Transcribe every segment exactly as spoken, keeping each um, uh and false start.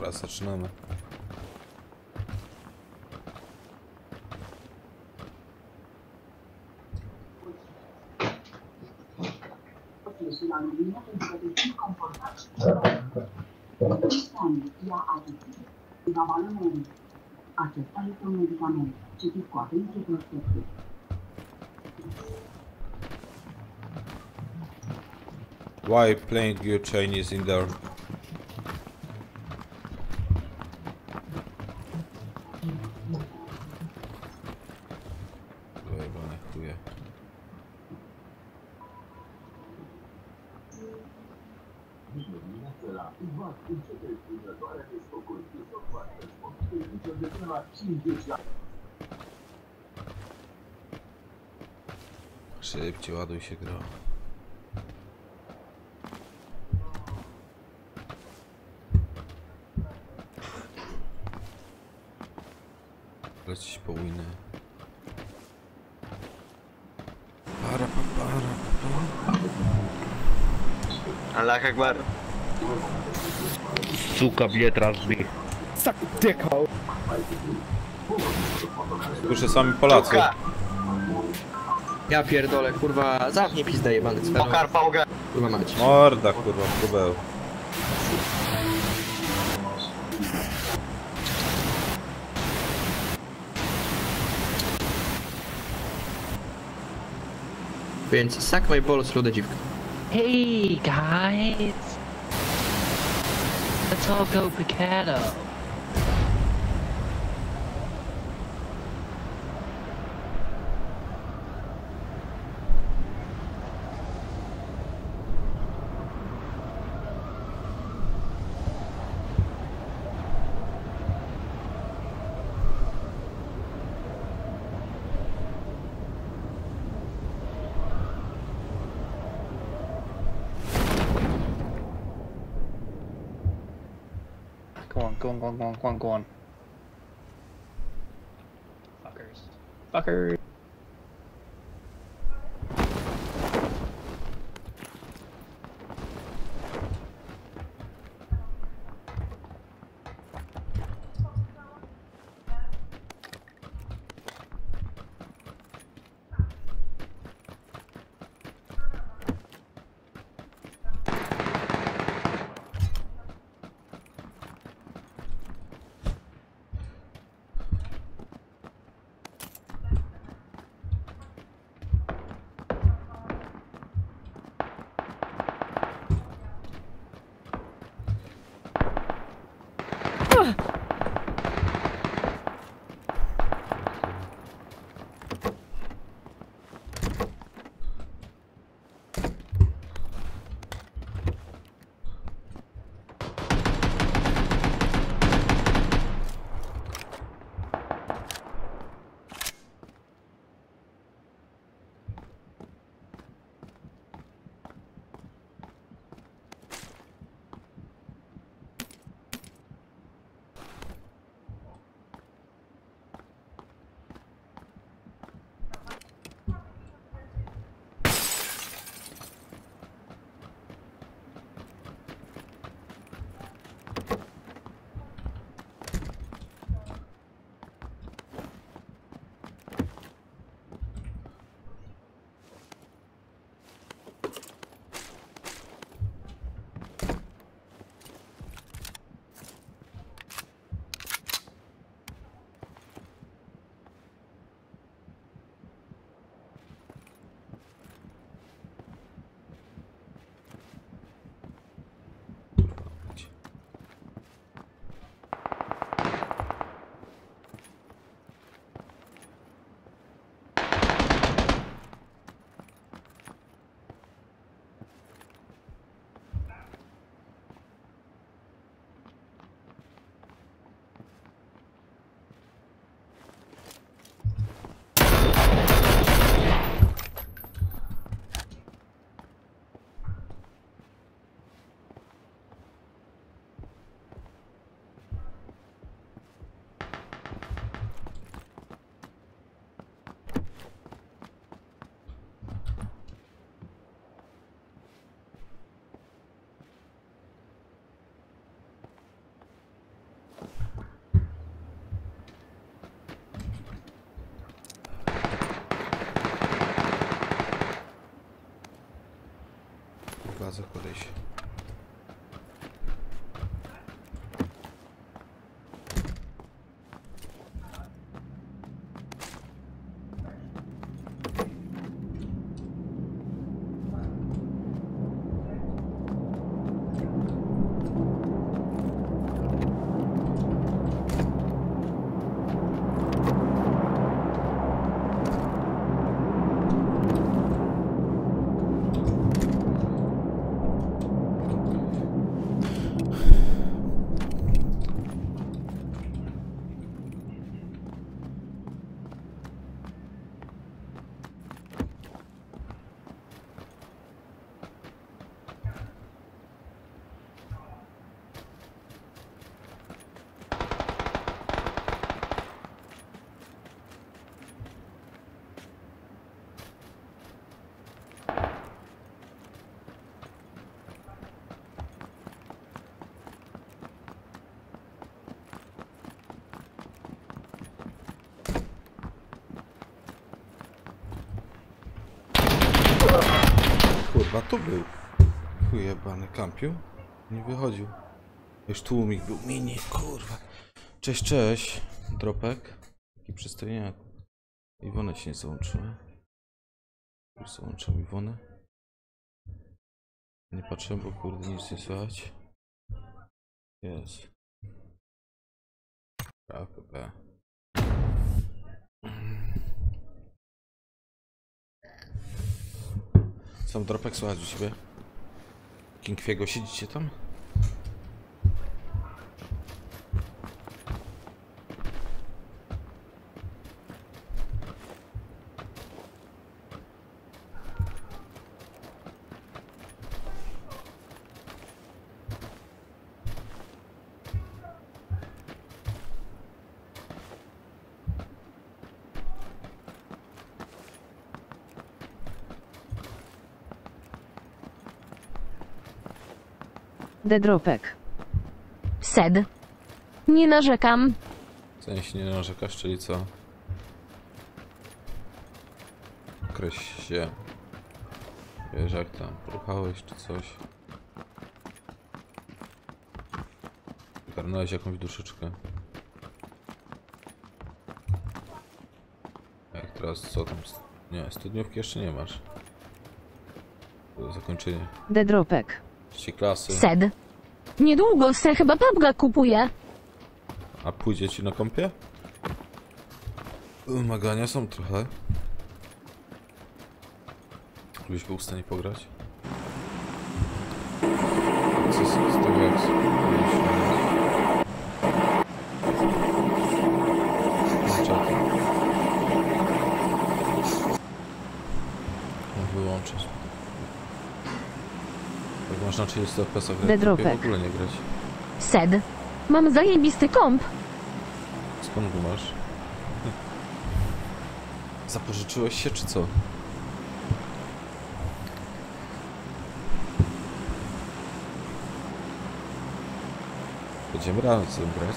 Dobra, zaczynamy. Why playing you Chinese in there? Dojebane chuje. Szybciej ładuj się, gra. Lecieć po winę. Para, pa, para, pa. Allah Akbar. Сука, блядь, разбей. Suck dick hole. Słyszę sami Polacy. Czuka. Ja pierdolę, kurwa, zamknij pizdę jebany cwelu. Pokar pałga. Kurwa mać. Morda, kurwa, kubeł. Więc suck my balls, rude dziwka. Hey guys, let's all go Picado. Go on, go on, go on, go on, go on, go on. Fuckers. Fuckers. zakładaj się. Kurwa, tu był. Chujebany kampił. Nie wychodził. Już tłumik był mini, kurwa. Cześć, cześć. Dropek. Taki przystojniak. Iwona się nie załączyła. Już załączyłem Iwonę. Nie patrzyłem, bo kurde nic nie słychać. Jest. A P P. Sam Dropek, słychać u ciebie? Kingfiego, siedzicie tam? Dedropek. Sed. Nie narzekam. W sensie nie narzekasz, czyli co? Określ się. Wiesz, jak tam poruchałeś czy coś? Zgarnąłeś jakąś duszyczkę. Jak teraz co tam? Nie, studniówki jeszcze nie masz. To zakończenie. Dedropek. Trzeciej klasy. Sed. Niedługo se chyba babga kupuje. A pójdzie ci na kąpie? Wymagania są trochę. Byś był w stanie pograć? Co z, z tego jak wyłączyć. Jak można trzydzieści F P S grać, to w ogóle nie grać. Sed. Mam zajebisty komp. Skąd go masz? Zapożyczyłeś się czy co? Będziemy razem grać.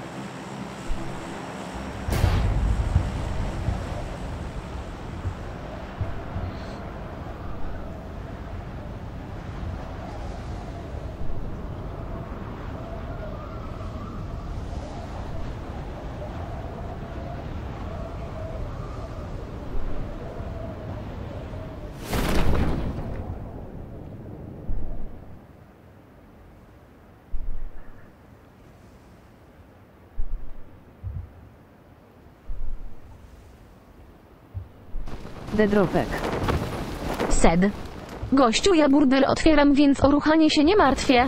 Dedropek. Sed. Gościu, ja burdel otwieram, więc o ruchanie się nie martwię.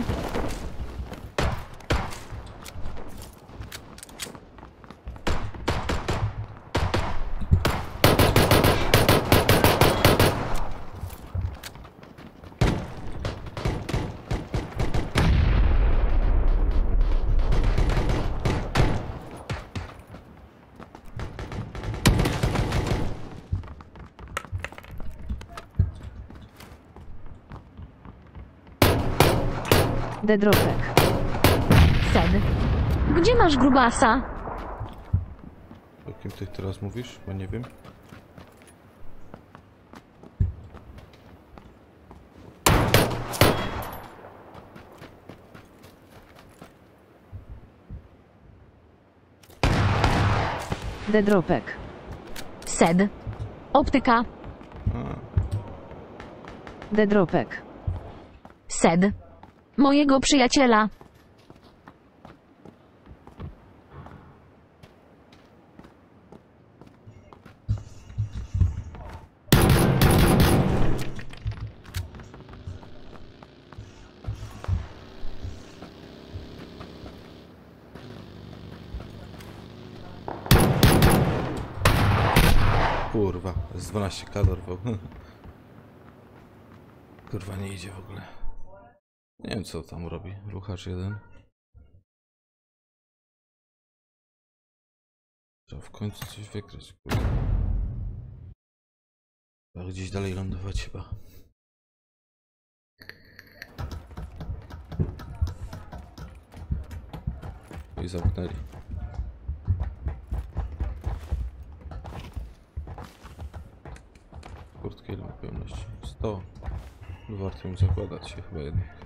Dedropek. Sed. Gdzie masz grubasa? O kim ty teraz mówisz? Bo nie wiem. Dedropek. Sed. Optyka. A, Dedropek. Sed. Mojego przyjaciela. kurwa, z dwanaście ka dorwał. Kurwa, nie idzie w ogóle. Nie wiem, co tam robi. Ruchacz jeden. Trzeba w końcu coś wygrać, kurwa. Trzeba gdzieś dalej lądować chyba. I zamknęli. Kurtkę ile ma pojemności? sto. Warto im zakładać się chyba jednak.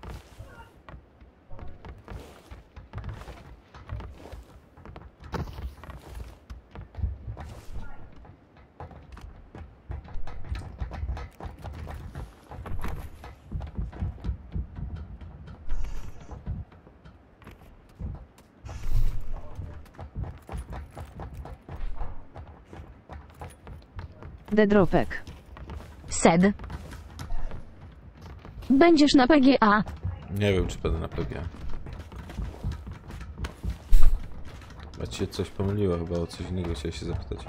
Dedropek. Sed. Będziesz na P G A. Nie wiem, czy będę na P G. A ci się coś pomyliło, chyba o coś innego chciałem się zapytać.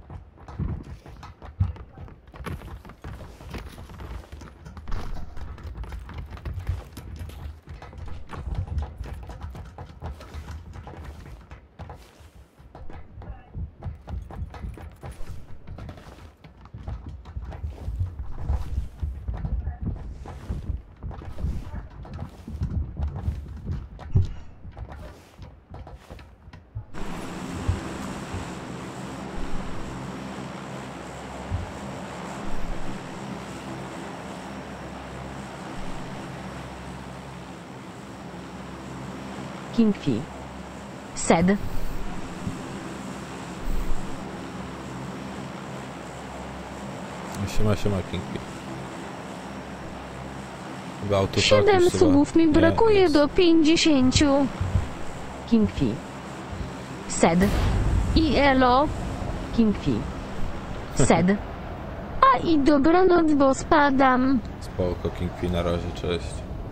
Kingfi. Sed. Siema, siema, Kingi. Chyba auto Siedem subów mi brakuje do pięćdziesięciu. Kingfi. Sed. I elo. Kingfi. Sed. A i dobranoc, bo spadam. Spoko, Kingfi, na razie, cześć.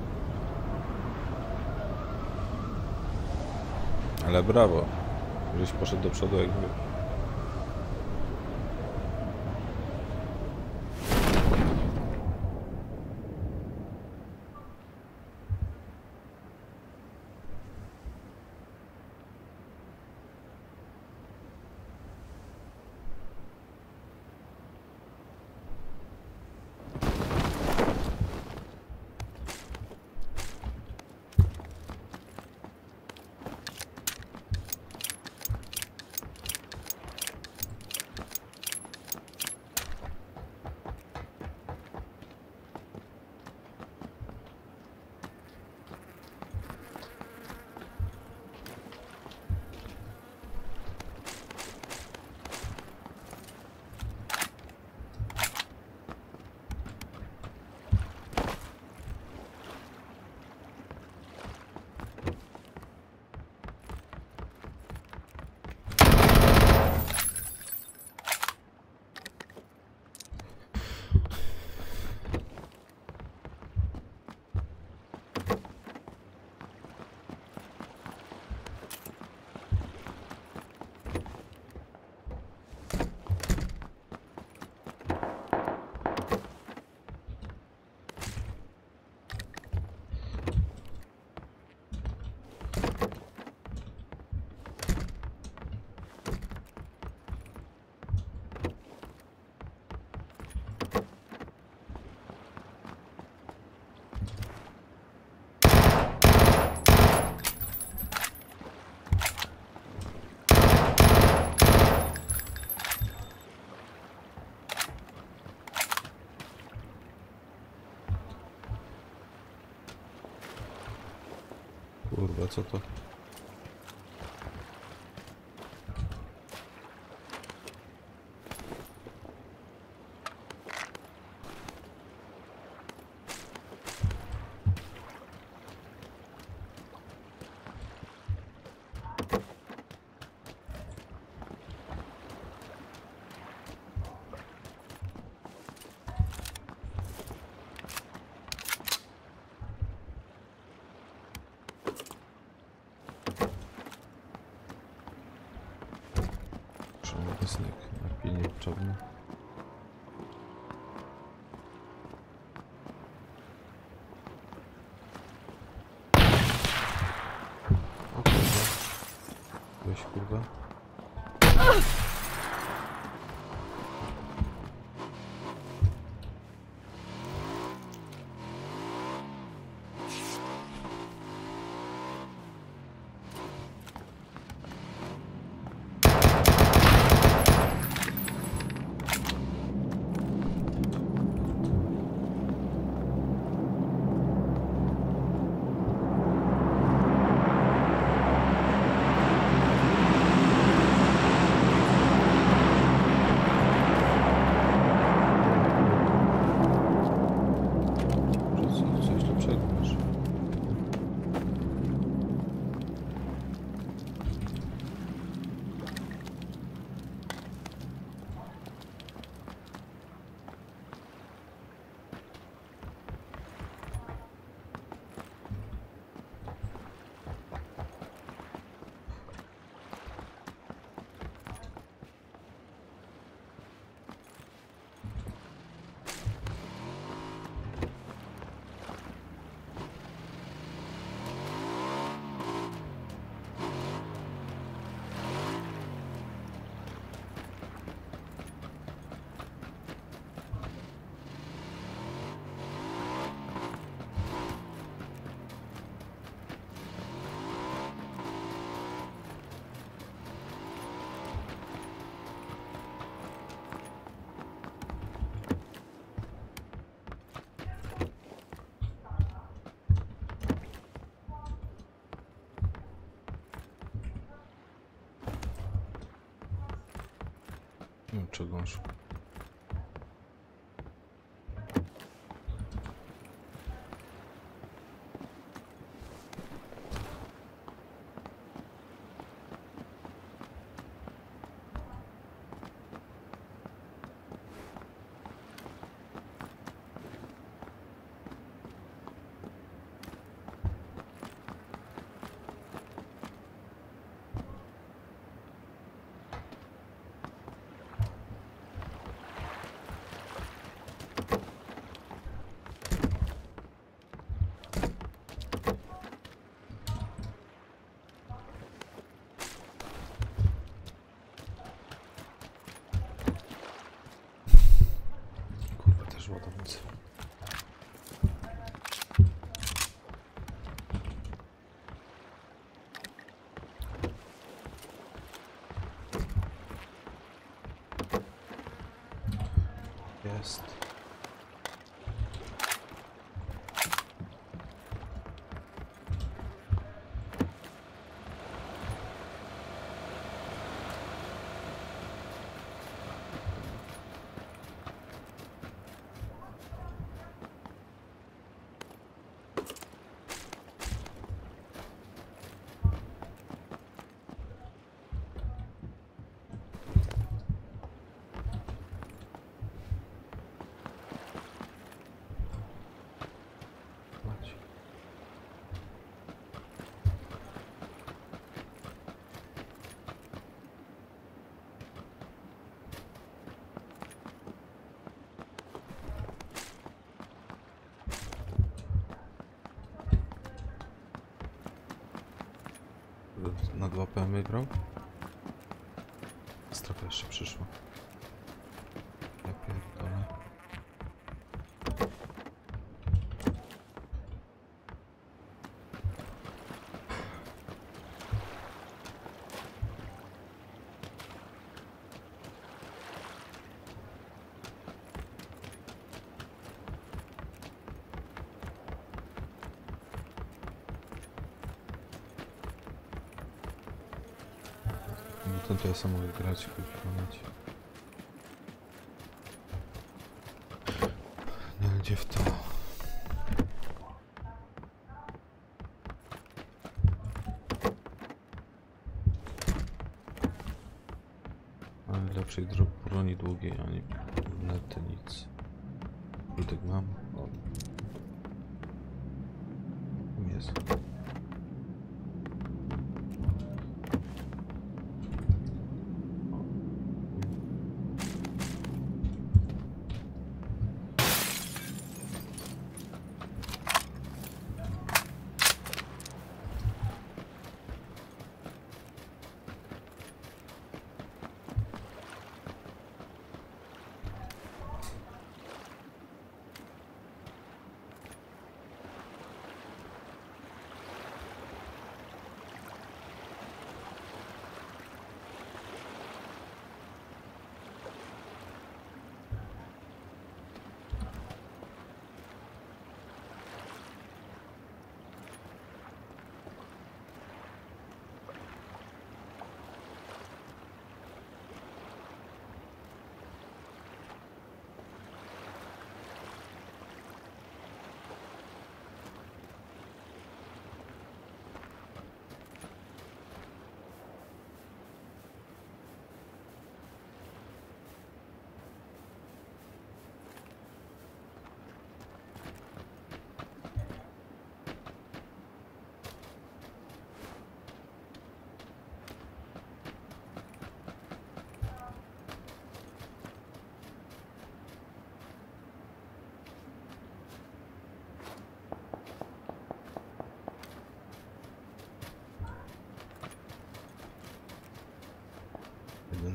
Ale brawo, żeś poszedł do przodu jak był. Kurwa, co to? Kurczę, magazyn napilnie potrzebny. O kurwa. Weź kurwa. Coś lepszego masz. No czegoś. Kurwa, też ładownicy. Jest. Mać. Na dwa P M grał? Strefa jeszcze przyszła. Ja pierdolę. No ten to ja sam mogę grać, wykonać. Nie będzie w to. Ale lepszej broni długiej, a nie nety nic. Ludek mam. O. Tam jest.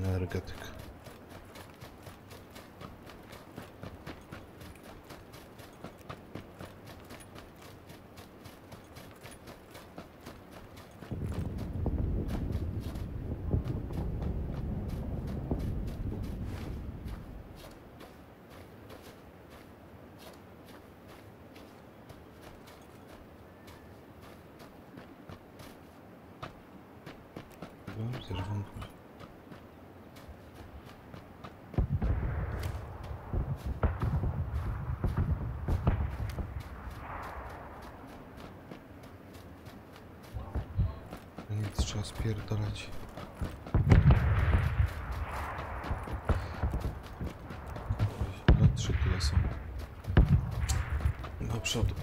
Energetyk. Zerwam. Nic, trzeba spierdalać. Na trzy tyle są. Do przodu.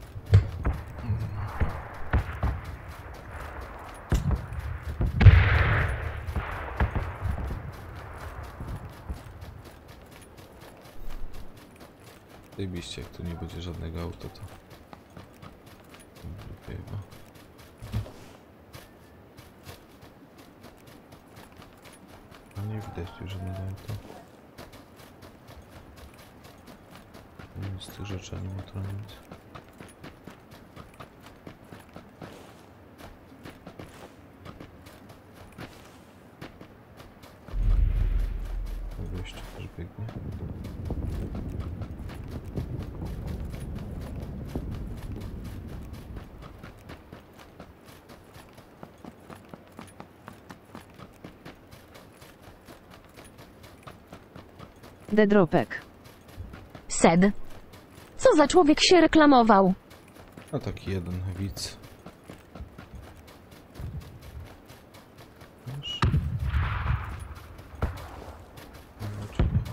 Zajebiście, jak tu nie będzie żadnego auta, to... Lepiej chyba. A nie widać tu żadnego auta. Nic z tych rzeczy animatronic. Gościu też biegnie. Dedropek. Sed. Co za człowiek się reklamował? A taki jeden widz. Wiesz? No, czy nie?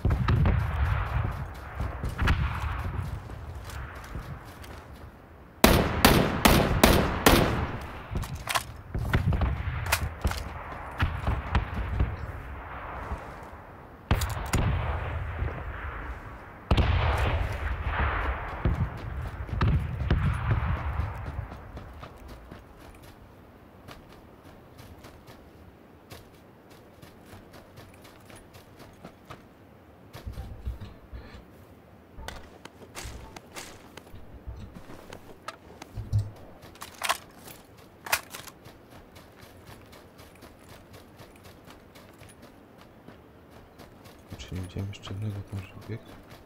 Czy nie widziałem jeszcze jednego tam, że biegł?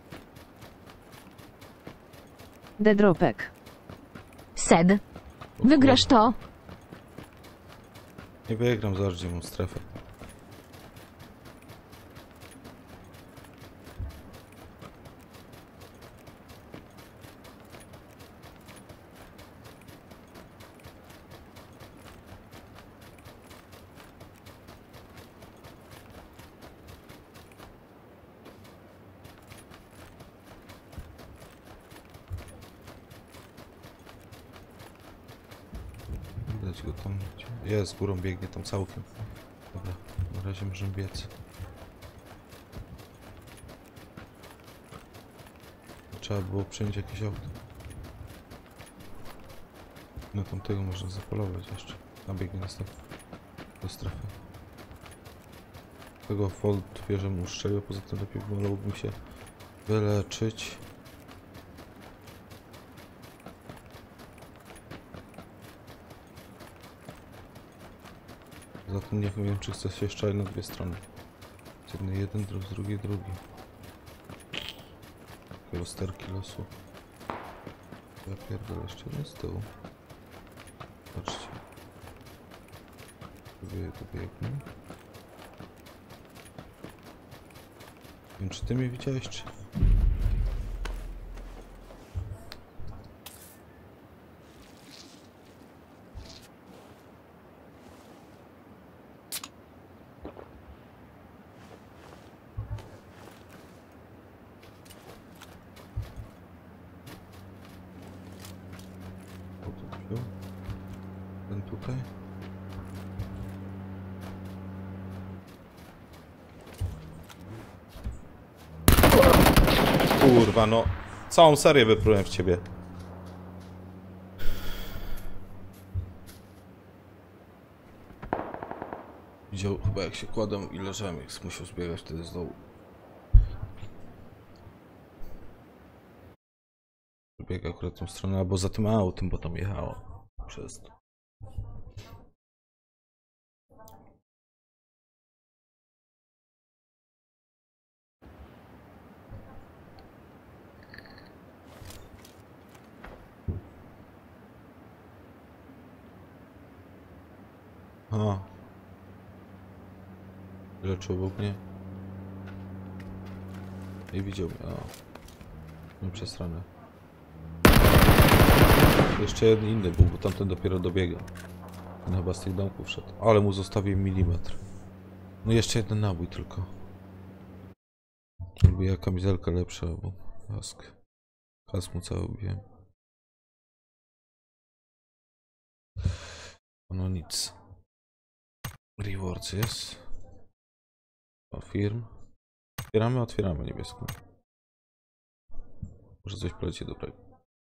Dedropek. Sed. Wygrasz to? Nie wygram, zobacz gdzie mam strefę. Widać go tam. Jest, górą biegnie tam całkiem. Dobra, na razie możemy biec. Trzeba było przyjąć jakieś auto. Na tamtego można zapolować jeszcze. A biegnie następny do strefy. Tego Fold wierzę mu uszczelił, poza tym lepiej wolałbym się wyleczyć. Zatem nie wiem, czy chce się jeszcze na dwie strony. Z jednej jeden, z drugiej drugi. Takie rozterki losu. Ja pierdolę, jeszcze jeden z tyłu. Patrzcie. Dobiegnie. Nie wiem, czy ty mnie widziałeś, czy... Ten tutaj. Kurwa, no. Całą serię wyprułem w ciebie. widział chyba jak się kładłem i leżałem, jak musiał zbiegać wtedy z dołu. Biega akurat tą stronę, albo za tym autem, bo tam jechało przez to. A. Leczy obok mnie. Nie widział mnie. O. Nie przesrane. Jeszcze jeden inny był, bo tamten dopiero dobiega. On chyba z tych domków szedł. Ale mu zostawiłem milimetr. No jeszcze jeden nabój tylko. Albo ja kamizelka lepsza, albo kask. Kask mu cały ubiłem. No nic. Rewards jest. O, firm. Otwieramy, otwieramy niebieską. Może coś poleci dobrego.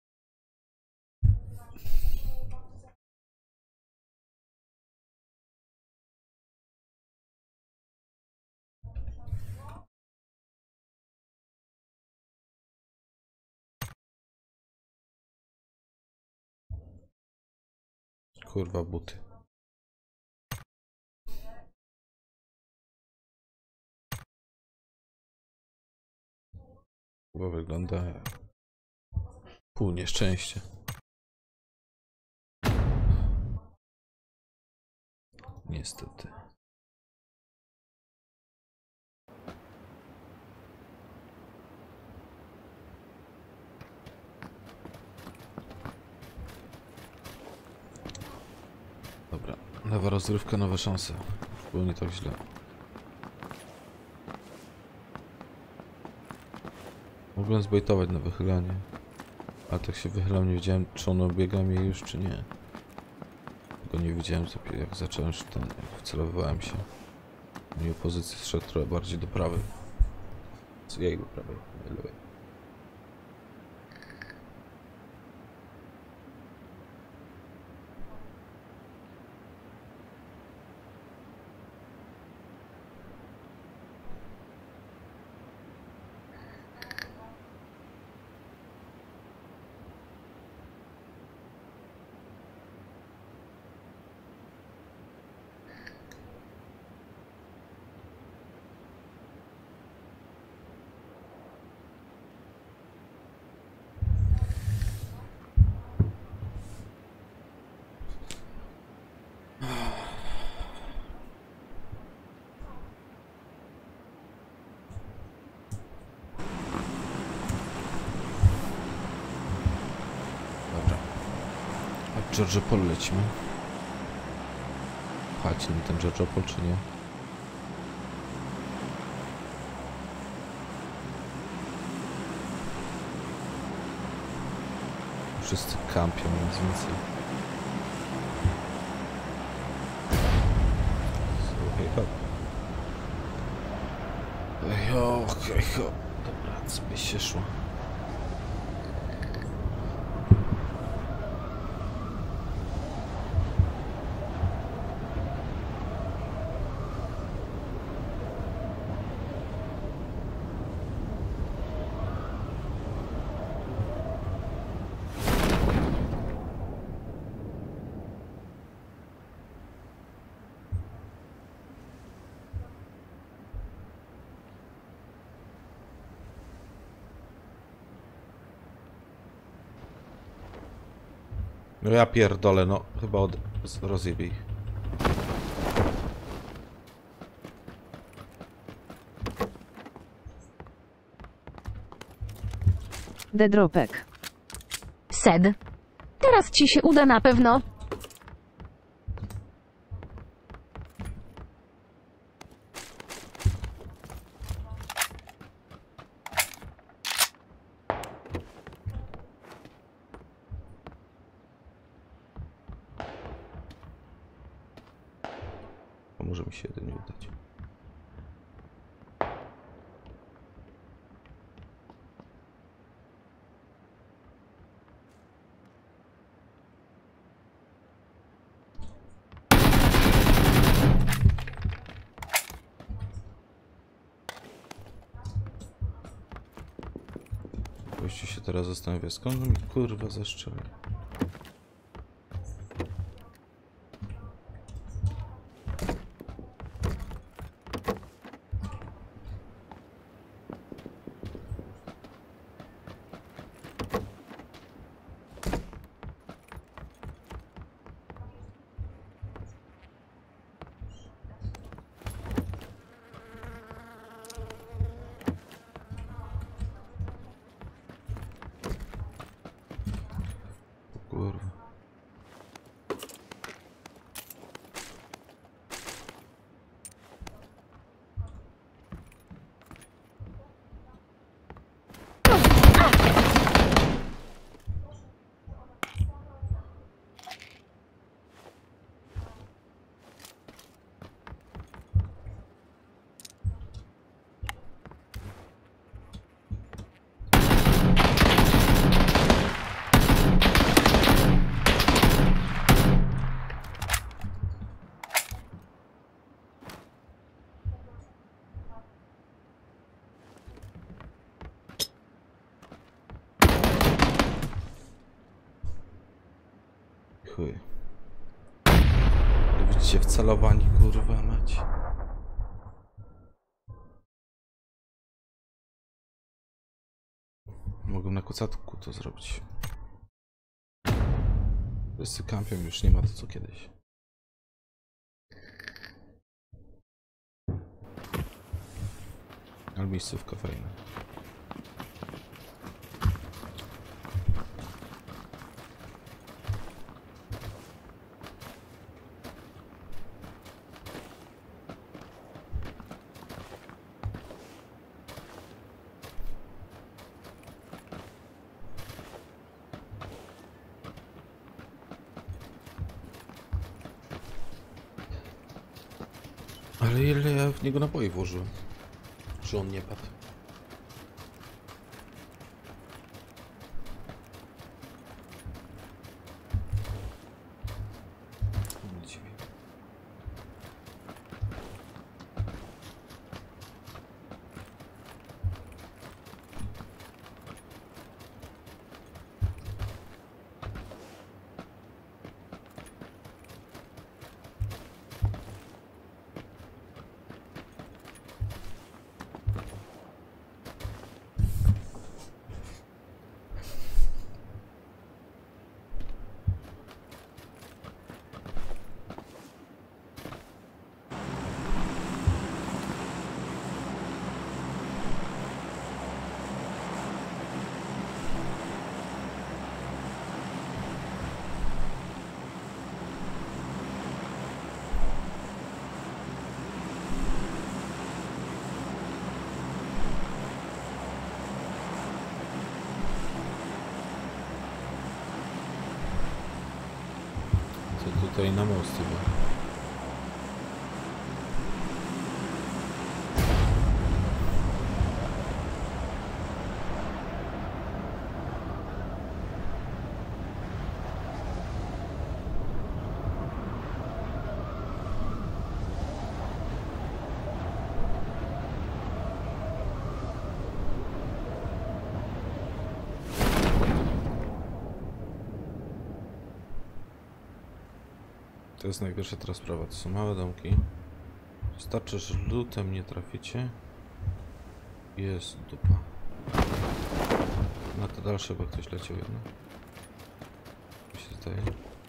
Kurwa, buty. Chyba wygląda jak pół nieszczęście. Niestety. Dobra, nowa rozrywka, nowe szanse. Było nie tak źle. Mogłem zbejtować na wychylanie. Ale tak się wychylam, nie wiedziałem, czy ono biega mnie już, czy nie. Tylko nie widziałem, jak zacząłem ten, jak wcelowywałem się. Mimo pozycji zszedł trochę bardziej do prawej. Co jej do prawej, nie lewej. Georgiopol lecimy. Chodź mi ten Georgiopol, czy nie? Wszyscy kampią, więc więcej. Hej hop. Hej ho, hej ho. Dobra, co by się szło. No ja pierdolę, no chyba od... rozjebie ich. Dedropek. Sed. Teraz ci się uda na pewno. Może mi się jeden nie udać. Gościu się teraz zastanawia, skąd mi kurwa zaszczeli. Kurwa. Chuj. Widzicie wcelowani, kurwa mać. Mogę na kocatku to zrobić. Wszyscy kampią, już nie ma to co kiedyś. Ale miejscówka fajna. Ale ile ja w niego naboi włożyłem? Że on nie padł? Nie dziwię. Co tutaj na most chyba. To jest najgorsza teraz sprawa, to są małe domki. Wystarczy, że lutem nie traficie. Jest dupa. Na te dalsze chyba ktoś leciał jedno. Mi się zdaje.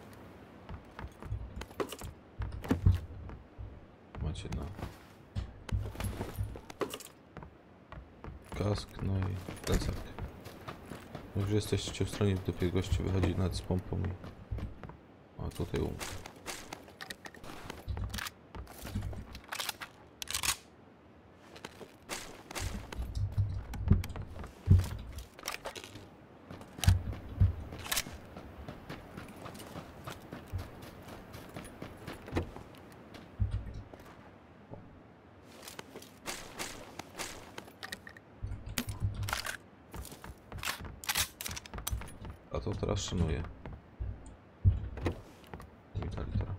Macie na kask, no i plecak. Już jesteście w stronie w dupie, gościu wychodzi nad z pompą i... A tutaj umrze. A to teraz szanuję. Wita litera.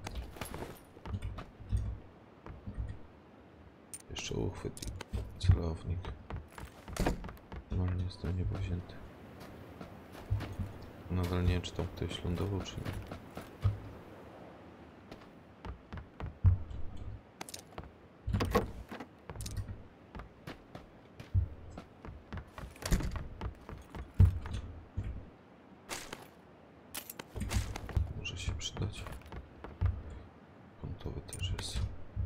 Jeszcze uchwyt i celownik. Normalnie jest to niebo wzięty. Nadal nie wiem, czy tam ktoś lądował, czy nie. Może się przydać. Kątowy też jest.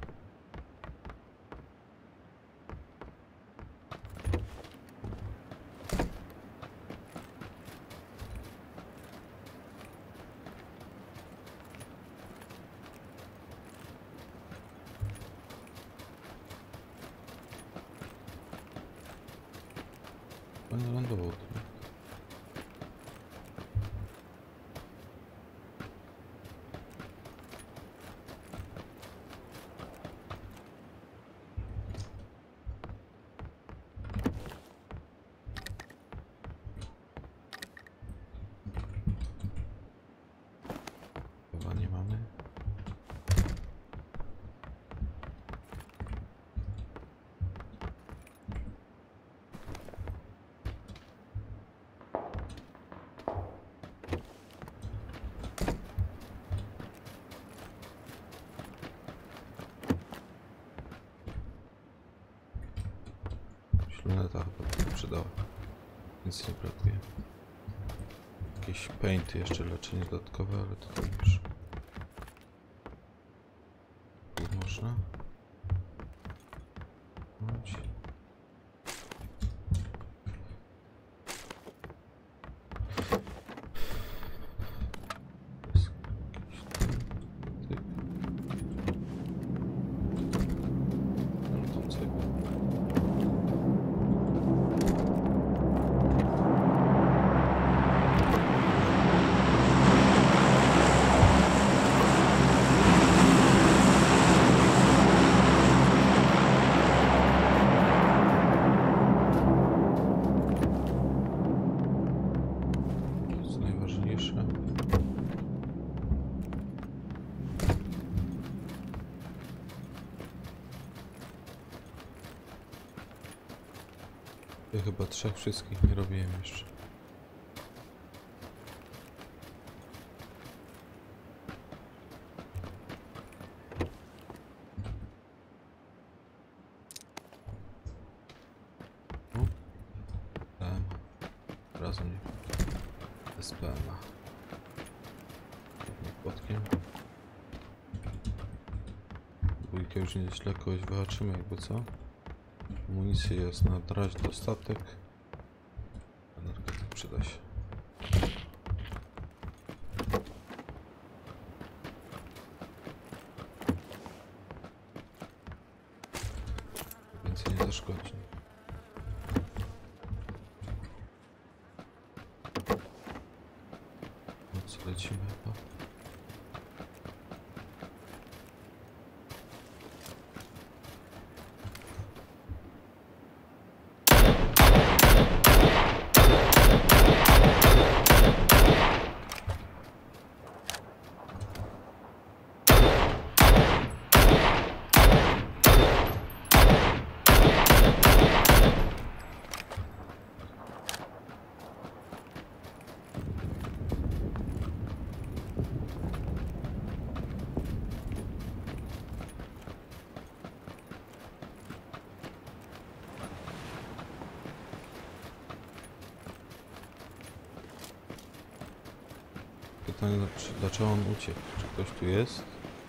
Będę lądował tu. Chyba nie mamy. Luneta chyba by się przydała. Nic nie brakuje. Jakieś painty jeszcze, leczenie dodatkowe, ale to tam już tu można. Chodź. Jest jakiś tam typ. No tam cyk. Co najważniejsze. Ja chyba trzech wszystkich nie robiłem jeszcze. U, P M. Razem nie. S P M. Pewnie płotkiem. Dwójkę już nie źle kogoś wyhaczymy, jakby co. Amunicja jest na razie dostatek. Energetyk przyda się. Więcej nie zaszkodzi. No co, lecimy chyba? Pytanie, dlaczego on uciekł? Czy ktoś tu jest?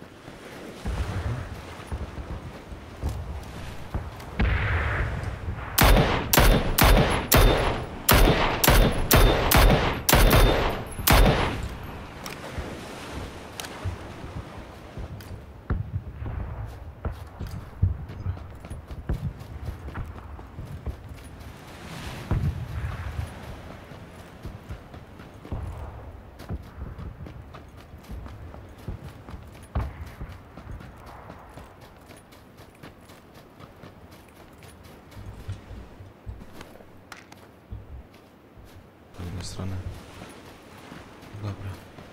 Z jednej strony. Dobra.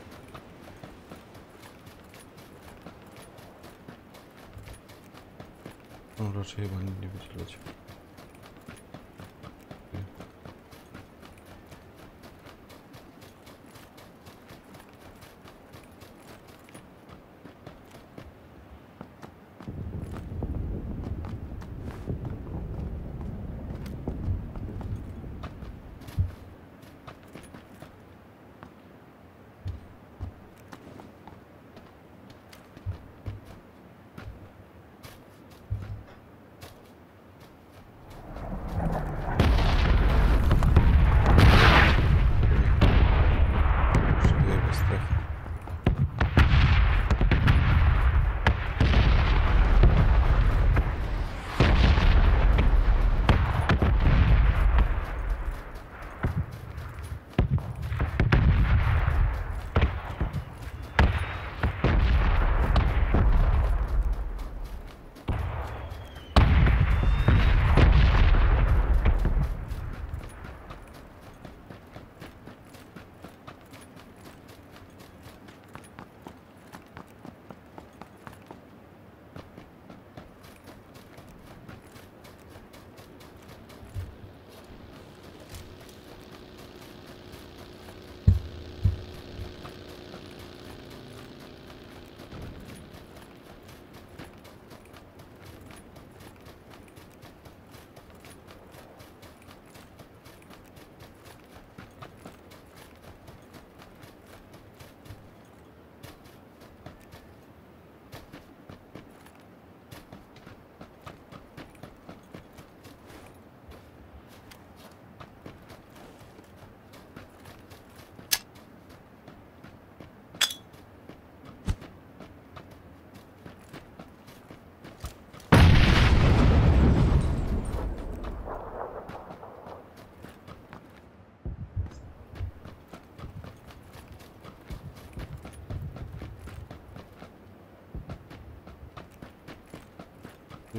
No raczej chyba nie, nie będzie leciał.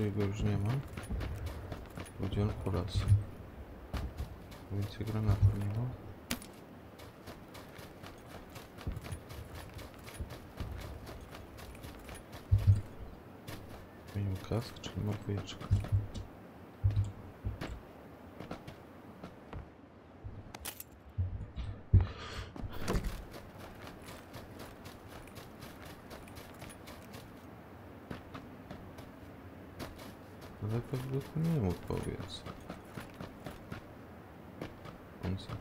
mi go już nie ma. Gdzie on po raz? Więcej granatów nie ma. Zmienił kask, czy ma dwójeczkę? Ale pewnie to nie mógł powiedz. On co?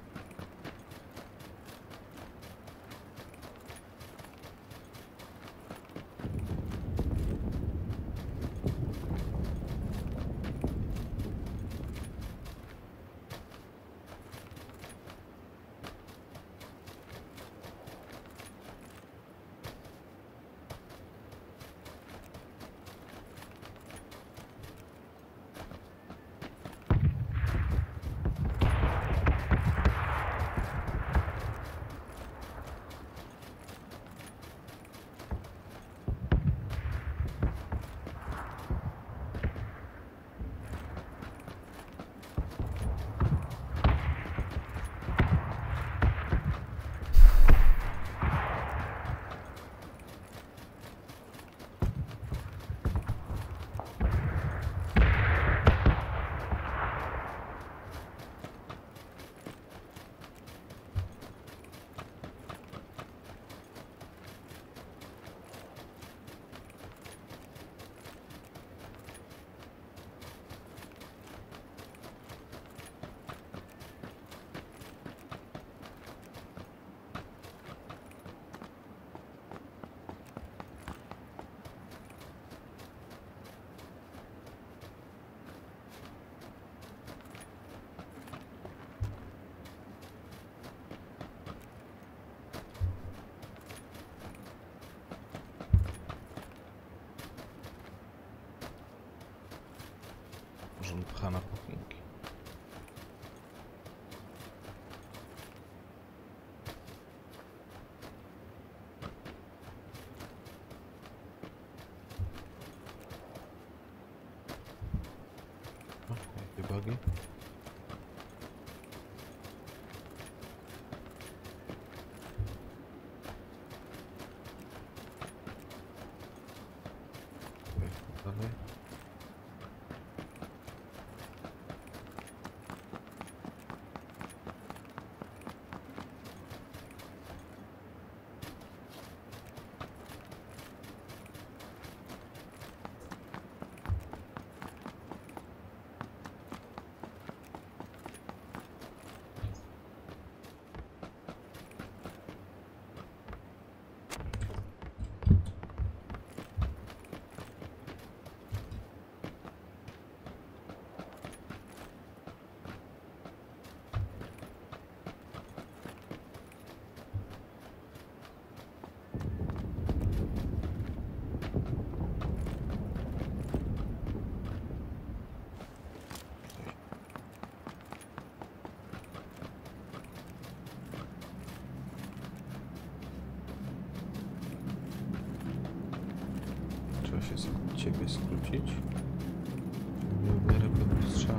Może on pcha na pochinki. O, jakie bugi? Dalej. Trzeba się z ciebie skrócić. Nie umiera pewny strzał.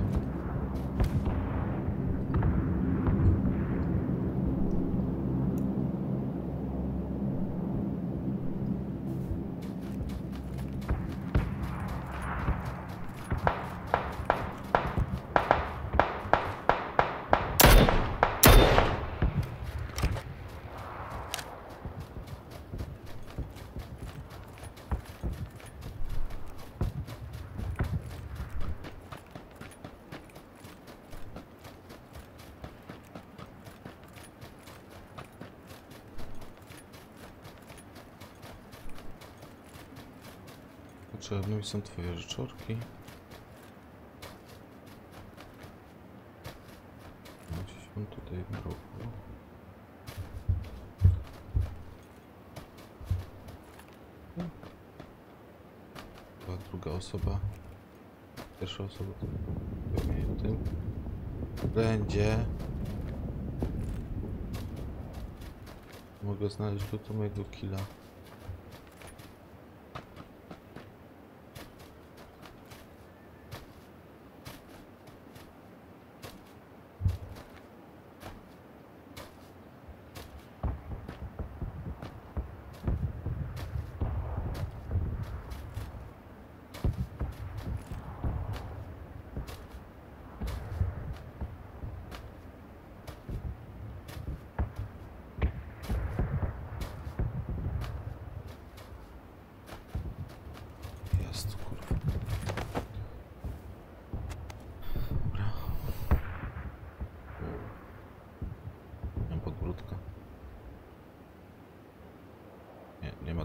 Potrzebne mi są twoje rzeczorki. Gdzieś on tutaj w rogu. Była druga osoba. Pierwsza osoba to pewnie tym będzie. Mogę znaleźć lutu mojego killa.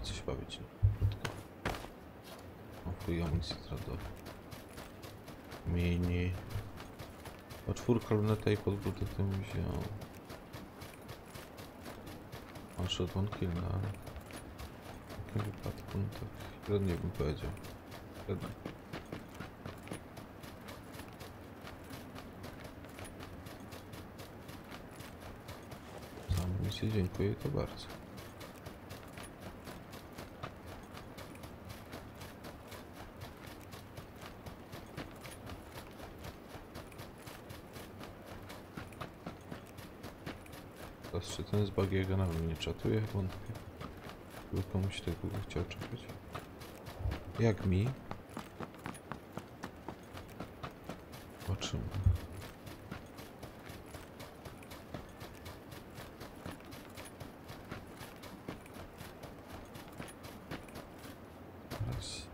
co się bawić. Krótko. O chuj, amunicji tradowej. Mini. O czwórka luneta i pod budę tym wziął. On shot one kill, no ale... W takim wypadku, no tak średnio bym powiedział. Średnio. Za amunicję dziękuję to bardzo. Teraz czy ten z Bagiego na mnie nie czatuje? Wątpię. By komuś tego chciał czekać. Jak mi? Zobaczymy. Raz.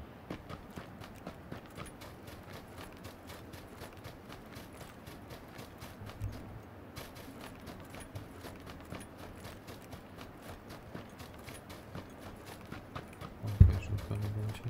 Okej, rzucamy będzie.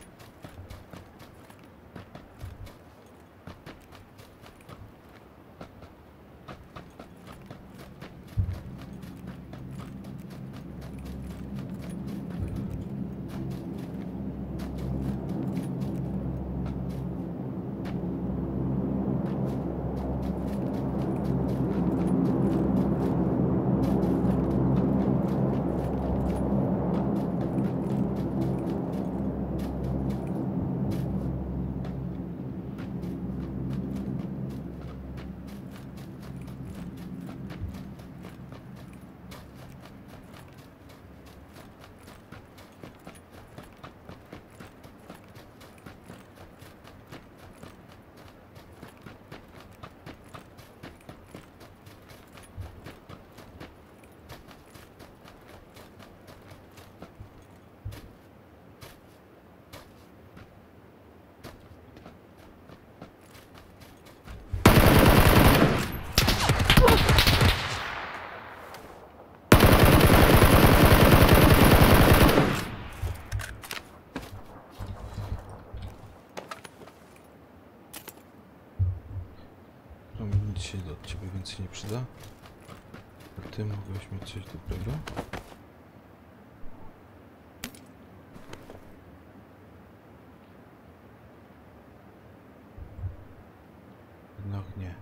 No mi nic się od ciebie więcej nie przyda. A ty mogłeś mieć coś dobrego? Jednak nie.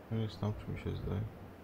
No jest tam, czy mi się zdaje.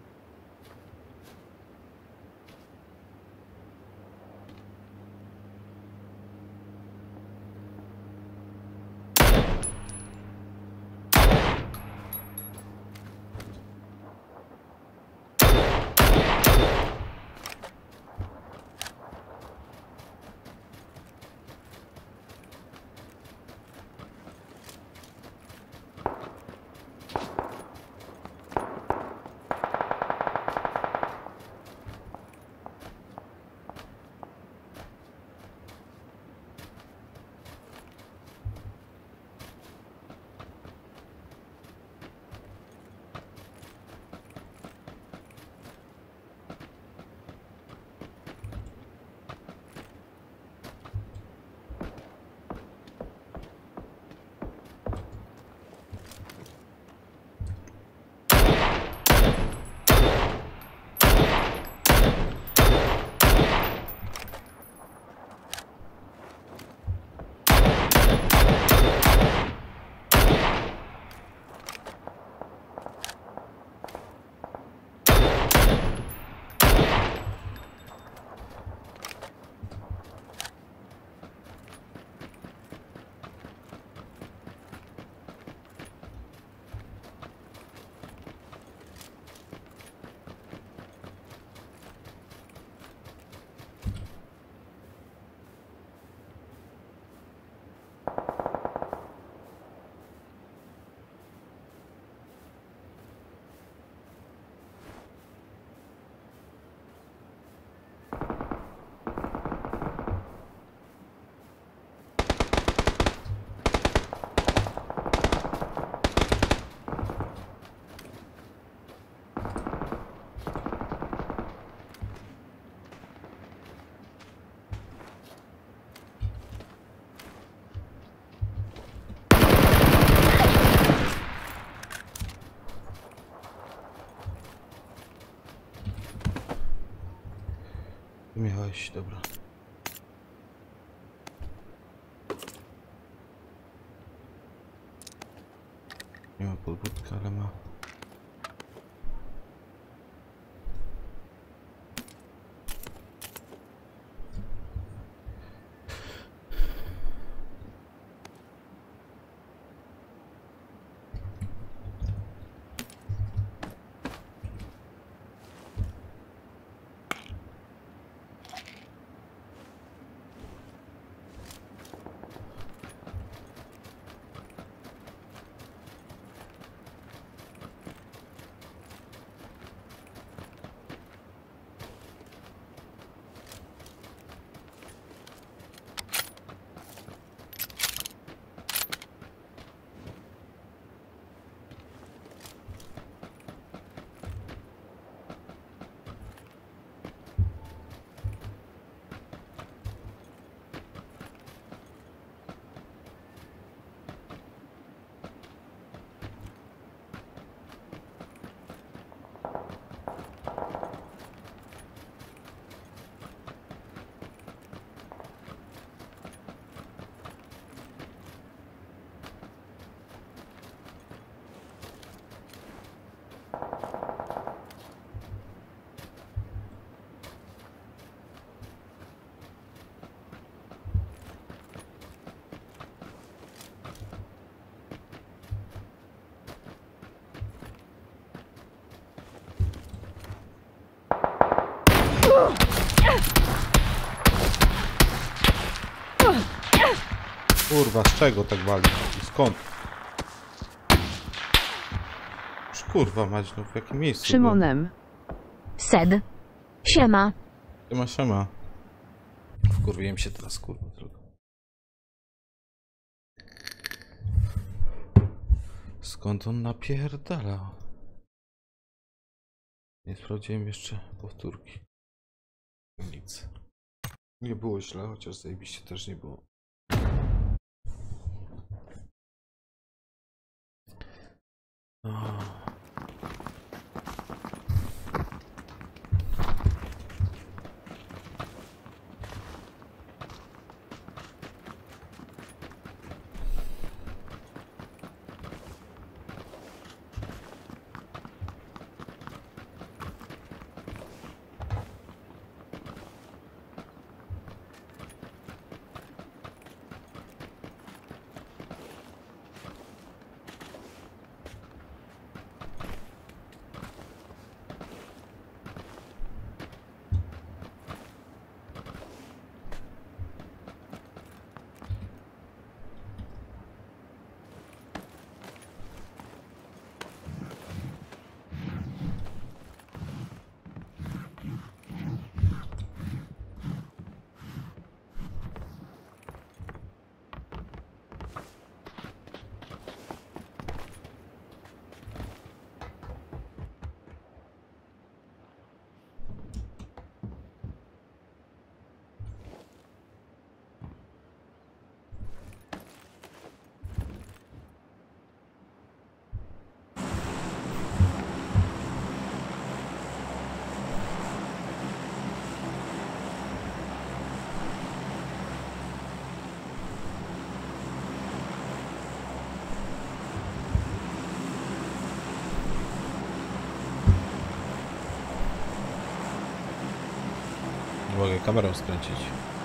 Miałeś, dobra. Nie ma podbudka, ale ma. Kurwa, z czego tak wali? I skąd? Już kurwa mać, no w jakim miejscu? Szymonem. Sed. Siema. Siema, siema. Wkurwiłem się teraz, kurwa, tylko. Skąd on napierdala? Nie sprawdziłem jeszcze powtórki. Nic. Nie było źle, chociaż zajebiście też nie było. Oh. mogę kamerą skręcić.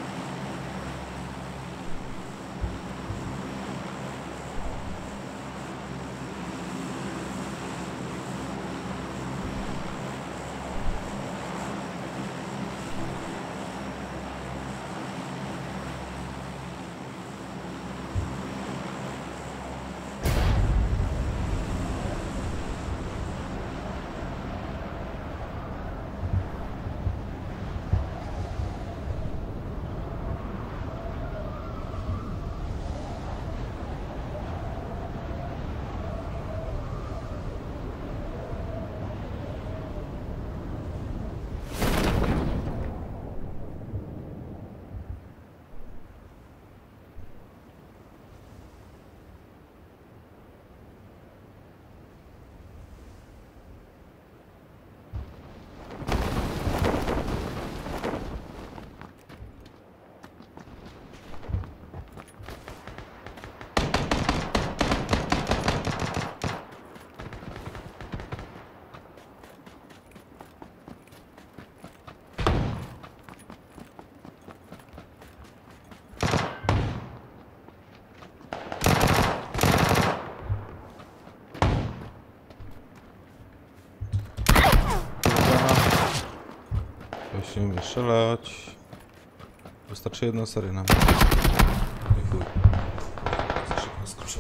Musimy wystrzelać. Wystarczy jedna seria nam. I chuj. Zaczekam, skoczę.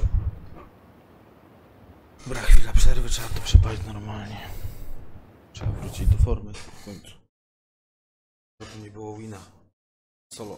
Dobra, chwila przerwy, trzeba to przepalić normalnie. Trzeba wrócić do formy w końcu. Żeby nie było wina. Solo.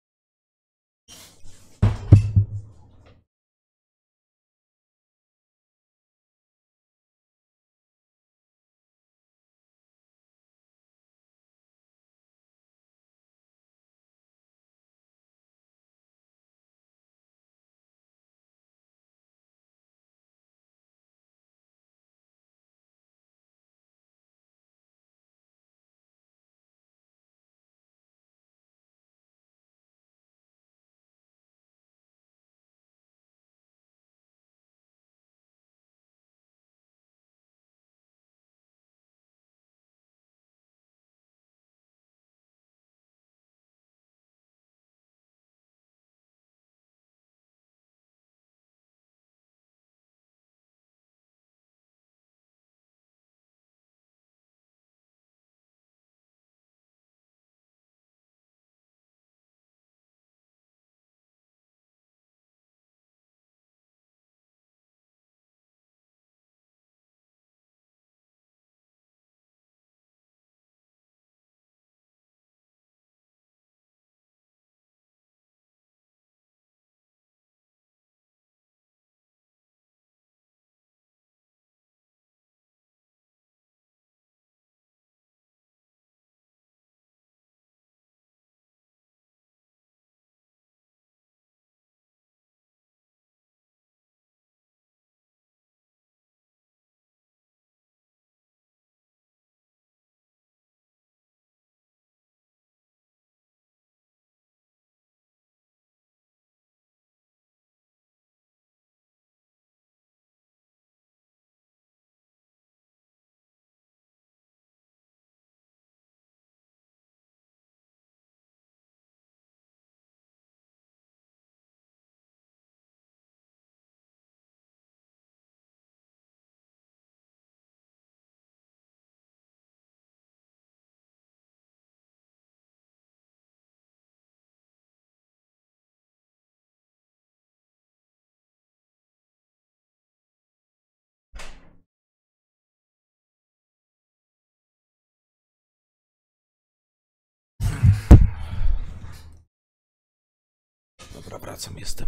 Dobra, wracam, jestem.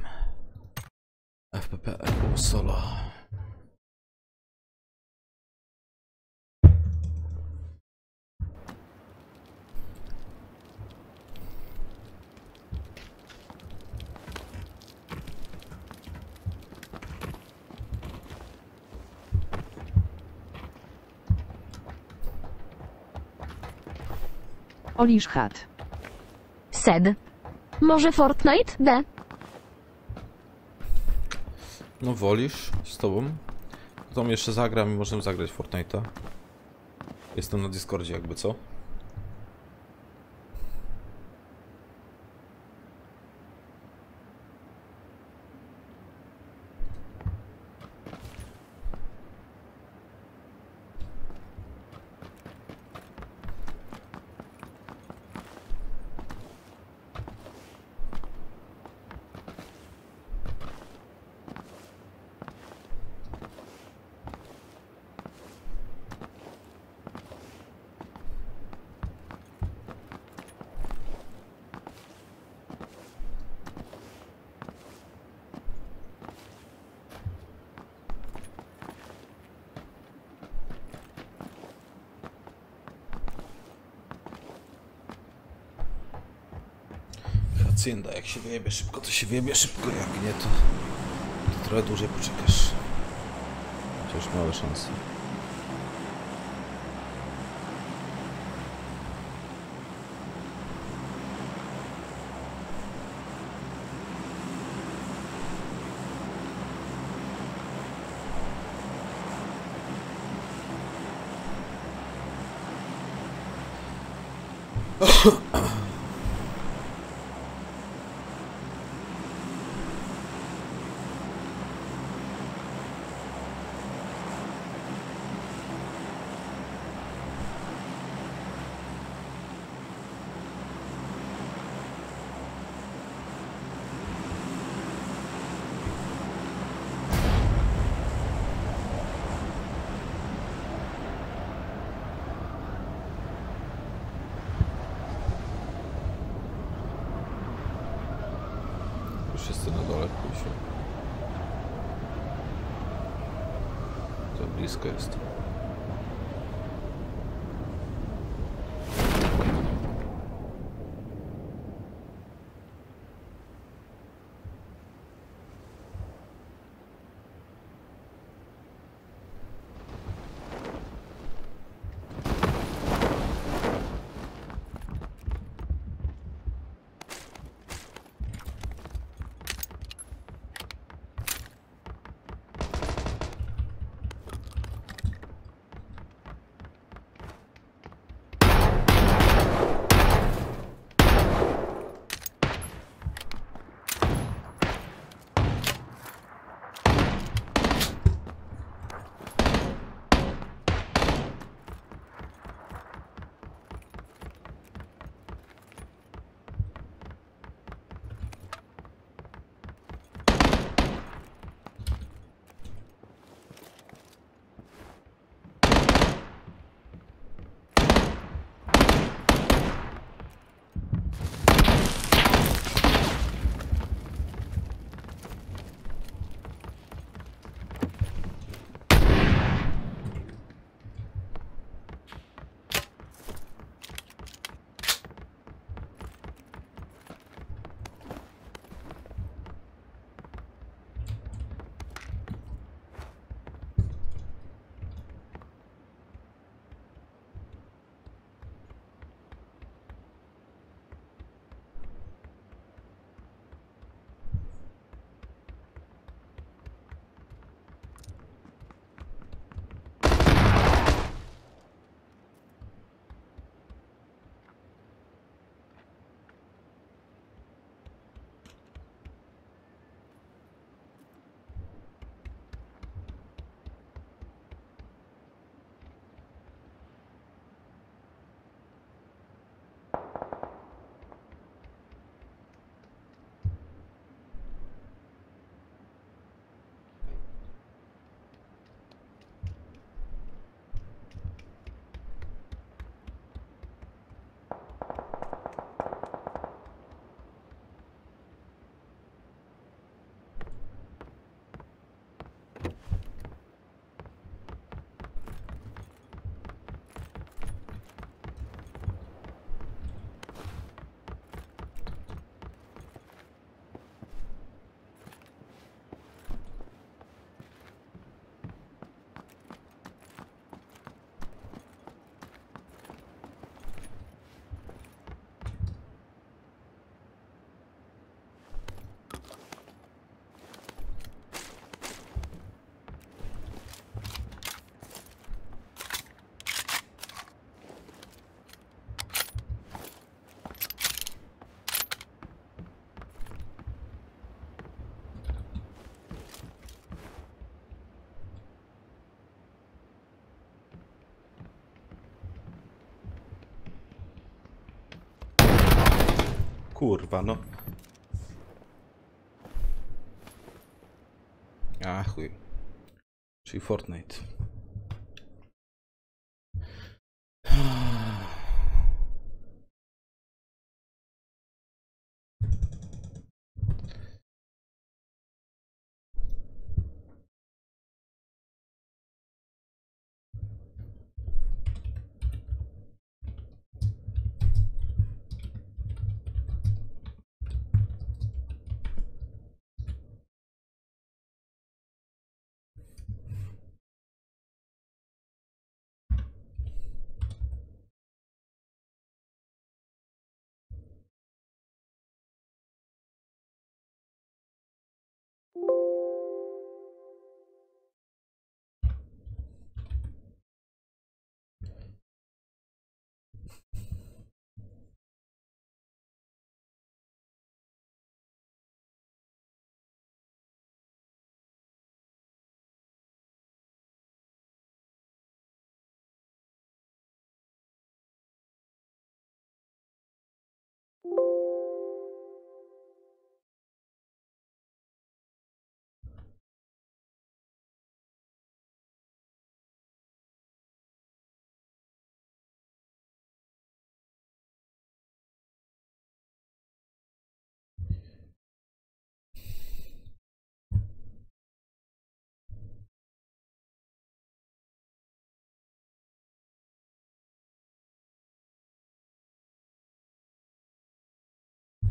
F P P E solo. Olisz chat. Sed. Może Fortnite? D. No wolisz z tobą? To jeszcze zagram i możemy zagrać Fortnite'a. Jestem na Discordzie jakby co. hacienda. Jak się wyjebie szybko, to się wyjebie szybko. Jak nie, to, to trochę dłużej poczekasz. Chociaż małe szanse. Wszyscy na dole pójdzie. To blisko jest. Kurwa, no. A chuj. Czyli Fortnite.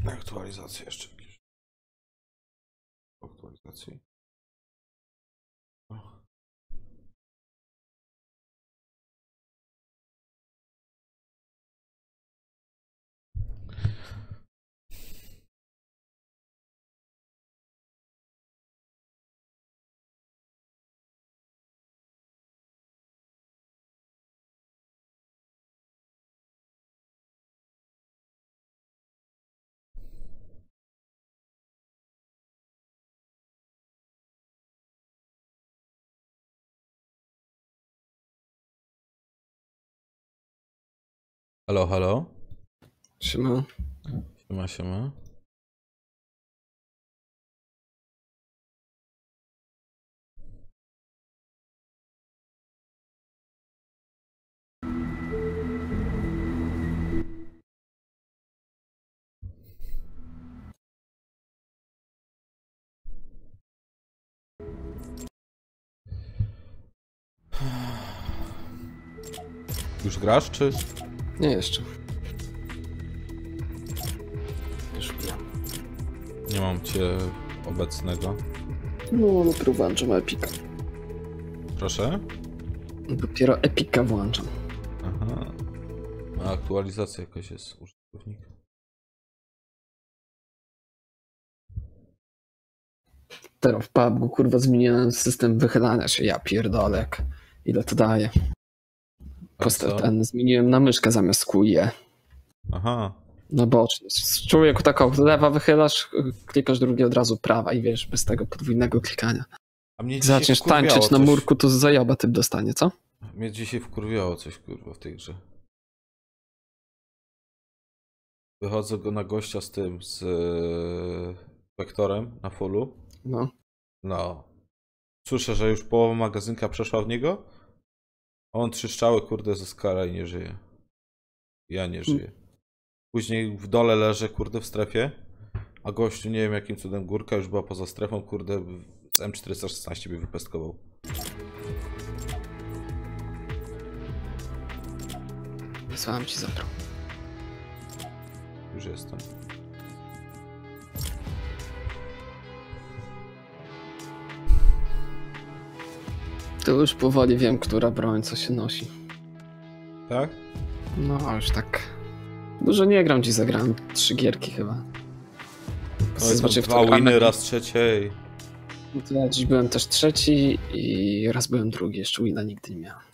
Aktualizacje jeszcze jakieś. Aktualizacji. O. Halo, halo? Siema. Siema, siema. Już grasz, czy? Nie jeszcze. Już wiem. Nie mam cię obecnego. No, dopiero włączam Epika. Proszę? Dopiero Epika włączam. Aha. A aktualizacja jakaś jest użytkownika. Teraz w P U B G kurwa zmieniłem system wychylania się. Ja pierdolę, jak ile to daje. A Posta co? ten zmieniłem na myszkę zamiast Q I E. Aha. Na boczny. Z człowieku tak od lewa wychylasz, klikasz drugie od razu prawa i wiesz, bez tego podwójnego klikania. A mnie Jak dzisiaj zaczniesz wkurwiało tańczyć na coś. murku, to zajoba typ dostanie, co? Mnie dzisiaj wkurwiało coś, kurwa, w tej grze. Wychodzę go na gościa z tym, z e, wektorem na fullu. No. No. Słyszę, że już połowa magazynka przeszła w niego. A on trzy strzały, kurde, ze skala i nie żyje. Ja nie żyję. Później w dole leżę, kurde, w strefie. A gościu, nie wiem jakim cudem, górka już była poza strefą, kurde, z M czterysta szesnaście by wypestkował. Wysłałem ci zapro. Już jestem. To już powoli wiem, która broń co się nosi. Tak? No, już tak. Dużo nie gram, dziś zagrałem trzy gierki chyba. Oj, Zobaczcie, w dwa to gramy. winy, raz trzeciej. No to ja dziś byłem też trzeci i raz byłem drugi, jeszcze wina nigdy nie miałem.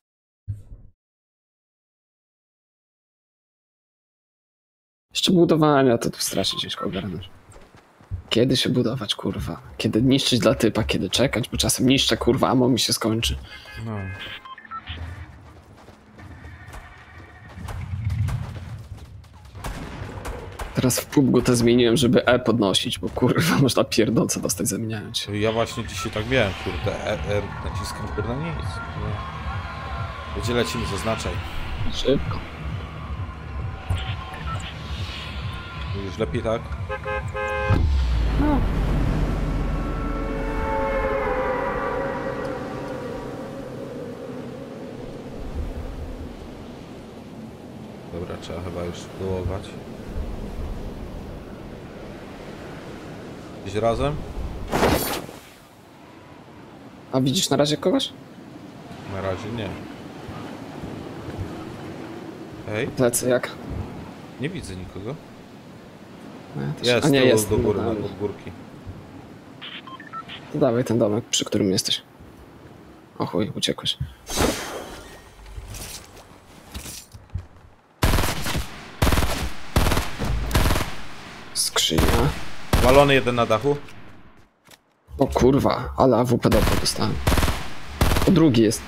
Jeszcze budowania to tu strasznie ciężko ogarnąć. Kiedy się budować, kurwa? Kiedy niszczyć dla typa, kiedy czekać, bo czasem niszczę, kurwa, amo mi się skończy. No. Teraz w P U B G to zmieniłem, żeby E podnosić, bo kurwa można pierdolce dostać zamieniając się. Ja właśnie dzisiaj tak miałem, kurde, E, E naciskam, kurde, nic. Nie. Będzie lecimy, zaznaczaj. Szybko. Już lepiej, tak? No. Dobra, trzeba chyba już dołować. Gdzieś razem? A widzisz na razie kogoś? Na razie nie. Hej, Plecy jak? nie widzę nikogo. No ja też- Jest, A nie, tu jest. do góry, no, na dalej. od górki. To dawaj ten domek, przy którym jesteś. O chuj, uciekłeś. Skrzynia. Walony jeden na dachu. O kurwa, ale A W P dobro dostałem. O drugi jest.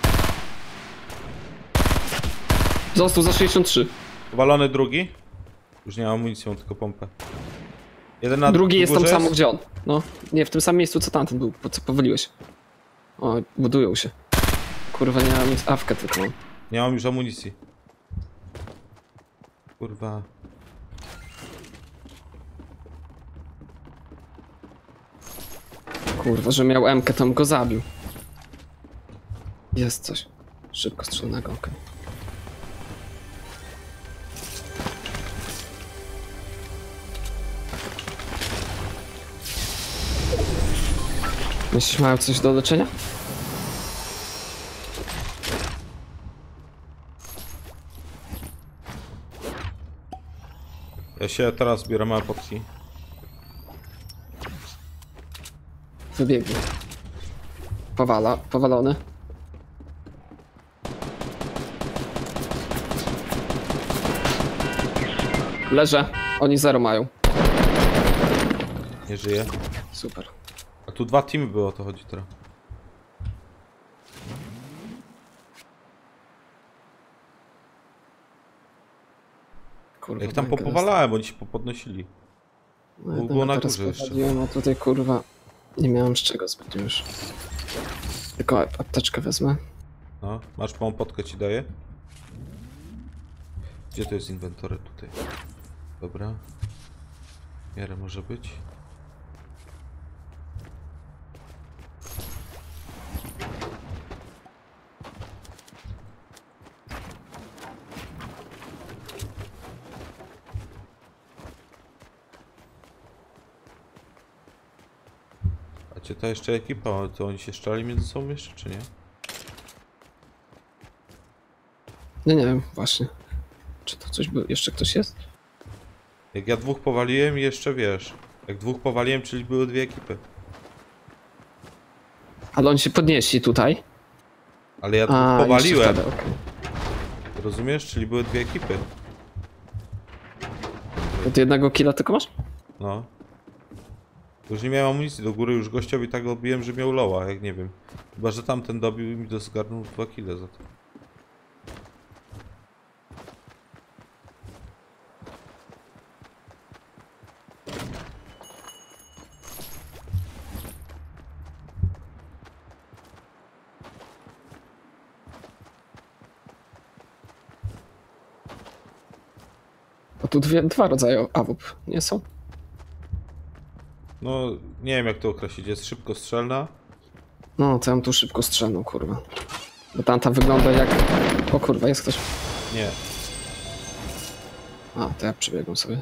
Został za sześćdziesiąt trzy. Walony drugi. Już nie mam amunicji, mam tylko pompę. Jeden na Drugi jest tam górze samo gdzie on. No, nie w tym samym miejscu co tamten był, po co powoliłeś. O, budują się. Kurwa, nie mam nic awkę tylko mam. Nie mam już amunicji. Kurwa. Kurwa, że miał M K, tam go zabił. Jest coś. Szybko strzelnego, okej. Myślisz, mają coś do leczenia? Ja się teraz zbieram małe potki. Wybiegnie. Powala, powalony. Leżę. Oni zero mają. Nie żyje. Super. A tu dwa teamy było, o to chodzi teraz. Kurwa, Jak tam bańka popowalałem, oni się popodnosili. No, ja było na teraz górze jeszcze. powaliłem, a tutaj kurwa nie miałem z czego zbytnio już. Tylko apteczkę wezmę. No, masz małą potkę, ci daję. Gdzie to jest inwentory? Tutaj. Dobra. W miarę może być. A czy ta jeszcze ekipa, to oni się szczali między sobą jeszcze, czy nie? Nie, nie wiem, właśnie. Czy to coś było? Jeszcze ktoś jest? Jak ja dwóch powaliłem i jeszcze wiesz. Jak dwóch powaliłem, czyli były dwie ekipy. Ale oni się podnieśli tutaj. Ale ja dwóch A, powaliłem. jeszcze wtedy, okej. Rozumiesz? Czyli były dwie ekipy. Od jednego killa tylko masz? No. Już nie miałem amunicji do góry, już gościowi tak odbiłem, że miał loła, jak nie wiem. Chyba, że tamten dobił i mi to zgarnął dwa kile za to. Bo tu dwie, dwa rodzaje A W P, nie są? No, nie wiem jak to określić, jest szybkostrzelna. No, to ja mam tu szybko strzelną, kurwa. Bo tamta wygląda jak... O kurwa, jest ktoś. Nie. A, to ja przebiegam sobie.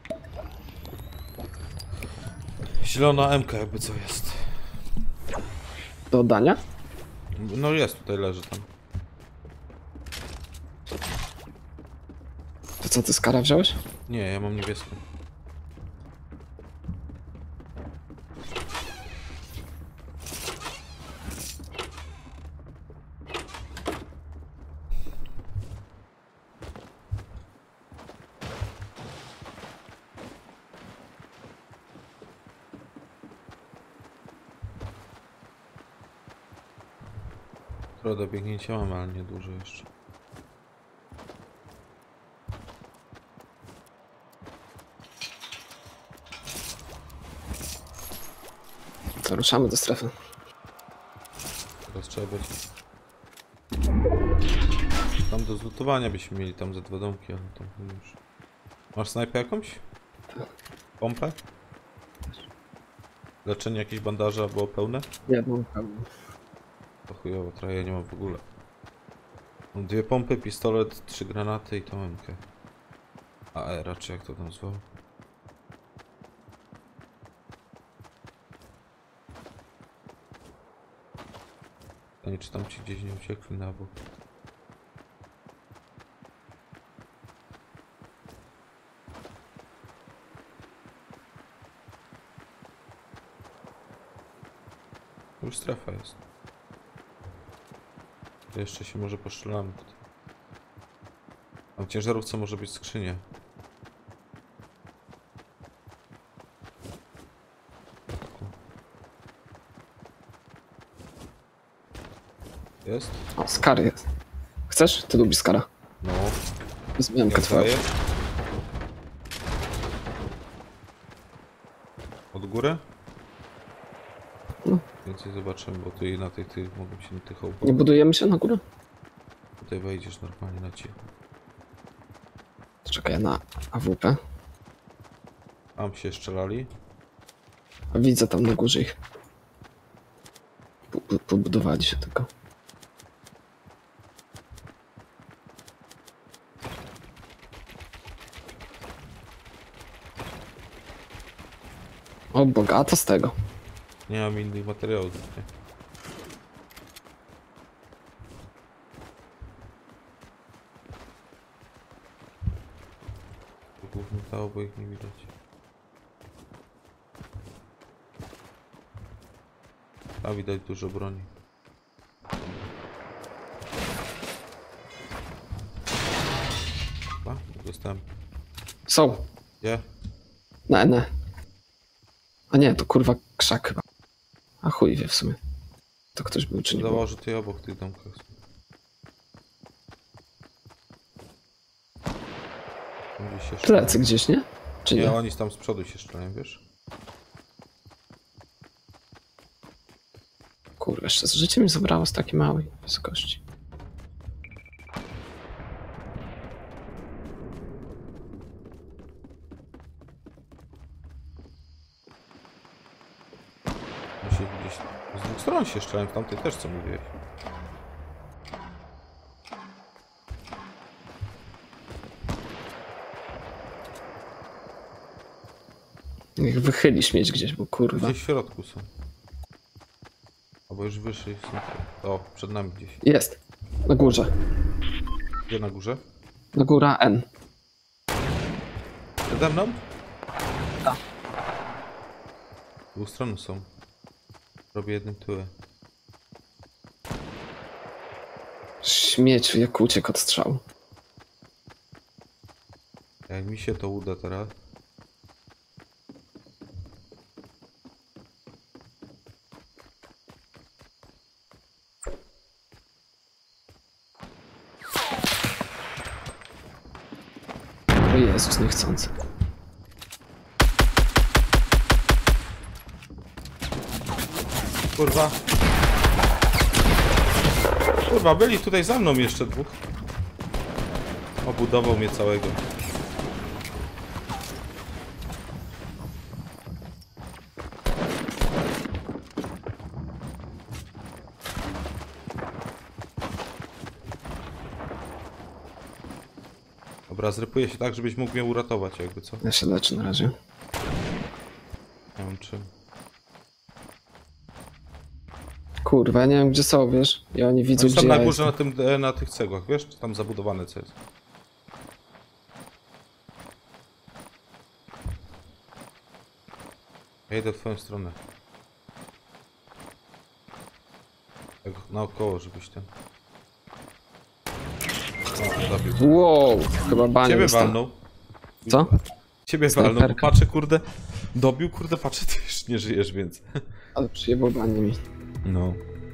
Zielona M K jakby co jest. Do oddania? No jest, tutaj leży tam. To co, ty skara wziąłeś? Nie, ja mam niebieską. Trochę do biegnięcia mamy, ale nie dużo jeszcze. To ruszamy do strefy. Teraz trzeba być. Tam do zlutowania byśmy mieli tam ze dwa domki, ale tam już. Masz snajpę jakąś? Pompę? Leczenie jakieś bandaże było pełne? Jedną pełną. To chujowo, trochę ja nie mam w ogóle. Mam dwie pompy, pistolet, trzy granaty i tą M K. A E, czy jak to tam zwał? Ja nie czy tam ci gdzieś nie uciekli na bok. Już strefa jest. To jeszcze się może postrzelamy. A w ciężarówce może być skrzynia. Jest? O, skar jest. Chcesz? Ty lubisz skara. No. Zmiankę Jak twoją. daje? Od góry? No. Więcej zobaczymy, bo tu i na tych, tych mogą się na tych Nie ołbach. budujemy się na górę? Tutaj wejdziesz normalnie na cicho. Czekaj na A W P. Tam się strzelali. A widzę tam na górze ich. Po- po- Pobudowali się tylko. O, bogato z tego. Nie mam innych materiałów. Nie? Głównie to, bo ich nie widać. A widać dużo broni. A, dostałem. Są. Gdzie? Ne, ne. A nie, to kurwa krzak chyba. A chuj wie w sumie. To ktoś był czy nie był. Wydawało, że ty obok tych domkach. Gdzieś się strzelają. Plecy gdzieś, nie? Czy Nie, nie? oni tam z przodu się strzelają, wiesz? Kurwa, jeszcze z życiem mi zabrało z takiej małej wysokości. Oni się gdzieś z dwóch stron się strzelają, w tamtej też co mówiłeś. Niech wychyli śmieć gdzieś, bo kurwa. Gdzieś w środku są. Albo już wyżej są. O, przed nami gdzieś. Jest. Na górze. Gdzie na górze? Na góra N. Przede mną? Tak. Z dwóch stron są. Robię jednym tyłem. Śmieć jak uciekł od strzału. Jak mi się to uda teraz. O Jezus, niechcący. Kurwa. Kurwa, byli tutaj za mną jeszcze dwóch. Obudował mnie całego. Dobra, zrypuję się tak, żebyś mógł mnie uratować, jakby co? Ja się leczę na razie. Nie wiem czym. Kurwa, ja nie wiem gdzie są, wiesz? I oni widzą Oni gdzie są na ja górze, jestem. na, tym, e, na tych cegłach, wiesz? Czy tam zabudowane co jest? Ja idę w twoją stronę. Tak naokoło, żebyś ten... O, zabił. Wow, chyba banie Ciebie dostał. walnął. Co? Ciebie walnął, bo Snajperka. patrzę, kurde... Dobił, kurde, patrzę, ty już nie żyjesz, więc... Ale przyjebał banie mi. No.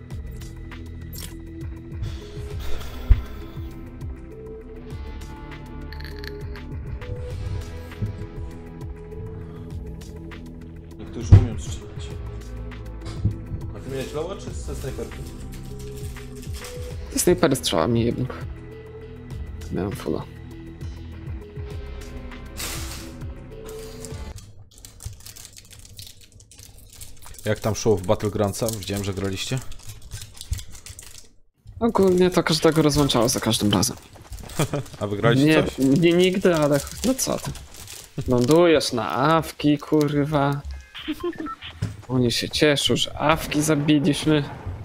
Niektórzy umieją strzelać. A ty miałeś loła czy ze snajperki? Te snajpery strzała mi jedną. Miałem fulla. Jak tam szło w Battlegroundsa? Widziałem, że graliście. Ogólnie to każdego rozłączało za każdym razem. A wygraliście Nie, coś? nie nigdy, ale no co ty. Lądujesz na awki, kurwa. Oni się cieszą, że awki zabiliśmy.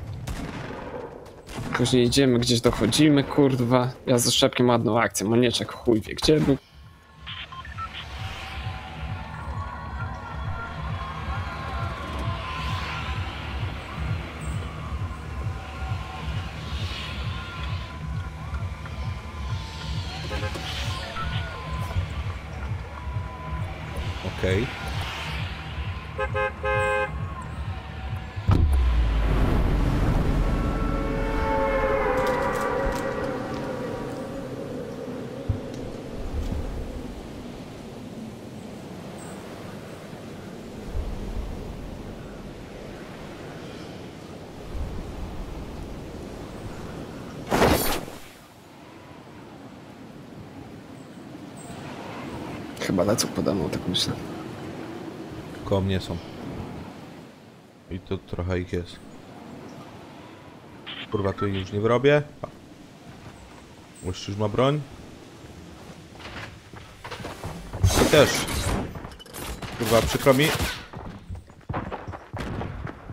Później idziemy, gdzieś dochodzimy, kurwa. Ja ze Szczepkiem ładną akcję, Manieczek chuj wie gdzie był. Okej. Chyba lecą po domu, tak myślę. Koło mnie są. I tu trochę ich jest. Kurwa, tu już nie wyrobię. Łyszczysz ma broń? Ty też. Kurwa, przykro mi.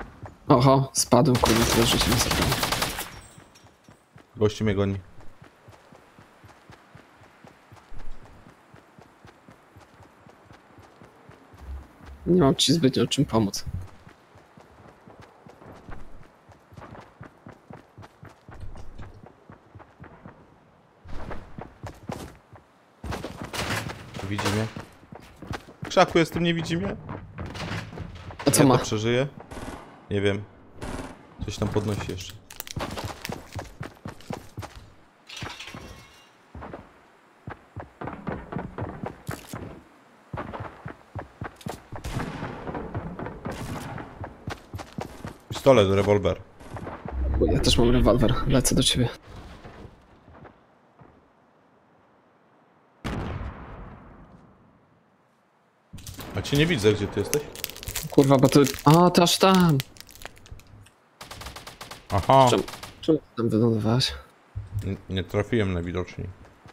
Oho, spadłem, kurde, tyle życia mi zabrało. Gościu mnie goni. Nie mam ci zbytnio czym pomóc. Widzi mnie? W krzaku jestem, nie widzi mnie? A co ja ma? to przeżyję? Nie wiem. Coś tam podnosi jeszcze. Pistolet, rewolwer. Ja też mam rewolwer, lecę do ciebie. A cię nie widzę, gdzie ty jesteś? Kurwa, bo ty... A, ty aż tam! Aha. Czemu, czemu ty tam wylądowałeś? N- Nie trafiłem najwidoczniej.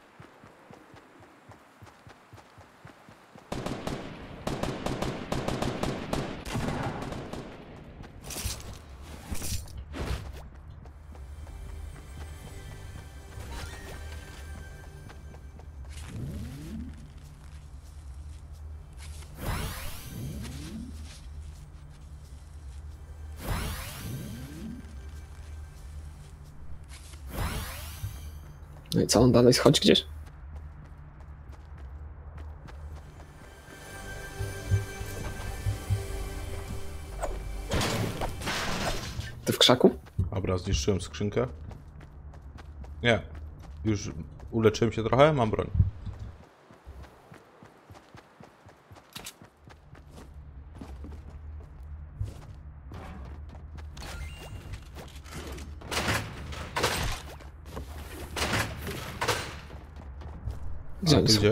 No i co, on dalej schodzi gdzieś? Ty w krzaku? Dobra, zniszczyłem skrzynkę. Nie. Już uleczyłem się trochę, mam broń. Gdzie A oni ty są? gdzie?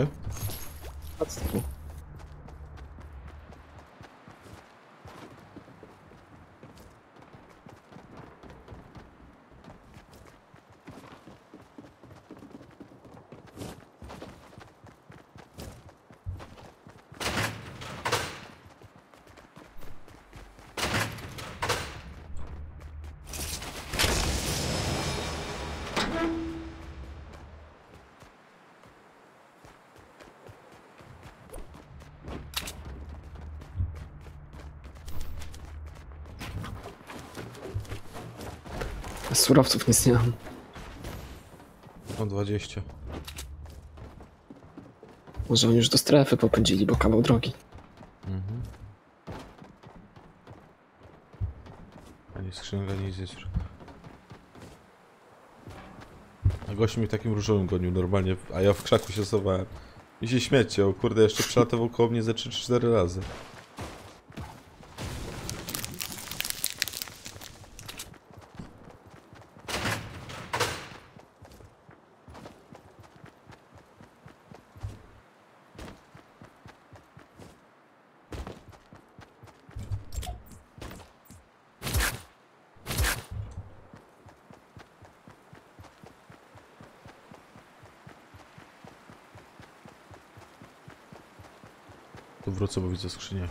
Z surowców nic nie mam. Mam dwadzieścia. Może oni już do strefy popędzili, bo kawał drogi. Mhm. Ani skrzynka, nic jest. A gość mi takim różowym gonił normalnie, a ja w krzaku się schowałem. I się śmiecie, o kurde, jeszcze przelatował koło mnie ze trzy cztery razy. Tu wrócę, bo widzę skrzynię.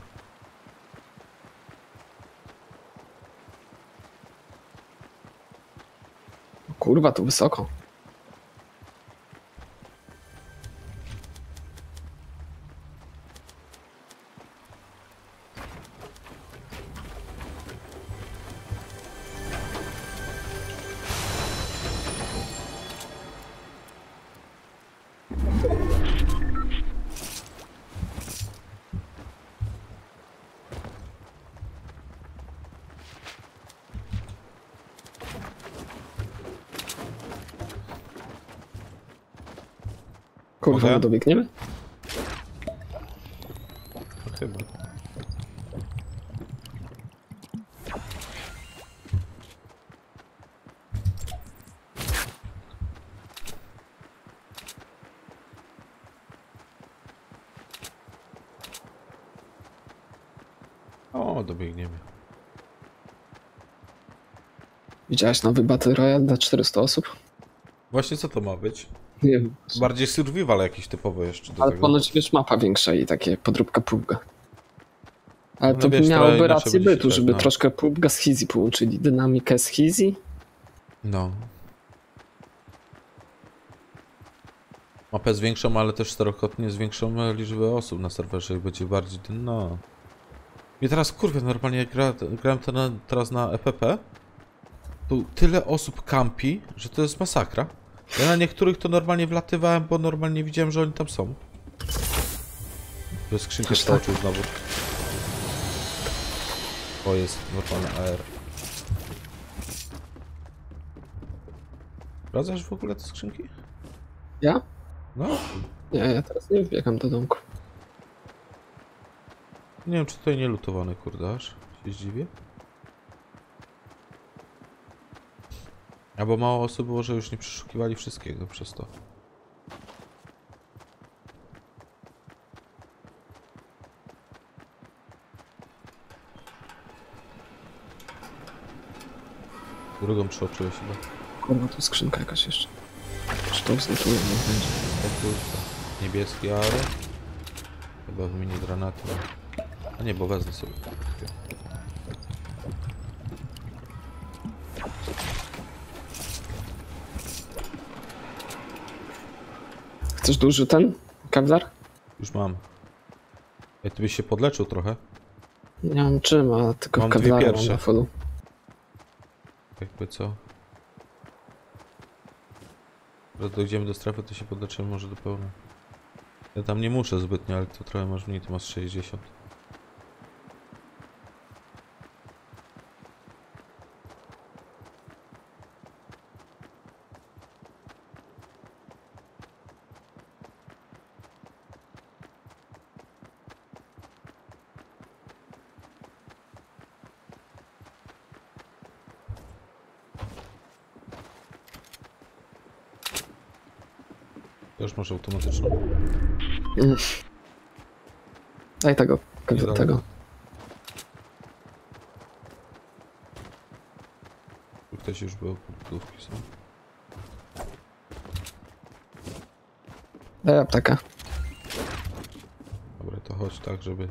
Kurwa, tu wysoko. Kurwa, Mogę? my dobiegniemy? No chyba. O, dobiegniemy. Widziałeś nowy Battle Royale dla czterystu osób? Właśnie co to ma być? Nie wiem. Bardziej survival jakiś typowo jeszcze do Ale tego. ponoć wiesz, mapa większa i takie podróbka próbka. Ale No to wiesz, trochę miałoby inaczej rację będzie bytu, się żeby tak, no. troszkę PUBG z Hizi połączyli. Dynamikę z Hizi. No. Mapę zwiększą, ale też czterokrotnie zwiększą liczbę osób na serwerze i będzie bardziej... no... I teraz, kurwa, normalnie jak gra, grałem to na, teraz na E P P, tu tyle osób kampi, że to jest masakra. Ja na niektórych to normalnie wlatywałem, bo normalnie widziałem, że oni tam są. Że skrzynkę Aż tak? przeoczył znowu. O, jest normalny A R. Sprawdzasz w ogóle te skrzynki? Ja? No. Nie, ja teraz nie wbiegam do domku. Nie wiem, czy tutaj nie lutowane, kurde, aż się zdziwię. Albo mało osób było, że już nie przeszukiwali wszystkiego przez to. Drugą przeoczyłeś chyba. Kurwa, tu skrzynka jakaś jeszcze. Czy to zlutuję, nie będzie. O kurwa. Niebieski ary. Chyba wymienię granaty. A nie, bo wezmę sobie. Chcesz duży ten? Kevlar? Już mam. Ej, ty byś się podleczył trochę. Nie mam czym, a tylko Mam dwie Kevlara mam pierwsze. na fullu. Jakby co? Jak dojdziemy do strefy, to się podleczymy może do pełna. Ja tam nie muszę zbytnio, ale to trochę masz mniej, to masz sześćdziesiąt. Też masz automatyczną. Mm. Daj tego, Nie Kevlar, dam. tego. Tu ktoś już był, podbudówki są. Daj aptekę. Dobra, to chodź tak, żeby...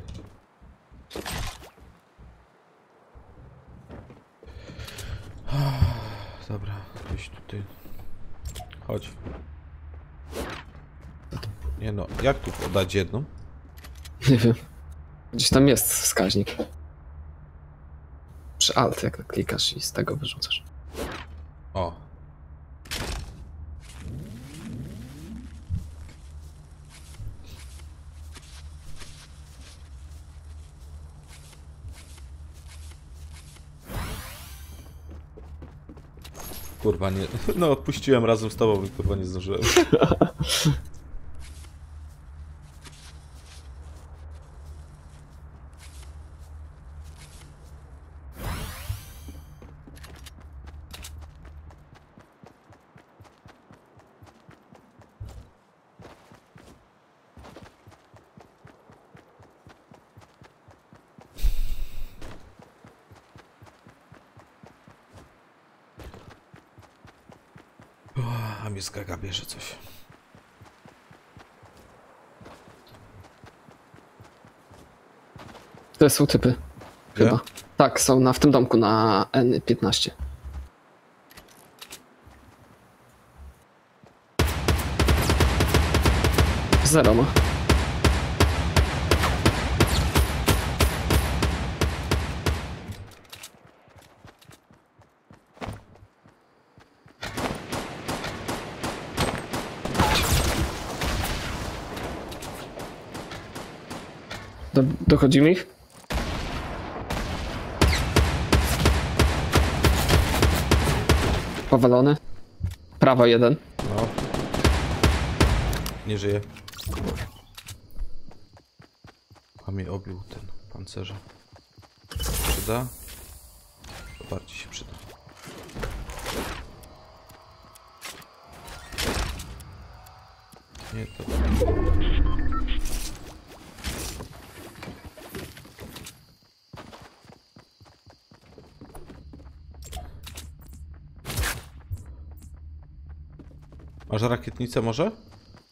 Dobra, gdzieś tutaj... Chodź. Nie no, jak tu podać jedną? Nie wiem. Gdzieś tam jest wskaźnik. Przy Alt jak klikasz i z tego wyrzucasz. O. Kurwa nie... No odpuściłem razem z tobą i kurwa nie zdążyłem. A mnie skaga bierze coś. To są typy. Chyba. Gdzie? Tak, są na, w tym domku na N piętnaście. Zero ma. Do, dochodzimy ich? Powalony. Prawo jeden. No. Nie żyje. A mnie obił ten pancerze. Przyda? To bardziej się przyda. Nie to. Masz rakietnicę może?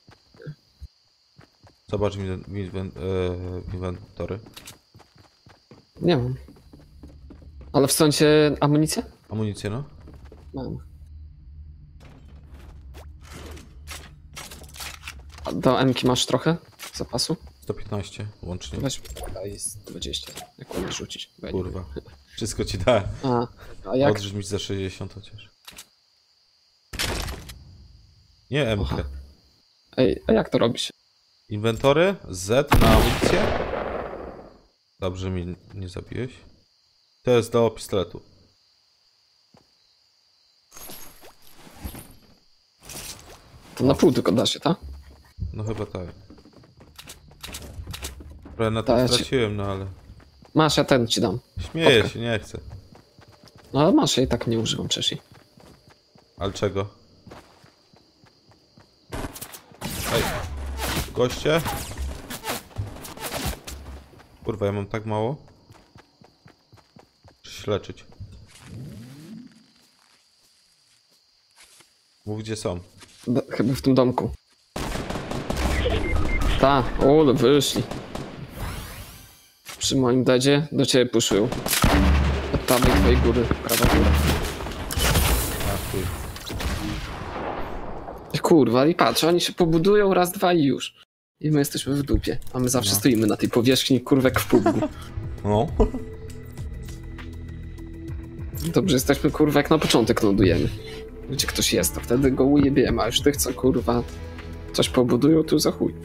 Zobacz w inwen- w inwen- e, w inwentory. Nie mam. Ale w sensie amunicję? Amunicję, no? Mam. A do M-ki masz trochę zapasu? sto piętnaście łącznie. Weź, daj jest dwadzieścia. Jak umiesz rzucić? Bo ja nie Kurwa. Wszystko ci da. wiem. A, a jak? Odrzuć mi za sześćdziesiąt chociaż. Nie M K. Aha. Ej, a jak to robi się? Inwentory, Z na amunicję. Dobrze mi nie zabiłeś. To jest do pistoletu. To na pół tylko da się, tak? No chyba tak. Prawie na Ta, to ja ci- straciłem, no ale... Masz, ja ten ci dam. Śmieję Okej. się, nie chcę. No ale masz, ja i tak nie używam przecież. Ale czego? Ej. Goście? Kurwa, ja mam tak mało. Muszę się leczyć. Mów gdzie są. D- chyba w tym domku. Ta, ole, wyszli. Przy moim dedzie do ciebie puszył. Od prawej twojej góry, prawa góra. A chuj. Kurwa, i patrz, oni się pobudują raz, dwa i już. I my jesteśmy w dupie, a my zawsze No. stoimy na tej powierzchni kurwek w pubgu. No. Dobrze, jesteśmy kurwa jak na początek lądujemy. Gdzie ktoś jest, to wtedy go ujebiemy, a już tych co kurwa coś pobudują, tu za chuj.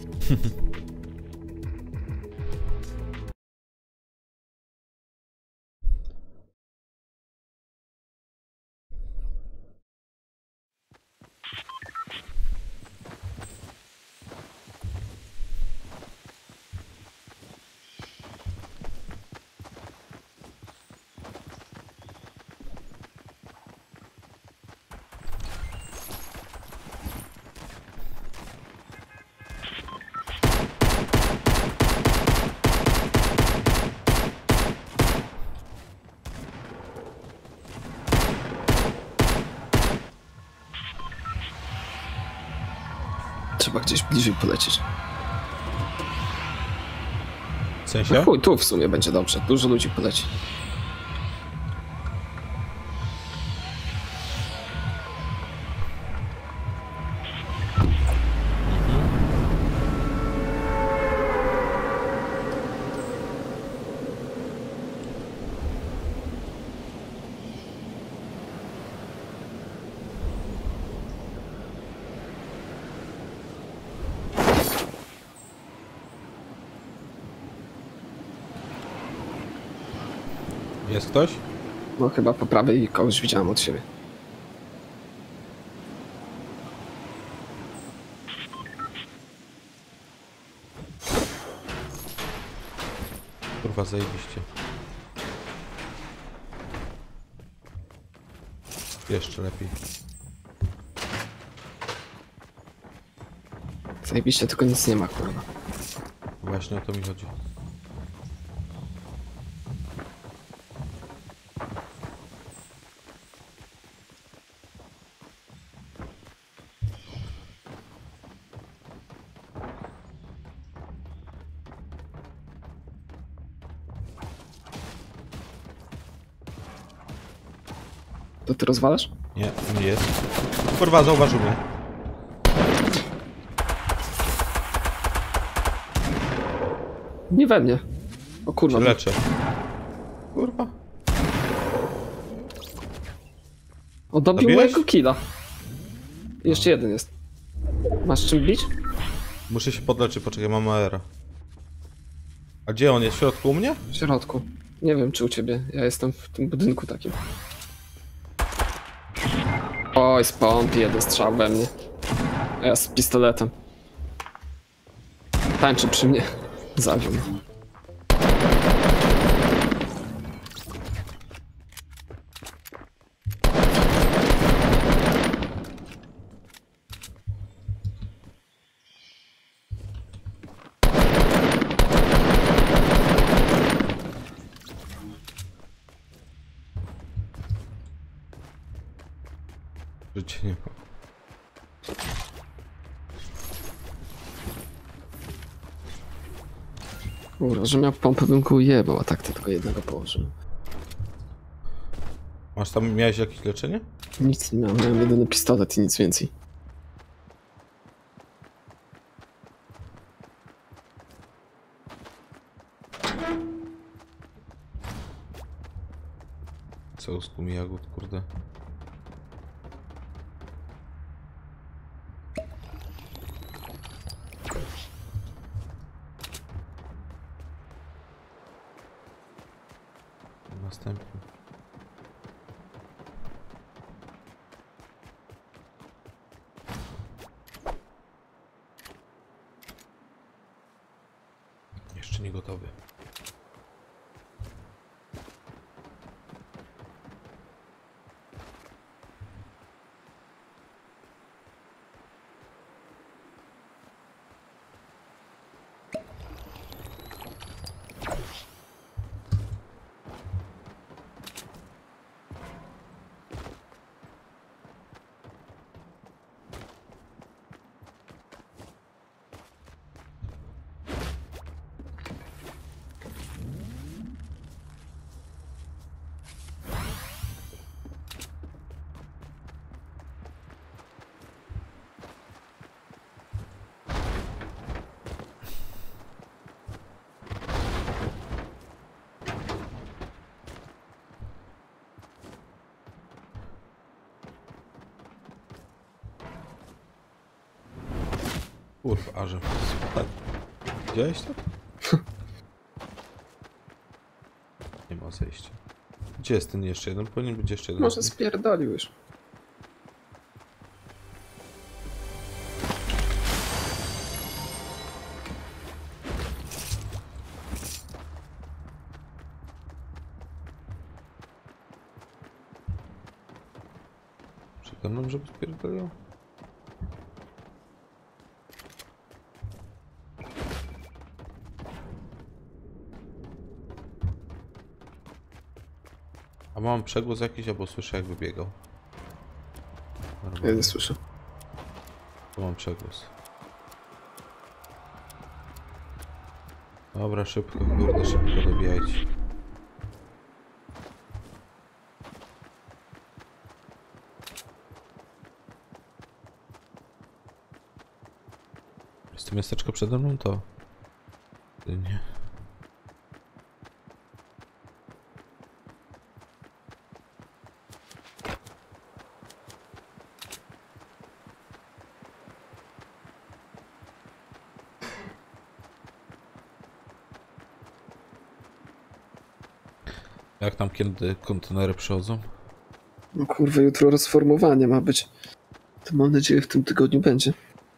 Trzeba gdzieś bliżej polecieć. W No sensie? chuj, tu w sumie będzie dobrze, dużo ludzi poleci. Jest ktoś? No chyba po prawej kogoś widziałem od siebie. Kurwa, zajebiście. Jeszcze lepiej. Zajebiście, tylko nic nie ma, kurwa. Właśnie o to mi chodzi. To ty rozwalasz? Nie, nie jest. Kurwa, zauważył mnie. Nie we mnie. O kurwa. Się leczę. Kurwa. O, dobił Zabiłeś? mojego killa. Jeszcze jeden jest. Masz czym bić? Muszę się podleczyć, poczekaj, mam aera. A gdzie on jest? W środku u mnie? W środku. Nie wiem czy u ciebie. Ja jestem w tym budynku takim. Oj, z pompy jeden strzał we mnie. A ja z pistoletem. Tańczy przy mnie. Zabił mnie. Życie nie ma. Kurwa, że miał pompę, bym go ujebał, a tak to tylko jednego położył. Masz tam, miałeś jakieś leczenie? Nic nie miałem, miałem jedyny pistolet i nic więcej. Co z gumi jagód, kurde. Następny. Jeszcze nie gotowy. Kurwa, a że spadł. Widziałeś to? Nie ma zejścia. Gdzie jest ten jeszcze jeden? Powinien być jeszcze jeden. Może spierdolił już. Czekam nam, żeby spierdolił. A mam przegłos jakiś, albo słyszę jak wybiegał. Ja nie słyszę. Tu mam przegłos. Dobra, szybko, kurde, szybko dobijajcie. Jest to miasteczko przede mną, to... Nie. Jak tam kiedy kontenery przychodzą? No kurwa, jutro rozformowanie ma być. To mam nadzieję w tym tygodniu będzie.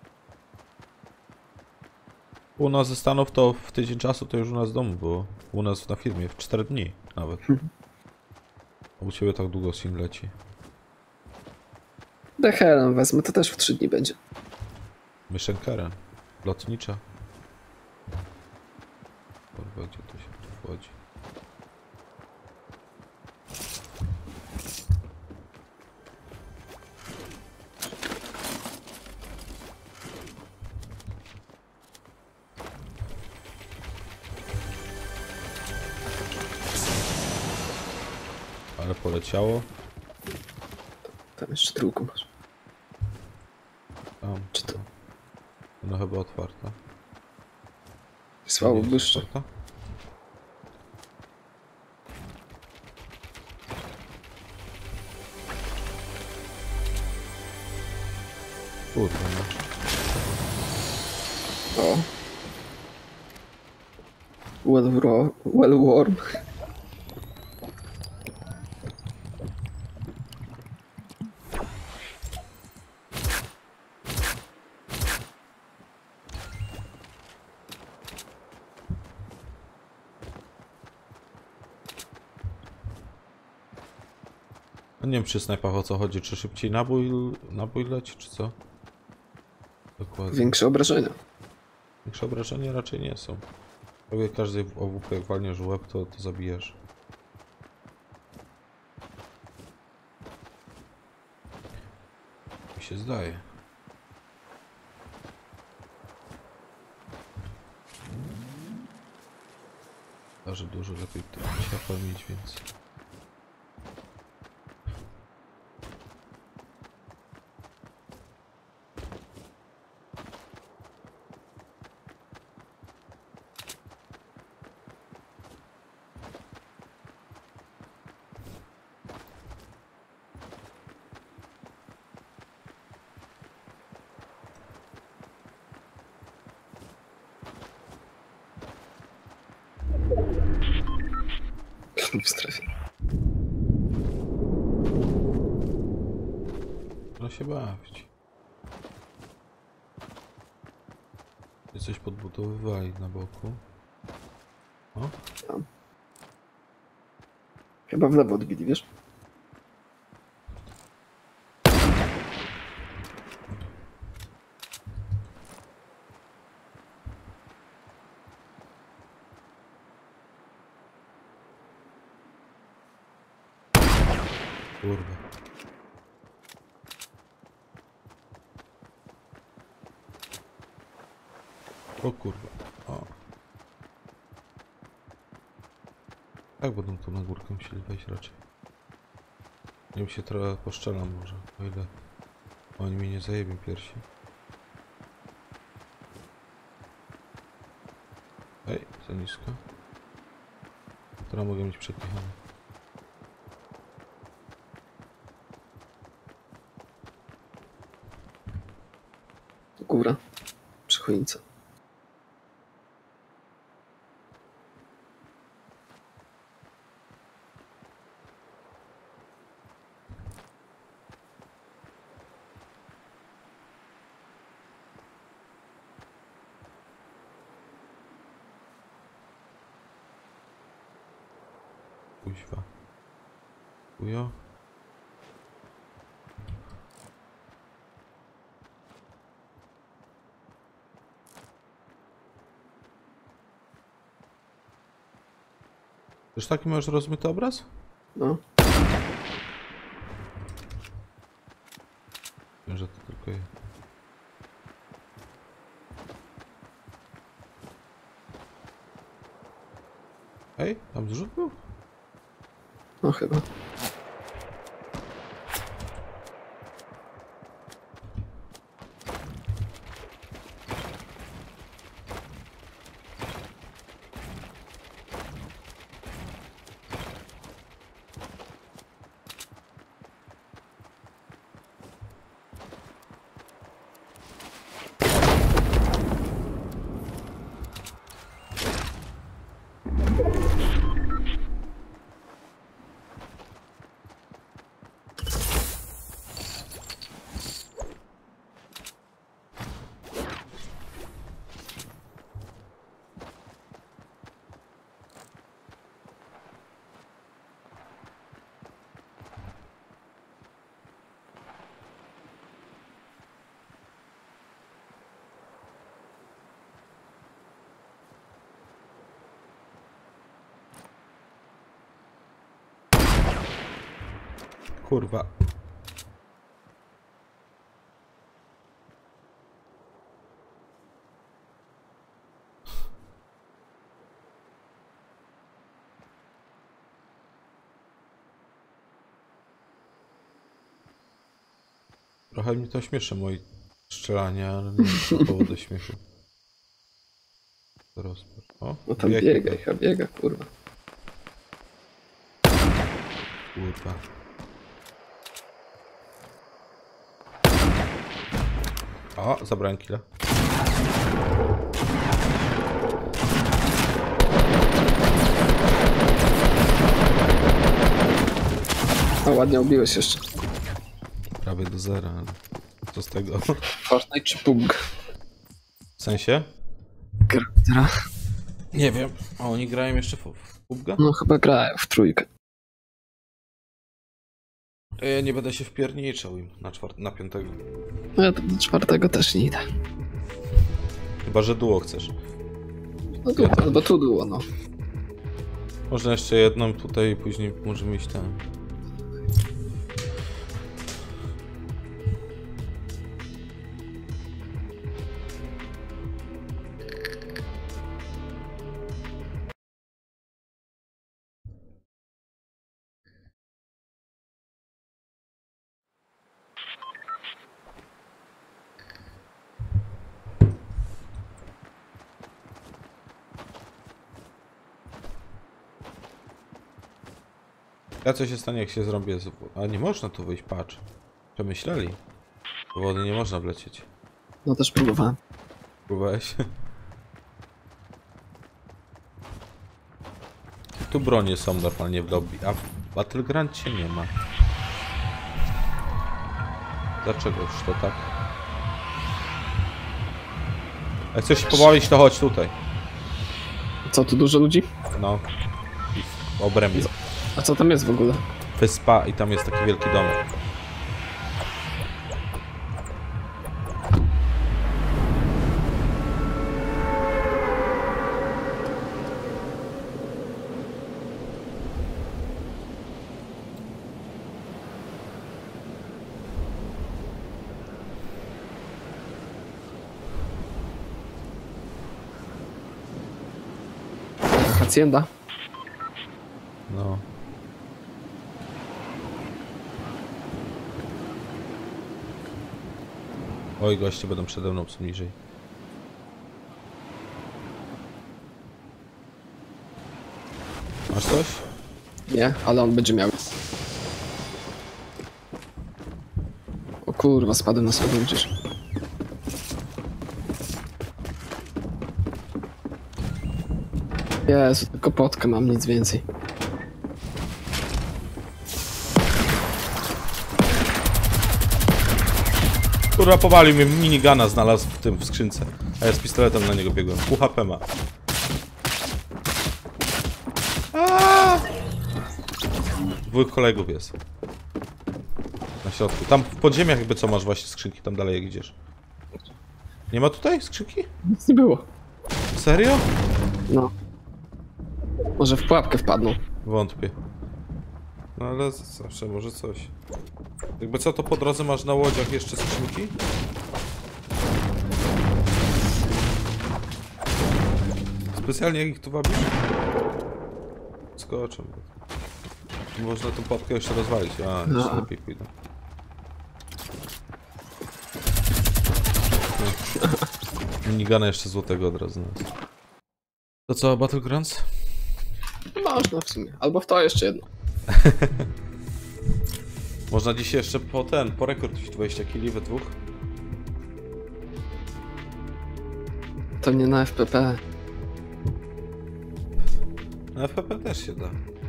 U nas ze Stanów to w tydzień czasu to już u nas w domu było. U nas na firmie w cztery dni nawet. A u ciebie tak długo sim leci. Dehelem wezmę, to też w trzy dni będzie. Mission Karen. Lotnicza. Kurwa, gdzie to się tu wchodzi? Ale poleciało. Tam jeszcze drugą masz. Tam. Czy to No chyba otwarta. słabo Nie jest błyszczy? otwarta? Kurde, no. O. Well, raw, well warm. No nie wiem przy snajpach o co chodzi, czy szybciej nabój, nabój leci, czy co? Dokładnie. Większe obrażenia. Większe obrażenia raczej nie są. Prawie każdy O W P jak walniesz w łeb, to, to zabijasz. Mi się zdaje. A że dużo lepiej to ciapa mieć, więc... W strefie. Trzeba się bawić. I coś podbudowywali na boku. O, Chyba w lewo odbili, wiesz? kurwa. O kurwa. O. Tak będą tu na górkę musieli wejść raczej. Nie wiem, się trochę poszczelam może, o ile oni mnie nie zajebią piersi. Ej, za nisko. Teraz mogę mieć przepychane. Góra. Przy choince. Kuźwa. Ujo. Już taki masz rozmyty obraz? No. Wiem, że to tylko je. Ej, tam zrzut był? No chyba. Kurwa. Trochę mi to śmieszy moje strzelanie, ale nie ma powodu do śmiechu. Rozpacz. O, No tam bieg, biega, bieg. ja biega, kurwa. Kurwa. O, zabrałem killa. A ładnie ubiłeś jeszcze. Prawie do zera, ale co z tego? Fortnite czy P U B G? W sensie? Gra. Nie wiem. A oni grają jeszcze w P U B G? No chyba grają w trójkę. To ja nie będę się wpierniczał im na, czwart na piątego. No ja tam do czwartego też nie idę. Chyba, że duo chcesz. No tu, albo tu było, no. Można jeszcze jedną tutaj, później możemy iść tam. Ja co się stanie, jak się zrobię z... A nie można tu wyjść, patrz. Przemyśleli. Do wody nie można wlecieć. No też próbowałem. Próbowałeś? Tu bronie są normalnie w lobby, a w Battlegroundzie nie ma. Dlaczegoż to tak? Jak chcesz się pobawić, to chodź tutaj. Co, tu dużo ludzi? No. I w obrębie. A co tam jest w ogóle? Wyspa i tam jest taki wielki domek. Hacienda? No. Oj, goście będą przede mną, są niżej. Masz coś? Nie, ale on będzie miał. O kurwa, spadłem na sobie gdzieś. Jezu, tylko potkę mam, nic więcej. Kurwa, powalił mnie, minigana znalazł w tym, w skrzynce. A ja z pistoletem na niego biegłem. Pół H P ma. Aaaa! Dwóch kolegów jest. Na środku. Tam w podziemiach jakby co masz właśnie skrzynki, tam dalej jak idziesz. Nie ma tutaj skrzynki? Nic nie było. Serio? No. Może w pułapkę wpadną. Wątpię. No ale zawsze może coś. Jakby co, to po drodze masz na łodziach jeszcze skrzynki? Specjalnie jak ich tu wabisz? Skoczę. Można tą pułapkę jeszcze rozwalić. A, No. jeszcze lepiej pójdę. No. Minigana jeszcze złotego od razu. To co, Battlegrounds? Można w sumie. Albo w to jeszcze jedno. Można dziś jeszcze po ten, po rekord dwadzieścia kili we dwóch. To nie na F P P. Na F P P też się da.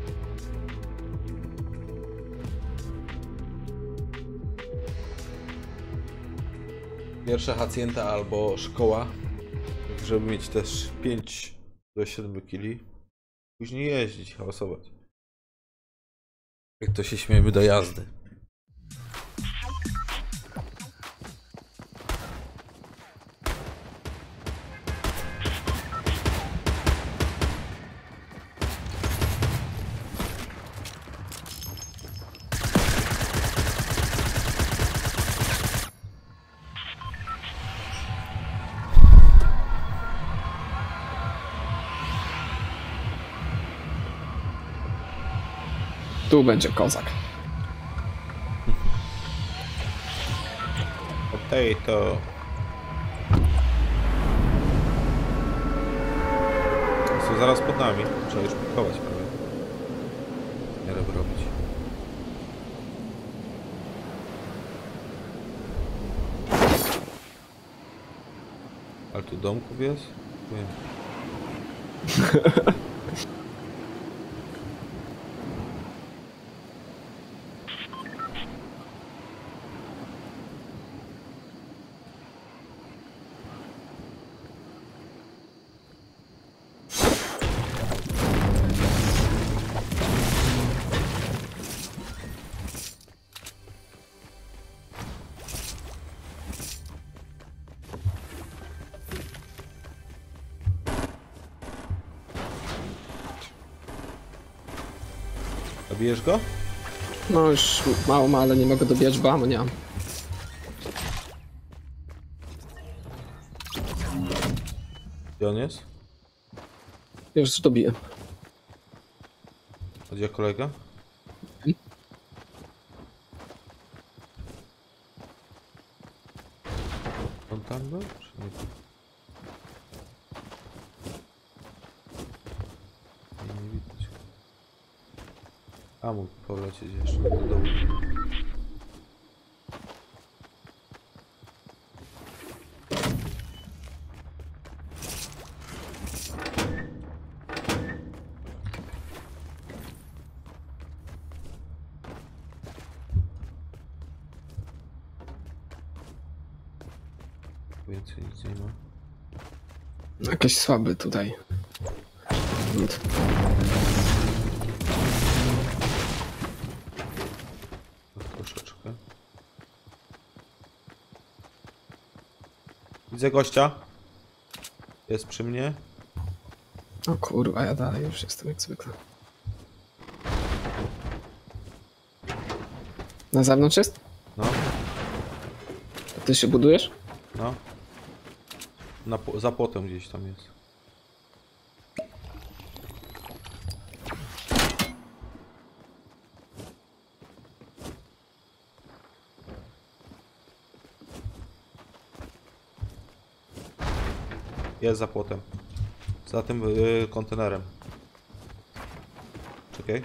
Pierwsza hacienda albo szkoła, żeby mieć też pięć do siedmiu kili. Później jeździć, hałasować. Jak to się śmiejemy do jazdy. Tu będzie kozak. Potato. Są zaraz pod nami. Trzeba już pikować prawie. Nie robię robić. Ale tu domków jest? Nie. Zabijesz go? No już mało ma, ale nie mogę dobijać, bo ammo nie mam. Gdzie on jest? Już dobiję. A gdzie kolega? On tam był? Czy nie? Nie, nie widać. A mógł polecieć jeszcze do dołu. Więcej nic nie ma. Jakiś słaby tutaj. Nic. Troszeczkę. Widzę gościa. Jest przy mnie. O kurwa, ja dalej już jestem jak zwykle. Na zewnątrz jest? No, A ty się budujesz? no. Na, po- za płotem gdzieś tam jest. Jest za płotem. Za tym yy, kontenerem. Czekaj.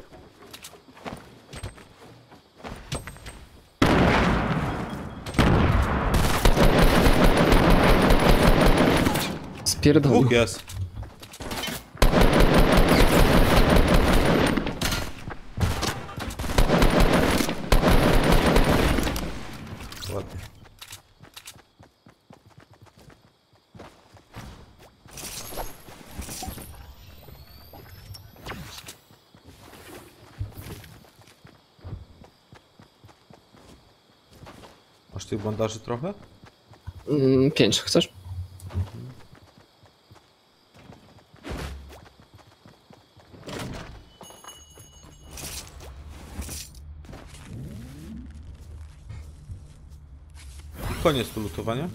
Spierdolił. Dwóch jest. Ładnie. Masz tych bandaży trochę? Mm, pięć, chcesz? I koniec tu lutowania?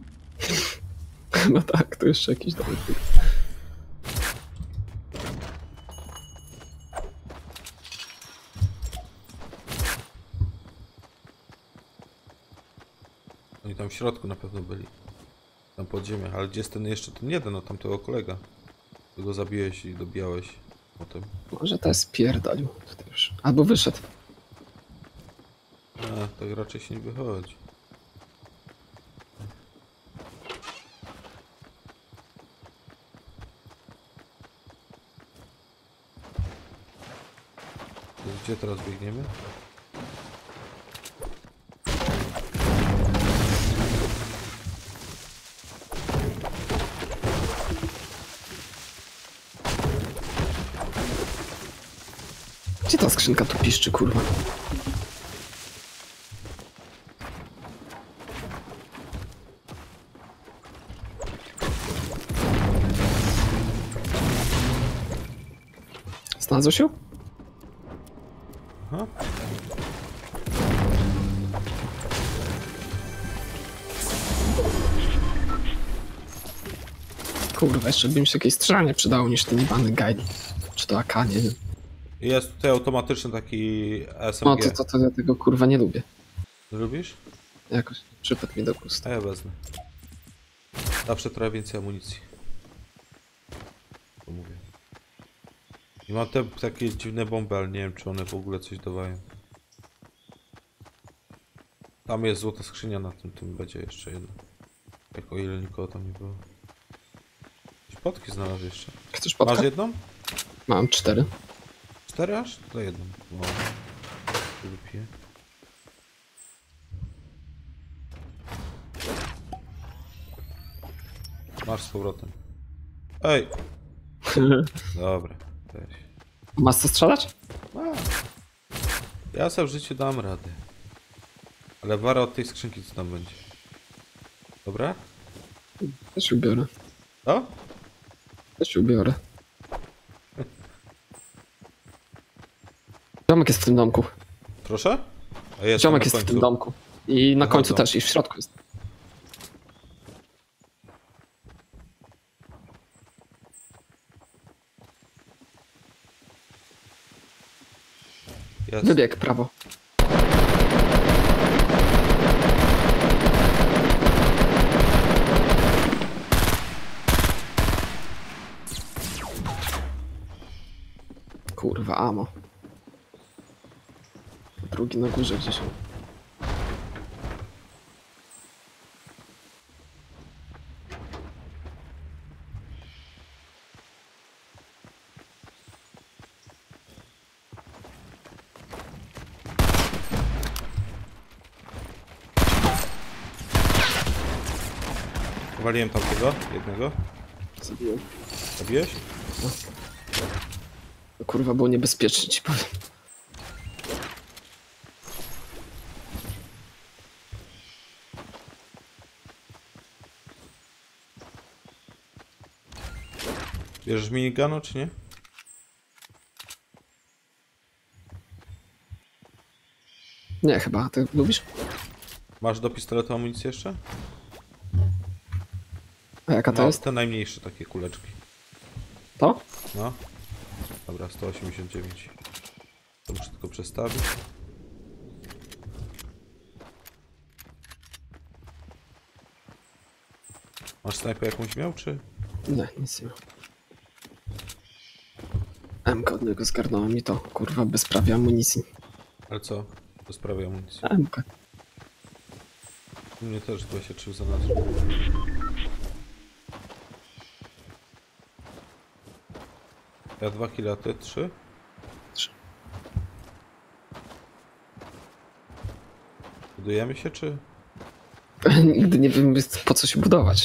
No tak, to jeszcze jakiś dobry. Oni tam w środku na pewno byli. Tam podziemiach, ale gdzie jest ten jeszcze ten jeden, no tamtego kolega. Którego zabiłeś i dobijałeś potem. Może to jest pierdolił tutaj już. Albo wyszedł. A, tak raczej się nie wychodzi. To gdzie teraz biegniemy? Gdzie ta skrzynka tu piszczy, kurwa? Znalazłeś ją? Aha. Kurwa, jeszcze by mi się jakieś strzelanie przydało niż ten jebany guide. Czy to A K, nie wiem. Jest tutaj automatyczny taki S M No G. to, to, to ja tego kurwa nie lubię. Lubisz? Jakoś przypadł mi do gustu. A ja wezmę. Zawsze trochę więcej amunicji. To mówię. I mam te takie dziwne bomby, ale nie wiem czy one w ogóle coś dawają. Tam jest złota skrzynia, na tym, tym będzie jeszcze jedna. Jak o ile nikogo tam nie było. Jakieś potki znalazł jeszcze. Chcesz Masz podkę? jedną? Mam cztery. Cztery aż? To jedną. Wow. To wypiję. Masz z powrotem. Ej! Dobra, weź. Masz co strzelać? A. Ja sobie w życiu dam radę. Ale wara od tej skrzynki co tam będzie. Dobra? Też się ubiorę. O? Też się ubiorę. Ziomek jest w tym domku. Proszę? A jest Ziomek na jest w końcu. tym domku. I na końcu Wychodzą. też, i w środku jest. Jest. Wybieg prawo. Kurwa, amo. drugi na górze gdzieś. Waliłem tamtego, jednego. Zabiłem. Zabiłeś? To kurwa było niebezpiecznie, ci powiem. Bierzesz miniganu, czy nie? Nie, chyba. Ty lubisz? Masz do pistoletu amunicję jeszcze? A jaka to No, jest? te najmniejsze takie kuleczki. To? No. Dobra, sto osiemdziesiąt dziewięć. To muszę tylko przestawić. Masz snajpę jakąś miał, czy? Nie, nic nie ma. M-ka od niego zgarnąłem i to, kurwa, bez prawie amunicji. Ale co? To sprawia amunicję. M-ka. U mnie też dwadzieścia trzy zanadrzu. Ja dwa kile, a ty trzy? Trzy. Budujemy się, czy? Nigdy nie wiem, po co się budować.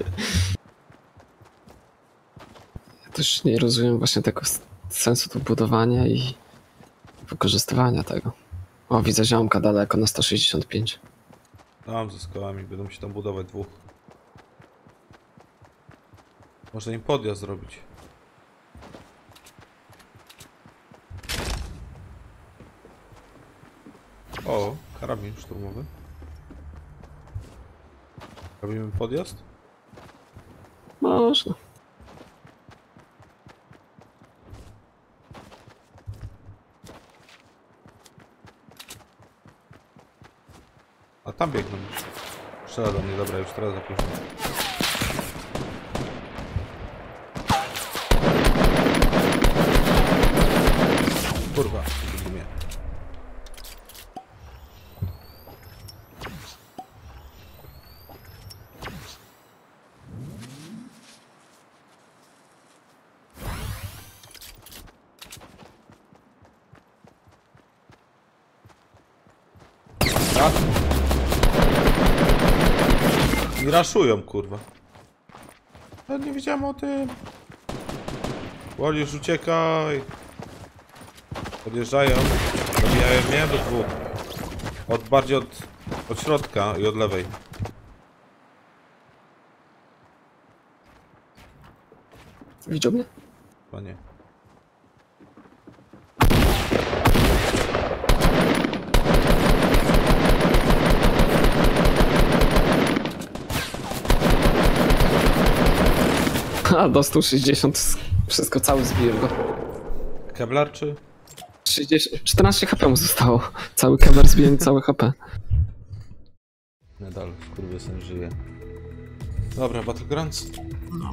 Ja też nie rozumiem właśnie tego sensu tu budowania i wykorzystywania tego. O, widzę ziomka daleko na sto sześćdziesiąt pięć. Tam ze skałami, będą się tam budować dwóch. Można im podjazd zrobić. O, karabin szturmowy. Robimy podjazd? Można. A tam biegną. Strzela do mnie, dobra, już teraz za późno. Kurwa, w mnie. I raszują, kurwa. Ja nie wiedziałem o tym. Woli, już uciekaj. Podjeżdżają. Dobijają mnie do dwóch. Od bardziej od, od środka i od lewej. Widział mnie? Chyba nie. A, dostał sześćdziesiąt. Wszystko, cały zbiłem go. Kevlar czy? sześćdziesiąt, czternaście H P mu zostało. Cały kebler zbiłem, całe H P. Nadal skurwysyn żyje. Dobra, Battlegrounds. No,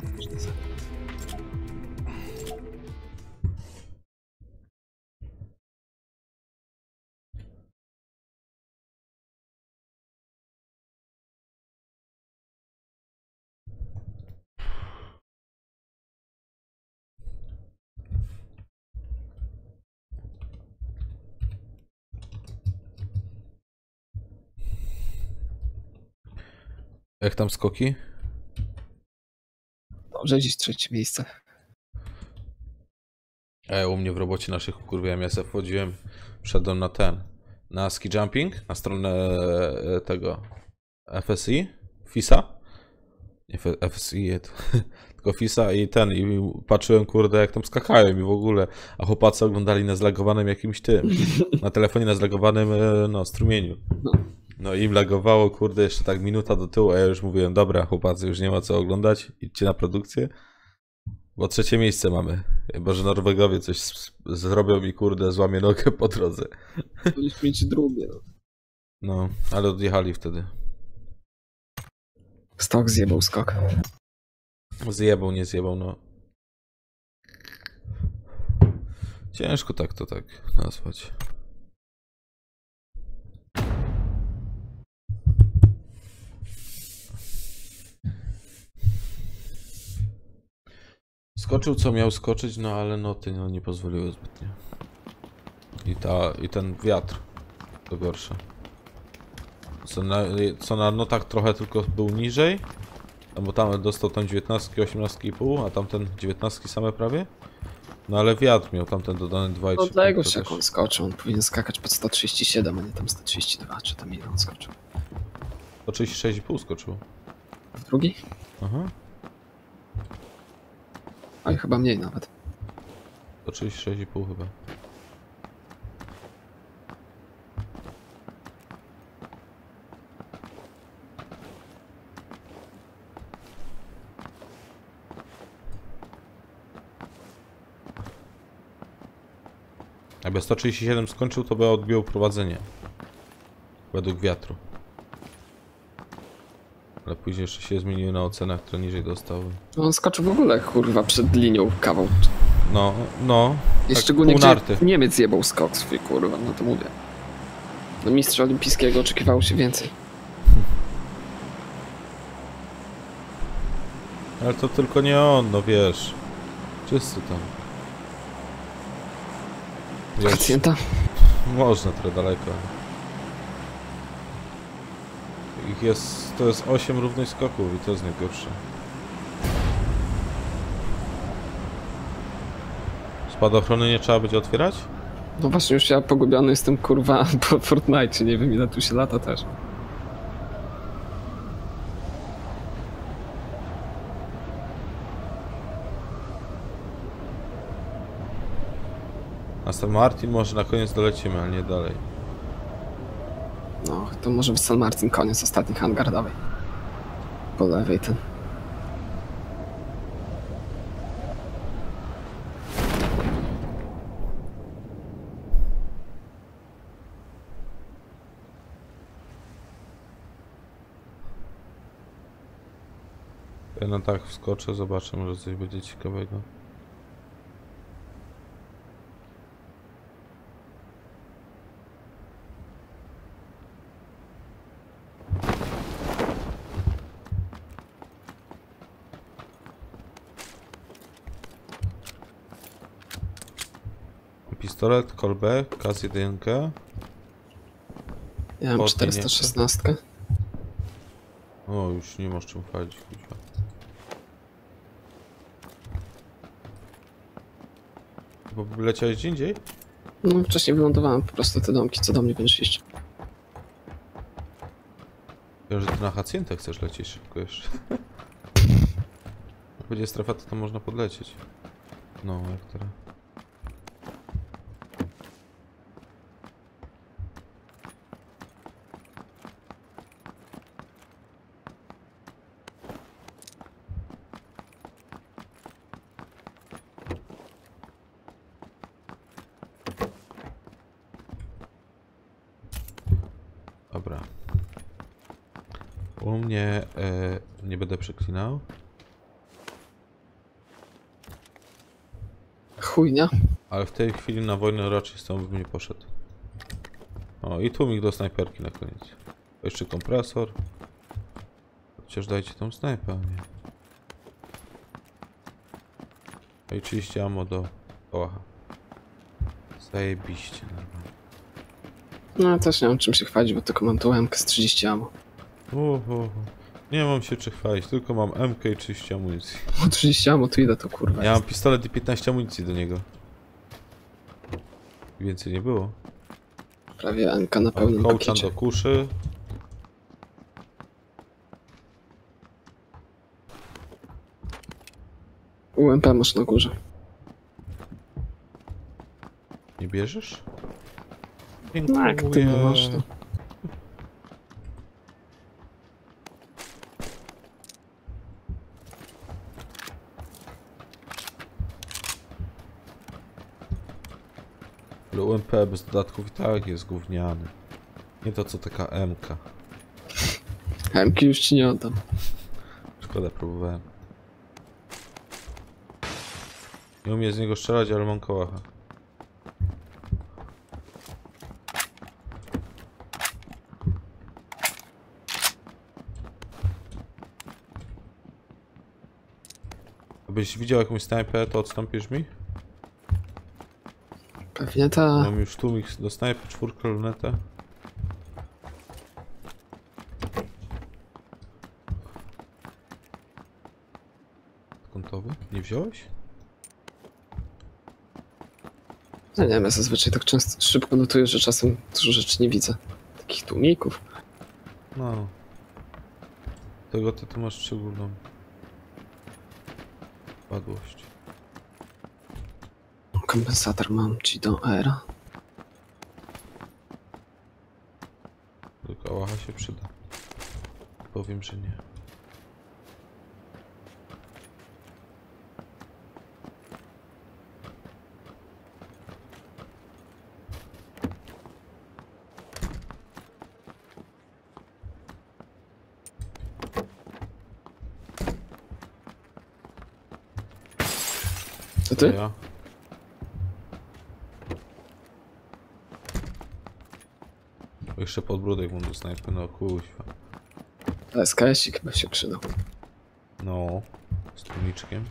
Jak tam skoki? dobrze, dziś trzecie miejsce. E, u mnie w robocie naszych kurwiłem, ja sobie wchodziłem, wszedłem na ten, na ski jumping, na stronę e, tego F S I, FISA, nie F S I, to, tylko FISA i ten, i patrzyłem, kurde, jak tam skakają i w ogóle, a chłopacy oglądali na zlagowanym jakimś tym, na telefonie na zlagowanym, e, no, strumieniu. No i im lagowało, kurde, jeszcze tak minuta do tyłu, a ja już mówiłem, dobra, chłopacy, już nie ma co oglądać, idźcie na produkcję. Bo trzecie miejsce mamy. Chyba że Norwegowie coś zrobią i kurde złamie nogę po drodze. Powinniśmy mieć drugie. No. No, ale odjechali wtedy. Stok zjebał skok. Zjebał, nie zjebał, no. Ciężko tak to tak nazwać. Skoczył co miał skoczyć, no ale noty no, nie pozwoliły zbytnio. I, ta, I ten wiatr to gorsze. Co na, co na notach trochę tylko był niżej. No bo tam dostał tam dziewiętnaście, osiemnaście i pół, a tamten dziewiętnaście same prawie. No ale wiatr miał tamten dodany dwa i trzy. Od tego się jak on skoczył, on powinien skakać pod sto trzydzieści siedem, a nie tam sto trzydzieści dwa, czy tam ile on skoczył. sto trzydzieści sześć i pół skoczył. W drugi? Aha. Oj, chyba mniej nawet. sto trzydzieści sześć i pół chyba. Jakby sto trzydzieści siedem skończył, to by odbiło prowadzenie. Według wiatru. Ale później jeszcze się zmieniły na ocenach, które niżej dostały. No on skoczył w ogóle, kurwa, przed linią kawał. No, no. I Tak szczególnie pół gdzie narty. Niemiec jebał skok swój, kurwa, no to mówię. Do mistrza olimpijskiego oczekiwało się więcej. Ale to tylko nie on, no wiesz. Wszyscy tam. Wiesz, Pacjenta? można trochę daleko. Ich jest, to jest osiem równych skoków i to jest najgorsze. Spadochrony nie trzeba będzie otwierać? No właśnie, już ja pogubiony jestem, kurwa, po Fortnite, nie wiem ile tu się lata też. Aston Martin może na koniec dolecimy, ale nie dalej. No, to może być San Martin, koniec, ostatni hangar, dawaj. Po lewej ten. Ja na tak wskoczę, zobaczę, może coś będzie ciekawego. Pistolet, kolbę, K Z jeden. Ja mam Pod czterysta szesnaście. O, już nie masz czym chwalić, kuźwa. Bo leciałeś gdzie indziej? No, wcześniej wylądowałem po prostu te domki, co do mnie będziesz iść. Wiem, że ty na Hacjentę chcesz lecieć szybko jeszcze. Jak będzie strefa, to tam można podlecieć. No, jak teraz. Dobra. U mnie e, nie będę przeklinał. Chujnia. Ale w tej chwili na wojnę raczej z tą bym nie poszedł. O, i tłumik do snajperki na koniec. Jeszcze kompresor. Chociaż dajcie tą snajpę, nie? No i trzydzieści ammo do kołacha. Zajebiście normalnie. No, ja też nie mam czym się chwalić, bo tylko mam tą M K z trzydzieści ammo. Uhu. Nie mam się czy chwalić, tylko mam M K i trzydzieści amunicji. O trzydzieści ammo, to ile to kurwa Ja jest? mam pistolet i piętnaście amunicji do niego. Więcej nie było. Prawie M K na pełnym Kołczan pakiecie. do kuszy. U M P masz na górze. Nie bierzesz? No jak ty nie masz, to... Ale U M P bez dodatków i tak jest gówniany. Nie to co taka M K. M K już ci nie oddam. Szkoda, próbowałem. Nie umiem z niego strzelać, ale mam kołacha. Abyś widział jakąś snajpę, to odstąpisz mi? Pewnie ta... Mam już tłumik do snajpy, czwórkę, lunetę. Kątowy? Nie wziąłeś? No nie wiem, ja zazwyczaj tak często szybko notuję, że czasem dużo rzeczy nie widzę. Takich tłumików. No. Tego to ty masz szczególną padłość. Kompensator mam ci do aera. Do kałacha się przyda. Powiem, że nie. To ty? Ja. Jeszcze podbródek mam do snajpy, no kuźwa. S K S-ik chyba się przydał. No, z tłumiczkiem.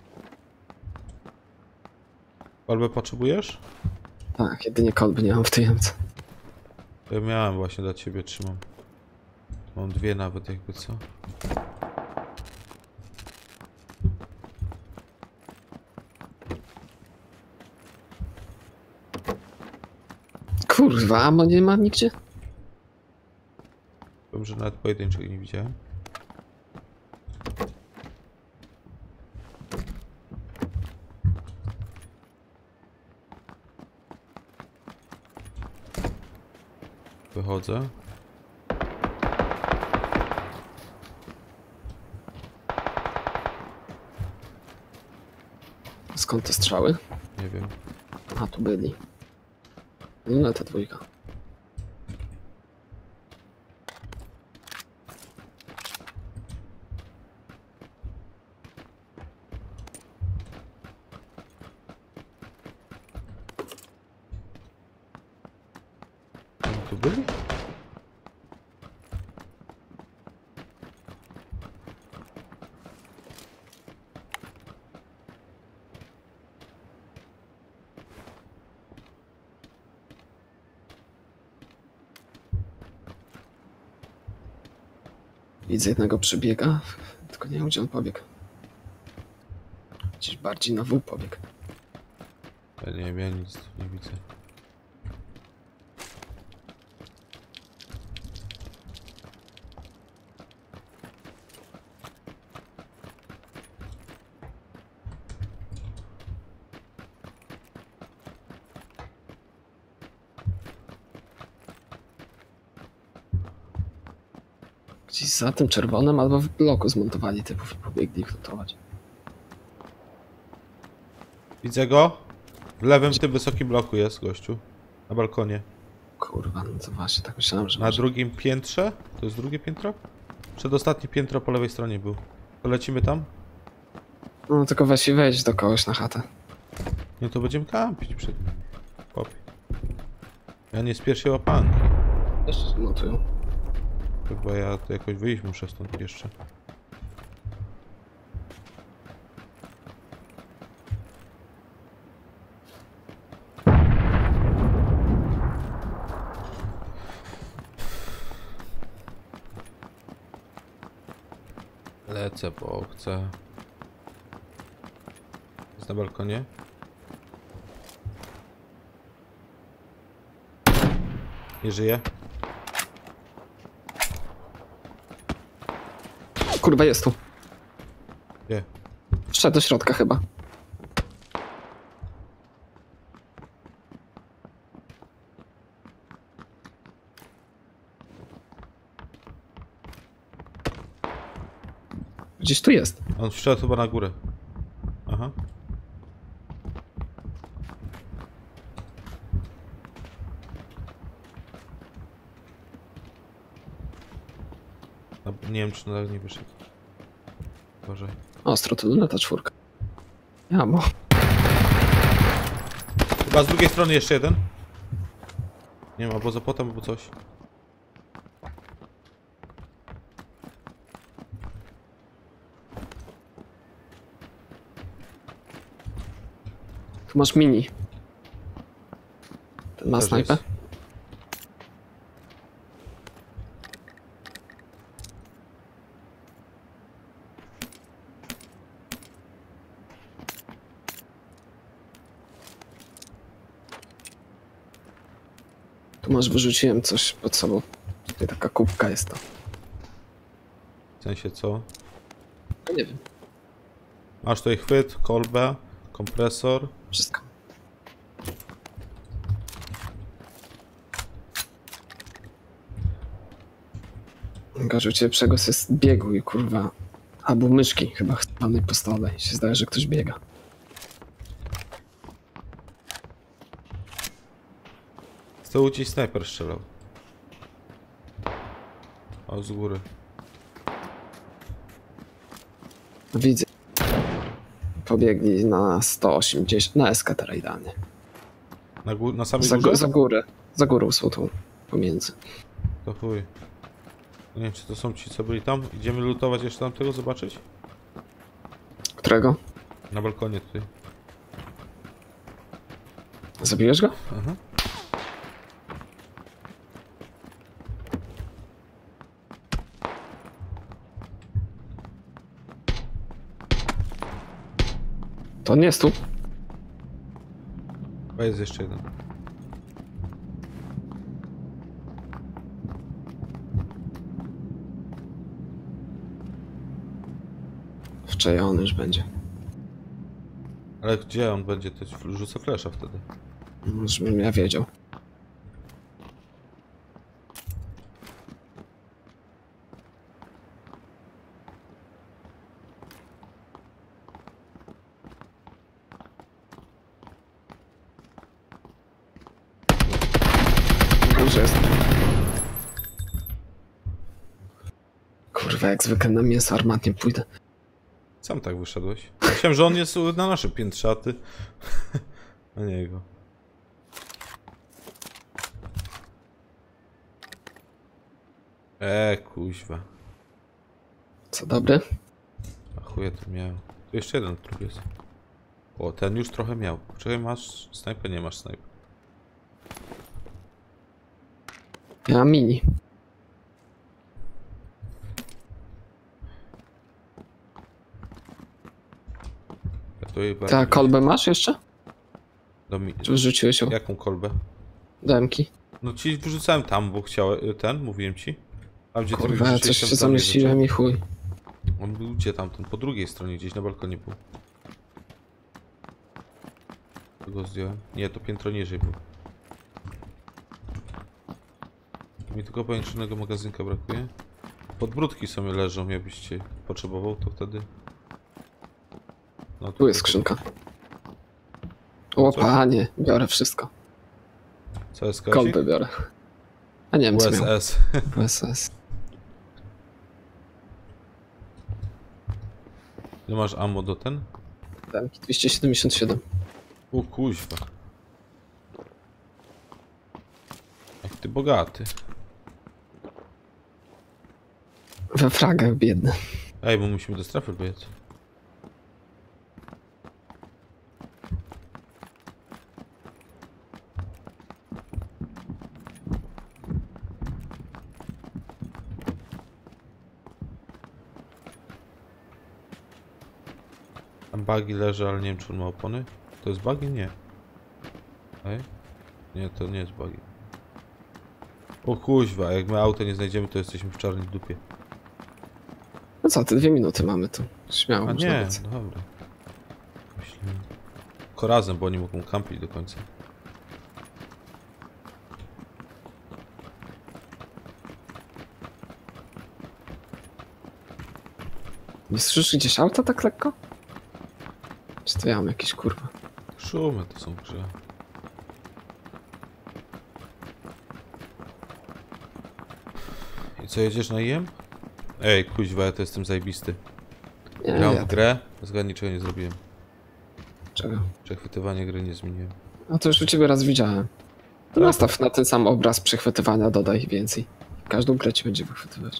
Kolbę potrzebujesz? Tak, jedynie kolby nie mam w tej jemce. Ja miałem właśnie dla ciebie, trzymam. Mam dwie nawet, jakby co. Kurwa, amo nie ma nigdzie? Powiem, że nawet pojedynczych nie widziałem. Wychodzę. Skąd te strzały? Nie wiem. A, tu byli. No, ta dwójka. Oni tu byli? Widzę jednego przebiega, tylko nie wiem, gdzie on pobiegł. Gdzieś bardziej na W pobiegł. Ja nie wiem, ja nic tu nie widzę. Gdzieś za tym czerwonym albo w bloku zmontowali typów i pobiegli ich lutować. Widzę go. W lewym, w tym wysokim bloku jest gościu. Na balkonie. Kurwa, no to właśnie tak myślałem, że... Na może- drugim piętrze? To jest drugie piętro? Przedostatnie piętro po lewej stronie był. To lecimy tam? No tylko weź i wejdź do kogoś na chatę. Nie, to będziemy kampić przed nimi. Popie. Ja nie spieszę łapanki. Jeszcze się montują. Chyba ja to jakoś wyjść muszę stąd jeszcze. Lecę, bo chcę. Jest na balkonie. Nie żyje. Kurwa, jest tu. Gdzie? Wszedł do środka chyba. Gdzieś tu jest. On wszedł chyba na górę. Aha. No, nie wiem, czy nadal nie wyszedł. Boże. Ostro, tu luneta czwórka. Ja, bo... Chyba z drugiej strony jeszcze jeden. Nie ma, bo za potem, albo coś. Tu masz mini. Ten ma Też snajpę? jest. Tu masz, wyrzuciłem coś pod sobą. Tutaj taka kubka jest to. W sensie co? No nie wiem, Masz tutaj chwyt, kolbę, kompresor. wszystko. Gorzej u ciebie przegłos jest biegu i kurwa. Albo myszki chyba w danej podstawowej. Się zdaje, że ktoś biega. Z tyłu ci snajper strzelał. O, z góry. Widzę. Pobiegli na sto osiemdziesiąt, na eskatera idealnie. Na, gó na samej Za, górze? za górę. Za górą są tu pomiędzy. To chuj. Nie wiem, czy to są ci, co byli tam. Idziemy lutować jeszcze tamtego, zobaczyć? Którego? Na balkonie tutaj. Zabiłeś go? Aha. To nie jest tu. Chyba jest jeszcze jeden. Wczajony już będzie. Ale gdzie on będzie? To rzucę flesza wtedy. Żebym ja wiedział. Górze jest. Kurwa, jak zwykle na mięso armatnie pójdę. Sam tak wyszedłeś. Myślałem, że on jest na nasze piętrzaty. A nie jego. Eee, kuźwa. Co dobry? A chuje to miał. Tu jeszcze jeden trup jest. O, ten już trochę miał. Czekaj, masz snajpę? Nie masz snajpy. Ja mam mini. Ja tu jej Ta bardziej... kolbę masz jeszcze? Do mi... Czy wyrzuciłeś ją? Jaką kolbę? Do emki. No ci wyrzucałem tam, bo chciałem... Ten, mówiłem ci. Tam gdzie ty Kurwa, ja wyrzuciłeś, coś tam się tam nie zamyśliłem i chuj. zaczął. On był gdzie tamten? Po drugiej stronie, gdzieś na balkonie był. Tu go zdjąłem. Nie, to piętro niżej był. Mi tylko powiększonego magazynka brakuje. Podbródki sobie leżą, jakbyście potrzebował, to wtedy... No, Tu jest skrzynka. O Co? panie, biorę wszystko. Co jest kasik? Kolbę biorę. A nie wiem co miał. U S S. U S S. Ile masz ammo do ten? Emki dwieście siedemdziesiąt siedem. O kuźwa. Jak ty bogaty. We fragach biedny. Ej, bo musimy do strefy biec. Tam buggy leży, ale nie wiem, czy on ma opony. To jest buggy? Nie. Ej? Nie, to nie jest buggy. O kuźwa, jak my auto nie znajdziemy, to jesteśmy w czarnej dupie. No co, te dwie minuty mamy tu. Śmiało, A można nie, biec. no dobra. Myślę... Tylko razem, bo oni mogą kampić do końca. Nie słyszysz gdzieś auta tak lekko? Czy to ja mam jakieś kurwa? Szumy to są w grze. I co, jedziesz na I M? Ej, kuźwa, ja to jestem zajebisty. Nie, Grałem ja w grę, zgadnij czego nie zrobiłem. czego? Przechwytywanie gry nie zmieniłem. A to już u ciebie raz widziałem. To Tak. nastaw na ten sam obraz przechwytywania, dodaj więcej. Każdą grę ci będzie wychwytywać.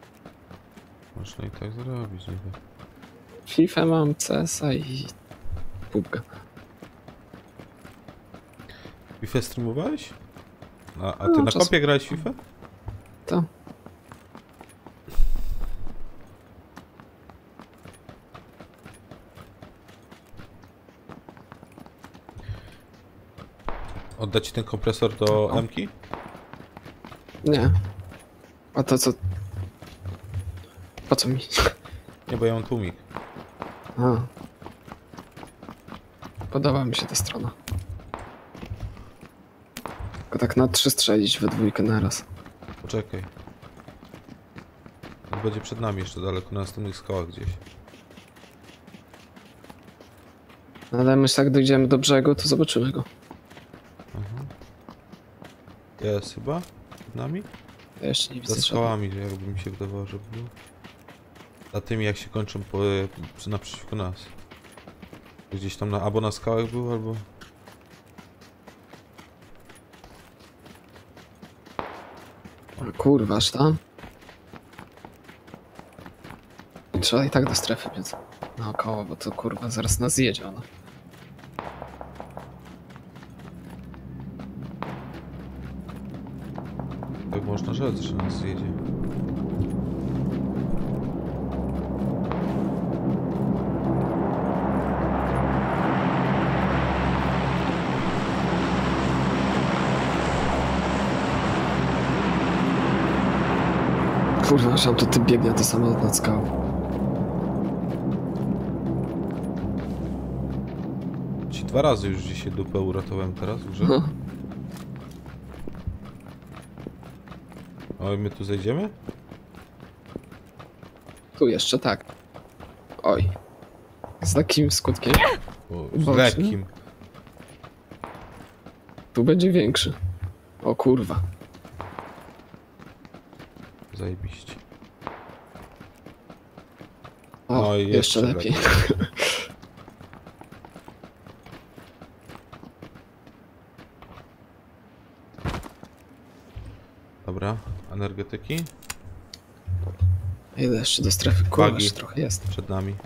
Można i tak zrobić, niby. FIFA mam, C S a i pupkę. FIFA streamowałeś? A, a ty No, na czas- kopie grałeś FIFA? To. Oddać ci ten kompresor do No. M-ki? Nie. A to co? Po co mi? Nie, bo ja mam tłumik. A. Podoba mi się ta strona. Tylko tak na trzy strzelić we dwójkę naraz. Poczekaj. On będzie przed nami jeszcze daleko, na następnych skałach gdzieś. Ale myślę, jak dojdziemy do brzegu, to zobaczymy go. Aha. Jest chyba? Przed nami? Ja jeszcze nie widzę Za żadnego. skałami, jakby mi się wydawało, że był. Za tymi jak się kończą po, przy, naprzeciwko nas. Gdzieś tam na, albo na skałach był, albo... O, kurwa, aż tam? Trzeba i tak do strefy biec. Naokoło, bo to kurwa zaraz nas zjedzie ona. Tak można rzec, że nas zjedzie. Kurwa, aż tam to ty biegnie, a to samolot nad skałą. Ci dwa razy już dzisiaj dupę uratowałem teraz w grze. No. Oj, my tu zejdziemy? Tu jeszcze tak. Oj. Z takim skutkiem. O, z Boczny? lekkim. Tu będzie większy. O kurwa. Zajebiście. O, No i jeszcze, jeszcze lepiej. Dobra, energetyki Ile jeszcze do strefy? Kurwa, Bagi. jeszcze trochę jest. przed nami.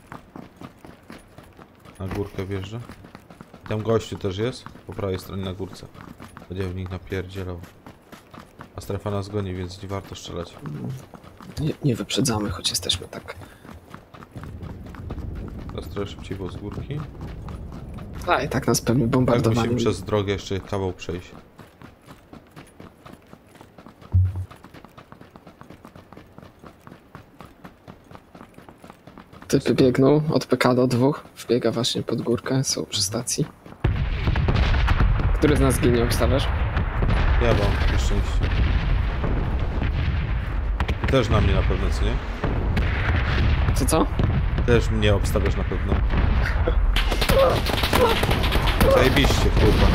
Na górkę wjeżdża. Tam gościu też jest, po prawej stronie na górce. Będzie w nich napierdzielał. A strefa nas goni, więc nie warto strzelać. Nie, nie wyprzedzamy, choć jesteśmy tak. Teraz trochę szybciej było z górki. A i tak nas pewnie Tak bombardowali. musimy przez drogę jeszcze kawał przejść. Typy biegną od P K do dwóch. Wbiega właśnie pod górkę, są przy stacji. Który z nas ginie, obstawiasz? Ja mam takie szczęście. Ty też na mnie na pewno, co nie? Co co? Też mnie obstawiasz na pewno. Zajebiście, kurwa.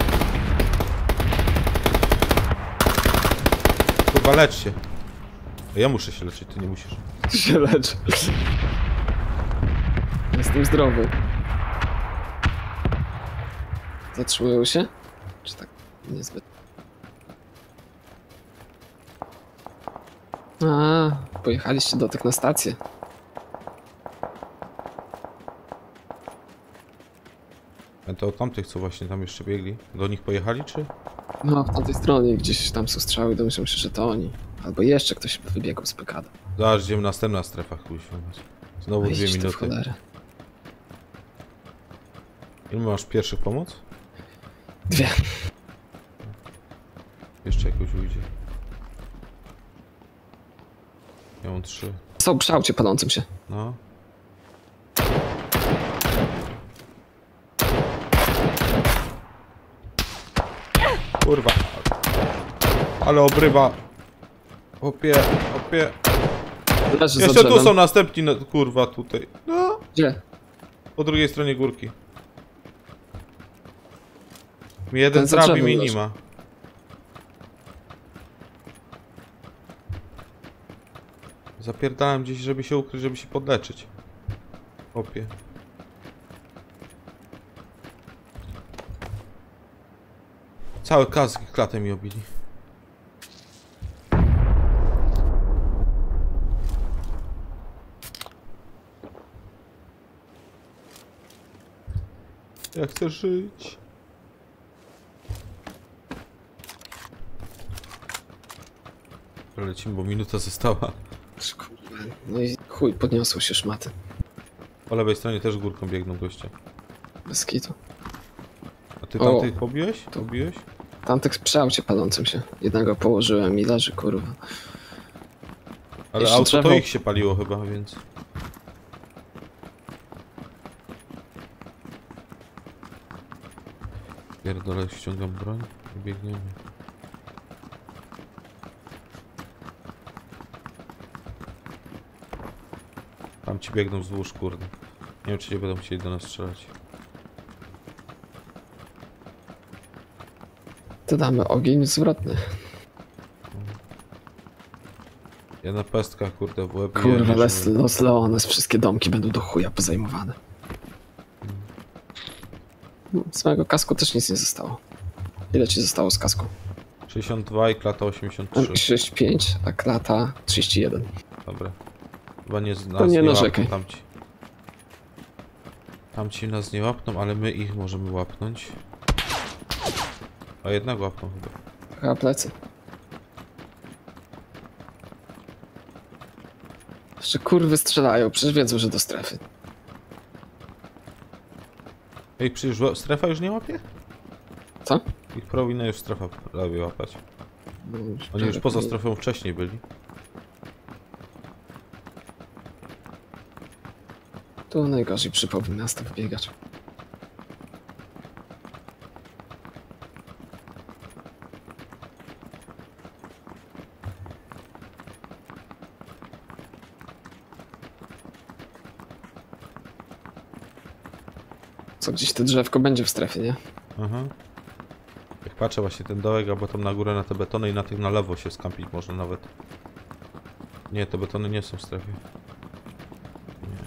Kurwa, lecz się. Ja muszę się leczyć, ty nie musisz. Ty się lecz. Jestem zdrowy. Zatrzymują się? Czy tak niezbyt? A, pojechaliście do tych na stację. A to od tamtych, co właśnie tam jeszcze biegli. Do nich pojechali, czy? No, po tamtej stronie gdzieś tam są strzały, domyślam się, że to oni. Albo jeszcze ktoś wybiegł z P K D. Zaraz idziemy następna strefa, kuźwa. Znowu dwie Idź ty w minuty. cholerę. Ile masz pierwszych pomoc? Dwie. Jeszcze jakoś ujdzie. Ja mam trzy. Są przy aucie palącym się. No. Kurwa. Ale obrywa. Opie, opie. Leży za Jeszcze tu drzewem. są następni, no, kurwa, tutaj. No. Gdzie? Po drugiej stronie górki. Mi jeden Ten za trafi, drzewem mi leży. nie ma. Zapierdałem gdzieś, żeby się ukryć, żeby się podleczyć. Opie. Cały kask klatę mi obili. Ja chcę żyć. Lecimy, bo minuta została. Kurwa. No i chuj, podniosły się szmaty. Po lewej stronie też górką biegną goście. Bez kitu. A ty O. tamtych pobiłeś? Pobiłeś? Tamtych przy aucie palącym się. Jednego położyłem i leży, kurwa. Ale Jeszcze auto to drzewo. ich się paliło chyba, więc... Pierdolę, ściągam broń i biegniemy. Tam ci biegną wzdłuż, kurde. Nie wiem, czy nie będą chcieli do nas strzelać. To damy ogień zwrotny. Ja na pestkach, kurde, w łeb. Kurwa, ja Los, Los Leones, wszystkie domki będą do chuja pozajmowane. No, z mojego kasku też nic nie zostało. Ile ci zostało z kasku? sześćdziesiąt dwa i klata osiemdziesiąt trzy. sześćdziesiąt pięć, a klata trzydzieści jeden. Dobra. Chyba nie, nas To nie nie narzekaj. łapną tamci. Tamci nas nie łapną, ale my ich możemy łapnąć. A jednak łapną chyba. Chyba plecy. Jeszcze kurwy strzelają, przecież wiedzą, że do strefy. Ej, przecież ła- strefa już nie łapie? Co? Ich powinna już strefa prawie łapać. No, Oni już poza prawie- strefą wcześniej byli. Tu najgorzej przy połowie miasta wbiegać. Co, gdzieś to drzewko będzie w strefie, nie? Aha. Jak patrzę właśnie ten dołek, albo tam na górę na te betony i na tych na lewo się skampić można nawet. Nie, te betony nie są w strefie. Nie.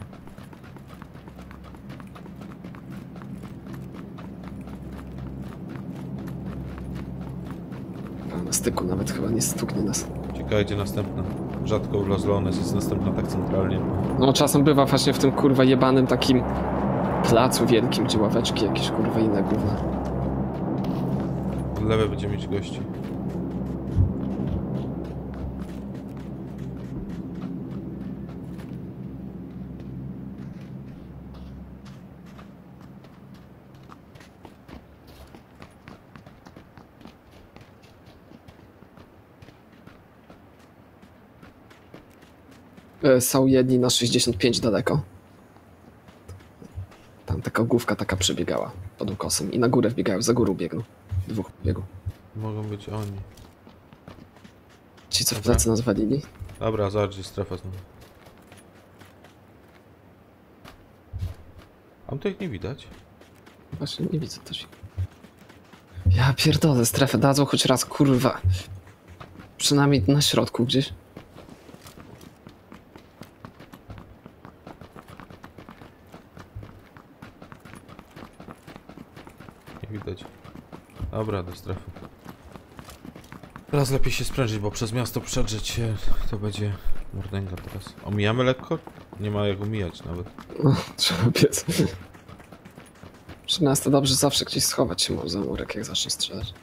A na styku nawet chyba nie stuknie nas. Ciekawe gdzie następna. Rzadko w Los Leones jest następna tak centralnie. No czasem bywa właśnie w tym kurwa jebanym takim placu wielkim, gdzie ławeczki jakieś kurwa inne gówna. Od lewej będziemy mieć gości. E, Są jedni na sześćdziesiąt pięć daleko. Tam taka główka taka przebiegała pod ukosem i na górę wbiegają, za górą biegną. Dwóch biegł. Mogą być oni. Ci co w Dobra. plecy nas walili? Dobra, zobacz gdzie strefa znowu. Tam to ich nie widać. Właśnie nie widzę też. Ja pierdolę, strefę dadzą choć raz, kurwa. Przynajmniej na środku gdzieś. Nie widać. Dobra, do strefy. Teraz lepiej się sprężyć, bo przez miasto przedrzeć się to będzie mordęga teraz. Omijamy lekko? Nie ma jak omijać nawet. No, trzeba biec. Przy nas to dobrze zawsze gdzieś schować się może za murek, jak zacznie strzelać.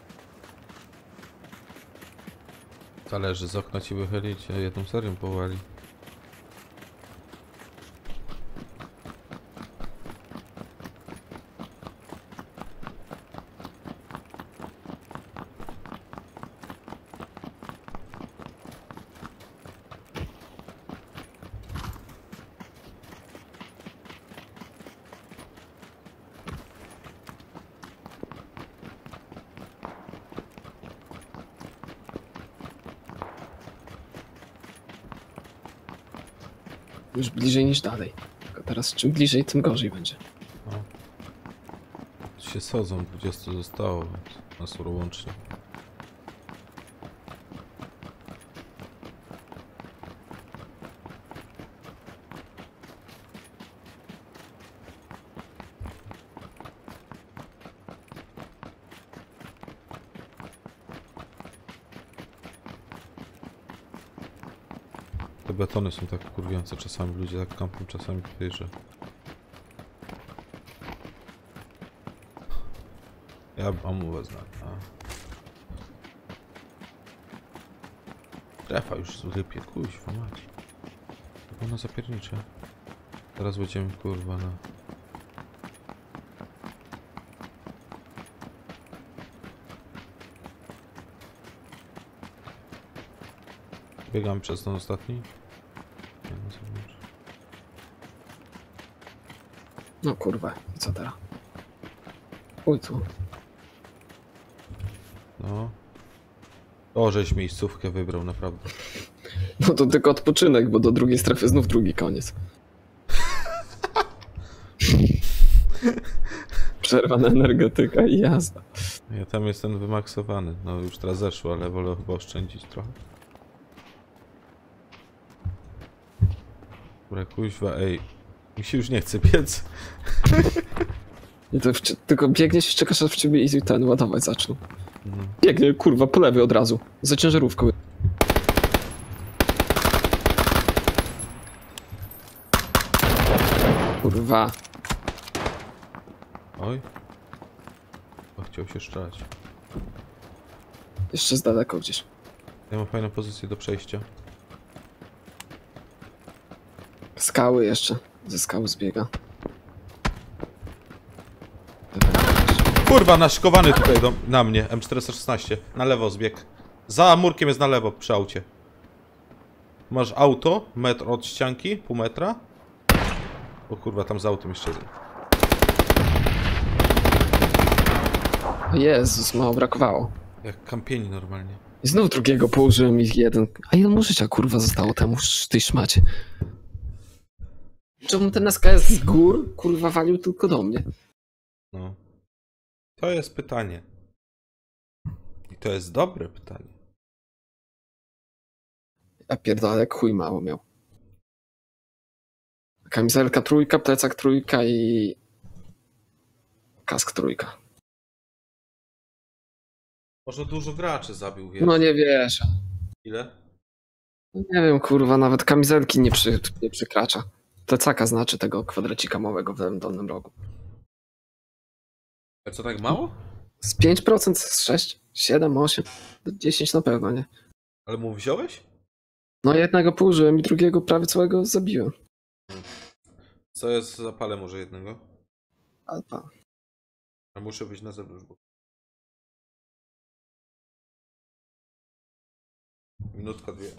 Zależy, z okna ci wychylić, a jedną serią powali. Już bliżej niż dalej. Tylko teraz czym bliżej, tym gorzej będzie. Się sodzą, dwadzieścia zostało, więc nas łącznie. Te betony są tak kurwiące czasami, ludzie tak kampią czasami tutaj, że... Ja mam wezmę. Strefa już zrypie, kuźwa mać. Jak ona zapiernicze. Teraz będziemy kurwa na... Biegamy przez ten ostatni. Nie, na zewnątrz. No kurwa, i co teraz? Uj tu. No. O, żeś miejscówkę wybrał, naprawdę. No to tylko odpoczynek, bo do drugiej strefy znów drugi koniec. Przerwa na energetyka i jazda. Ja tam jestem wymaksowany. No już teraz zeszło, ale wolę chyba oszczędzić trochę. Dobra, kuźwa, ej. Mi się już nie chce biec. I to w, tylko biegniesz i czekasz, aż w ciebie i ten ładować zaczną. No. Biegnie, kurwa, po lewej od razu. Za ciężarówką. Kurwa. Oj. O, chciał się szczać. Jeszcze z daleko gdzieś. Ja mam fajną pozycję do przejścia. Skały jeszcze. Ze skały zbiega. Kurwa, naszykowany tutaj do, na mnie. M czterysta szesnaście. Na lewo zbieg. Za murkiem jest na lewo przy aucie. Masz auto, metr od ścianki, pół metra. O kurwa, tam za autem jeszcze jeden. O Jezus, mało brakowało. Jak kampieni normalnie. I znów drugiego położyłem ich jeden. A ile mu życia, kurwa, zostało temu w tej szmacie? Czemu ten S K S z gór, kurwa, walił tylko do mnie? No. To jest pytanie. I to jest dobre pytanie. Ja pierdolę, jak chuj mało miał. Kamizelka trójka, plecak trójka i... kask trójka. Może dużo graczy zabił, wiesz? No nie wierzę. Ile? Nie wiem, kurwa, nawet kamizelki nie, przy, nie przekracza. Plecaka znaczy tego kwadracika małego w lewym dolnym rogu. A co, tak mało? Z pięć procent, z sześć, siedem, osiem, dziesięć na pewno, nie? Ale mu wziąłeś? No jednego położyłem i drugiego prawie całego zabiłem. Co jest, zapalę może jednego? Alpa. A muszę być na zewnątrz, bo... Minutka, dwie.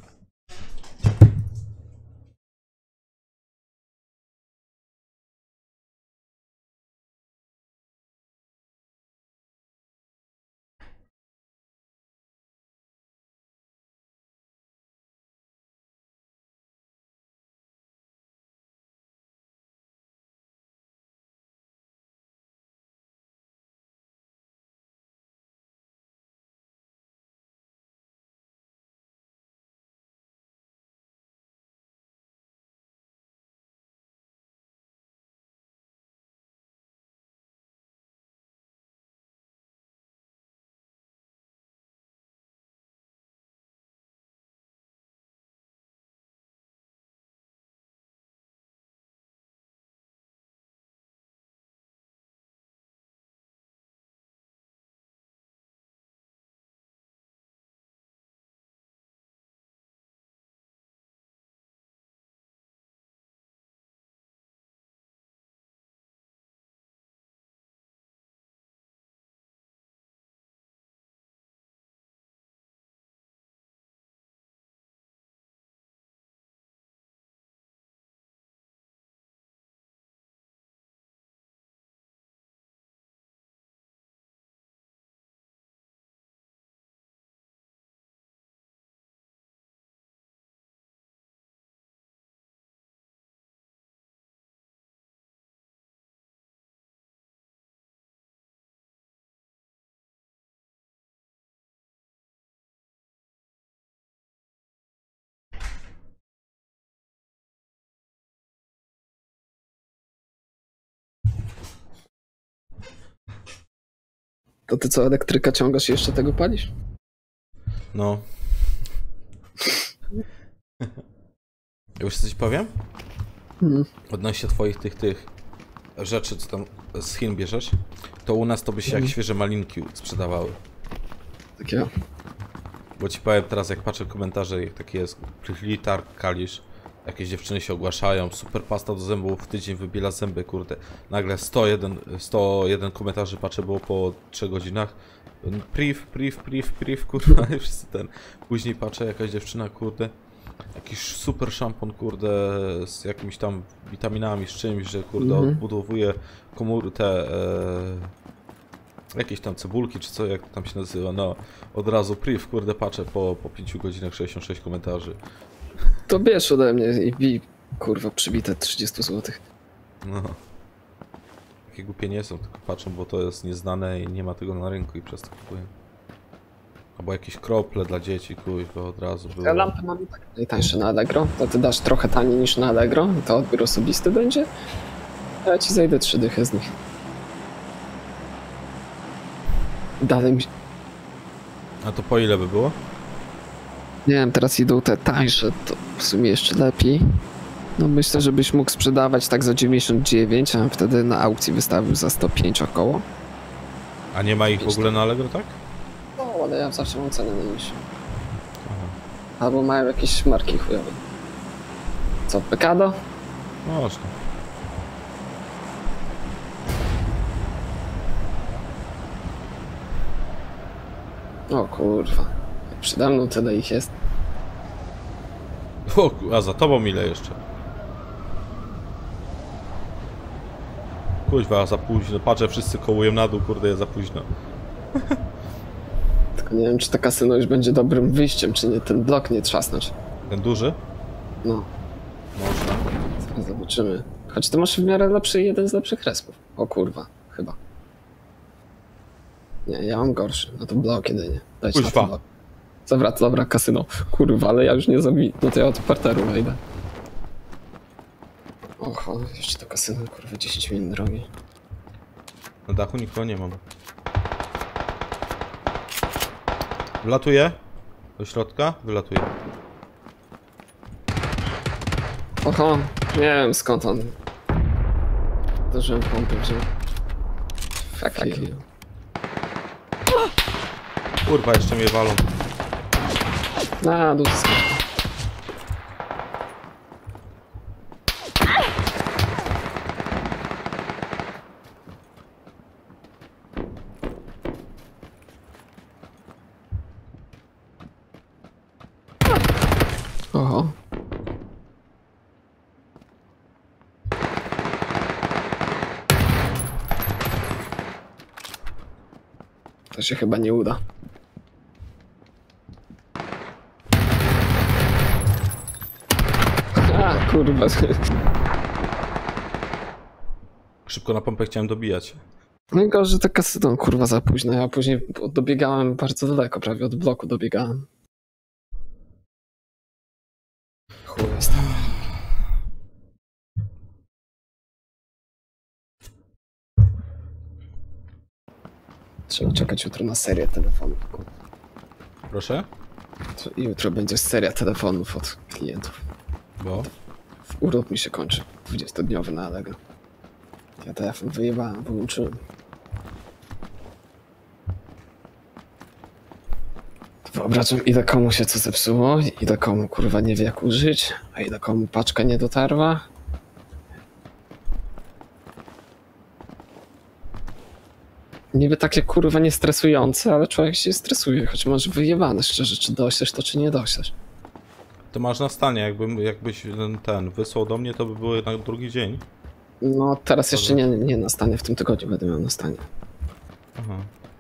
To ty co, elektryka ciągasz i jeszcze tego palisz? No. Już coś powiem? Mhm. Odnośnie twoich tych, tych rzeczy, co tam z Chin bierzesz, to u nas to by się jak świeże malinki sprzedawały. Takiego. Bo ci powiem teraz, jak patrzę komentarze, jak taki jest litar, kalisz, jakieś dziewczyny się ogłaszają, super pasta do zębów, w tydzień wybiela zęby, kurde. Nagle sto jeden, sto jeden komentarzy patrzę, było po trzech godzinach. Priv, priv, priv, priv, kurwa, i wszyscy ten. Później patrzę, jakaś dziewczyna, kurde, jakiś super szampon, kurde, z jakimiś tam witaminami, z czymś, że kurde, Mhm. odbudowuje komóry, te... E, jakieś tam cebulki, czy co, jak tam się nazywa, no, od razu priv, kurde, patrzę po, po pięciu godzinach sześćdziesiąt sześć komentarzy. To bierz ode mnie i bij, kurwa, przybite trzydzieści złotych. No. Takie głupie nie są, tylko patrzą, bo to jest nieznane i nie ma tego na rynku i przez to kupuję. Albo jakieś krople dla dzieci, kuźwa, od razu było. Ja lampy mam tak najtańsze na Allegro, to ty dasz trochę taniej niż na Allegro, to odbiór osobisty będzie, a ja ci zajdę trzy dychy z nich. Dalej mi... A to po ile by było? Nie wiem, teraz idą te tańsze, to w sumie jeszcze lepiej. No myślę, żebyś mógł sprzedawać tak za dziewięćdziesiąt dziewięć, a wtedy na aukcji wystawił za sto pięć około. A nie ma ich w ogóle na Allegro, tak? No, ale ja zawsze mam cenę najniższą. Aha. Albo mają jakieś marki chujowe. Co, Pekado? Można. O kurwa, przede mną tyle ich jest. O, a za tobą ile jeszcze? Kuźwa, za późno. Patrzę, wszyscy kołują na dół, kurde, jest za późno. Tylko nie wiem, czy to kasyno już będzie dobrym wyjściem, czy nie, ten blok nie trzasnąć. Ten duży? No, Można. zaraz zobaczymy. Choć ty masz w miarę lepszy, jeden z lepszych respów. O kurwa, chyba. Nie, ja mam gorszy. No to blok jedynie. Dajcie na Kuźwa. ten blok. Dobra, dobra, kasyno. Kurwa, ale ja już nie zabiję. No to ja od parteru wejdę. Oho, jeszcze to kasyno, kurwa, dziesięć minut drogi. Na dachu nikogo nie mam. Wlatuje? Do środka? Wylatuje. Oho, nie wiem skąd on. Zdążyłem pompę wziąć. Fuck you. Kurwa, jeszcze mnie walą. Na dół skąd. Oho. To się chyba nie uda. A, kurwa. Szybko na pompę chciałem dobijać. Najgorsze, że to kasyną, kurwa, za późno. Ja później dobiegałem bardzo daleko, prawie od bloku dobiegałem. Chuj jest tam. Trzeba czekać jutro na serię telefonów. kurwa. Proszę? To jutro będzie seria telefonów od klientów. Bo? Urlop mi się kończy. dwudziestodniowy na Allegro. Ja telefon wyjebałem, wyłączyłem. Wyobrażam, ile komu się co zepsuło, ile komu kurwa nie wie jak użyć, a ile komu paczka nie dotarła. Niby takie kurwa nie stresujące, ale człowiek się stresuje, choć masz wyjebane szczerze, czy doślesz to, czy nie doślesz. To masz na stanie, jakbym, jakbyś ten, ten wysłał do mnie, to by było jednak drugi dzień. No teraz jeszcze nie, nie na stanie, w tym tygodniu będę miał na stanie. Aha.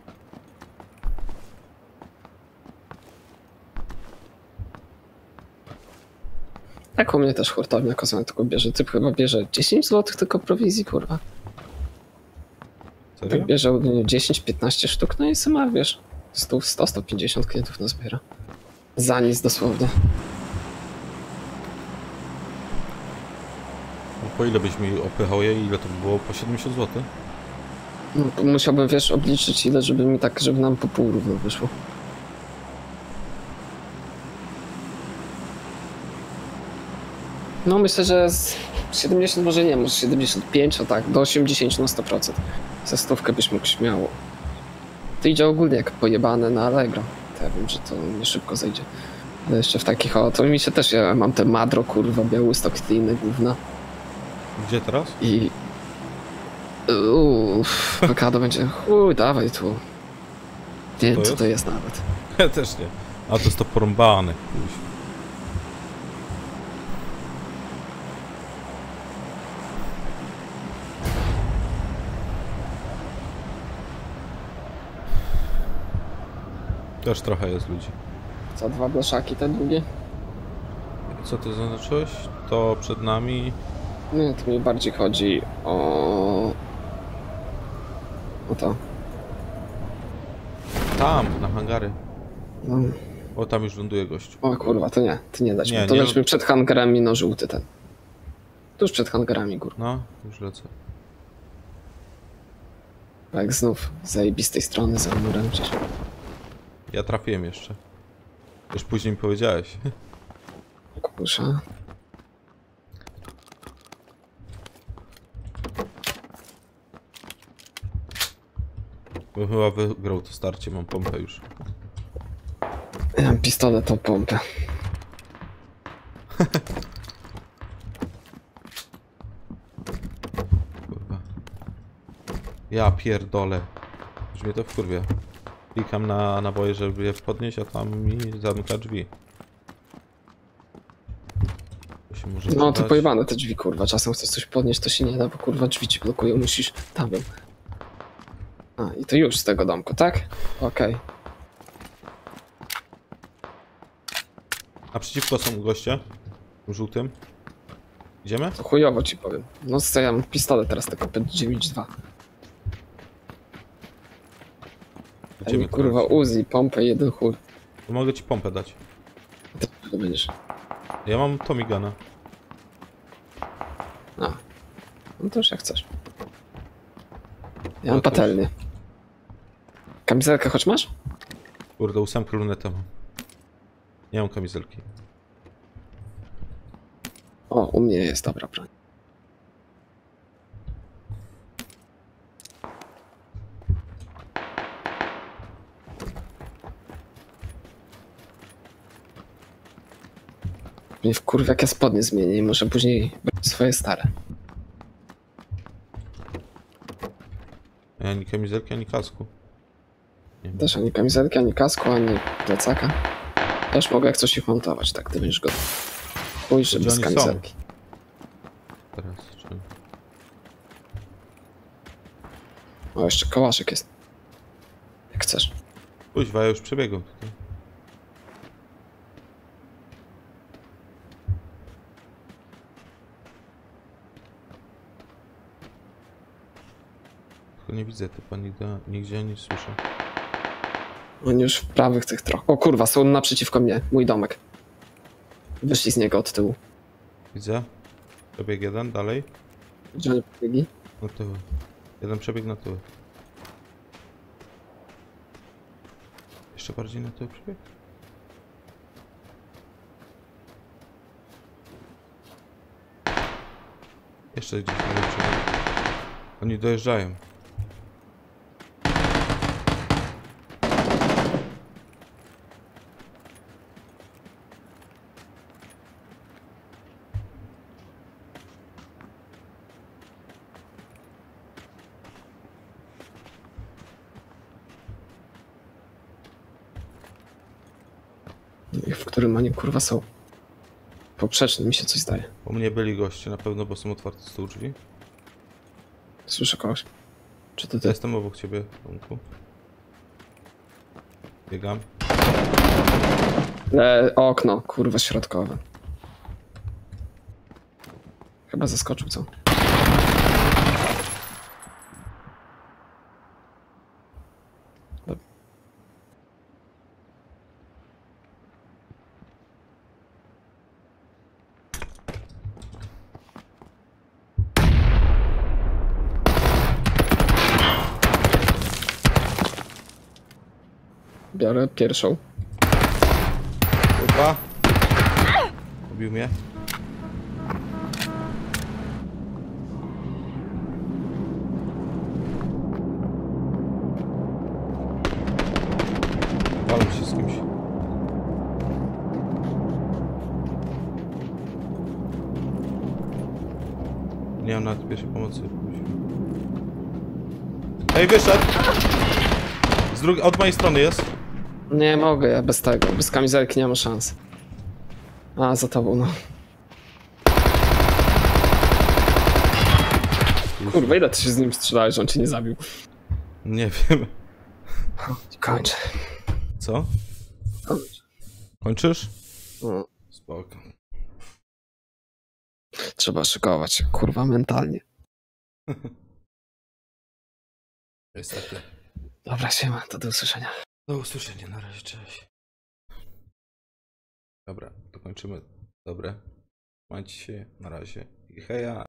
Tak u mnie też hurtownia kozłem tylko bierze. Typ chyba bierze dziesięć złotych tylko prowizji, kurwa. Serio? Tak bierze od mnie dziesięć piętnaście sztuk, no i sama wiesz, sto do stu pięćdziesięciu klientów nas zbiera. Za nic dosłownie. Po ile byś mi opychał je i ile to by było? Po siedemdziesiąt złotych? No, musiałbym, wiesz, obliczyć ile, żeby mi tak, żeby nam po pół równo wyszło. No myślę, że z siedemdziesiąt może nie, może siedemdziesiąt pięć, a tak, do osiemdziesiąt na sto procent. Za stówkę byś mógł śmiało. To idzie ogólnie jak pojebane na Allegro. To ja wiem, że to nie szybko zejdzie. Ale jeszcze w takich, o, to mi się też, ja mam te Madro, kurwa, Białystok, te inne gówna. Gdzie teraz? I... Uff, Wakado będzie, chuj, dawaj tu. Nie wiem, To co jest? to jest nawet. Ja też nie. A to jest to porąbane. Kuźwa. Też trochę jest ludzi. Co, dwa blaszaki te długie? Co ty zaznaczyłeś? To przed nami. Nie, to mi bardziej chodzi o... O to. Tam, na hangary. No. O, tam już ląduje gościu. O kurwa, to nie, to nie dać Nie, mi. To nie lećmy lub- przed hangarami, no żółty ten. Tuż przed hangarami, gór. No, już lecę. Jak znów z zajebistej strony za murem przecież. Ja trafiłem jeszcze. Już później mi powiedziałeś. Kurza. Bo chyba wygrał to starcie, mam pompę już. Ja mam pistolet o pompę. Kurwa. Ja pierdolę. Już mnie to wkurwia. Klikam na naboje, żeby je podnieść, a tam mi zamyka drzwi. To się może No to przydać. pojebane te drzwi, kurwa. Czasem chcesz coś podnieść, to się nie da, bo kurwa drzwi ci blokują, musisz tabem. A, i to już z tego domku, tak? Okej. Naprzeciwko są goście. W żółtym. Idziemy? To chujowo ci powiem. No co, ja mam pistolet teraz, tylko P dziewięćdziesiąt dwa. Idziemy, Ej, kurwa, kurwa. Uzi, pompę, jeden chuj. To mogę ci pompę dać. Ty to będziesz. Ja mam Tommy Guna. A. No to już jak chcesz. Ja No mam to patelnię. Kamizelkę choć masz? Kurde, ósemkę lunetę mam. Nie mam kamizelki. O, u mnie jest, dobra broń. Mnie wkurwia, jak ja spodnie zmienię i muszę później brać swoje stare. Ja ani kamizelki, ani kasku. Nie wiem. Też ani kamizelki, ani kasku, ani plecaka. Też mogę jak coś ich montować, tak, ty będziesz gotowy. Pójdź, żeby Gdzie bez oni są? kamizelki. Teraz, czy... O, jeszcze kołaszek jest. Jak chcesz. Kuźwa, ja już przebiegłem tutaj. Tylko nie widzę typa nigdzie, nigdzie nie słyszę. Oni już w prawych tych trochę. O kurwa, są naprzeciwko mnie, mój domek. Wyszli z niego od tyłu. Widzę. Przebieg jeden, dalej. Gdzie oni pobiegli? Na tyły. Jeden przebieg na tyły. Jeszcze bardziej na tyły przebieg. Jeszcze gdzieś na tyły przebieg. Oni dojeżdżają. I w którym oni kurwa są? Poprzeczny mi się coś zdaje. U mnie byli goście na pewno, bo są otwarte z tyłu drzwi. Słyszę kogoś. Czy to Ja ty? jestem obok ciebie, Tomku. Biegam. E, okno, kurwa środkowe. Chyba zaskoczył, co? Biorę pierwszą. Kurwa! Ubił mnie. Nie mam nawet pierwszej pomocy. Ej, wyszedł! Z drugiej, od mojej strony jest. Nie mogę, ja bez tego, bez kamizelki nie mam szans. A, za tobą, no. Kurwa, ile ty się z nim strzelałeś, że on cię nie zabił? Nie wiem. Kończę. Co? Kończę. Kończysz? No, Spoko. trzeba szykować się, kurwa, mentalnie. Niestety. Dobra, siema, to do usłyszenia. Do usłyszenia, na razie, cześć. Dobra, to kończymy. Dobre. Trzymajcie się, na razie i heja.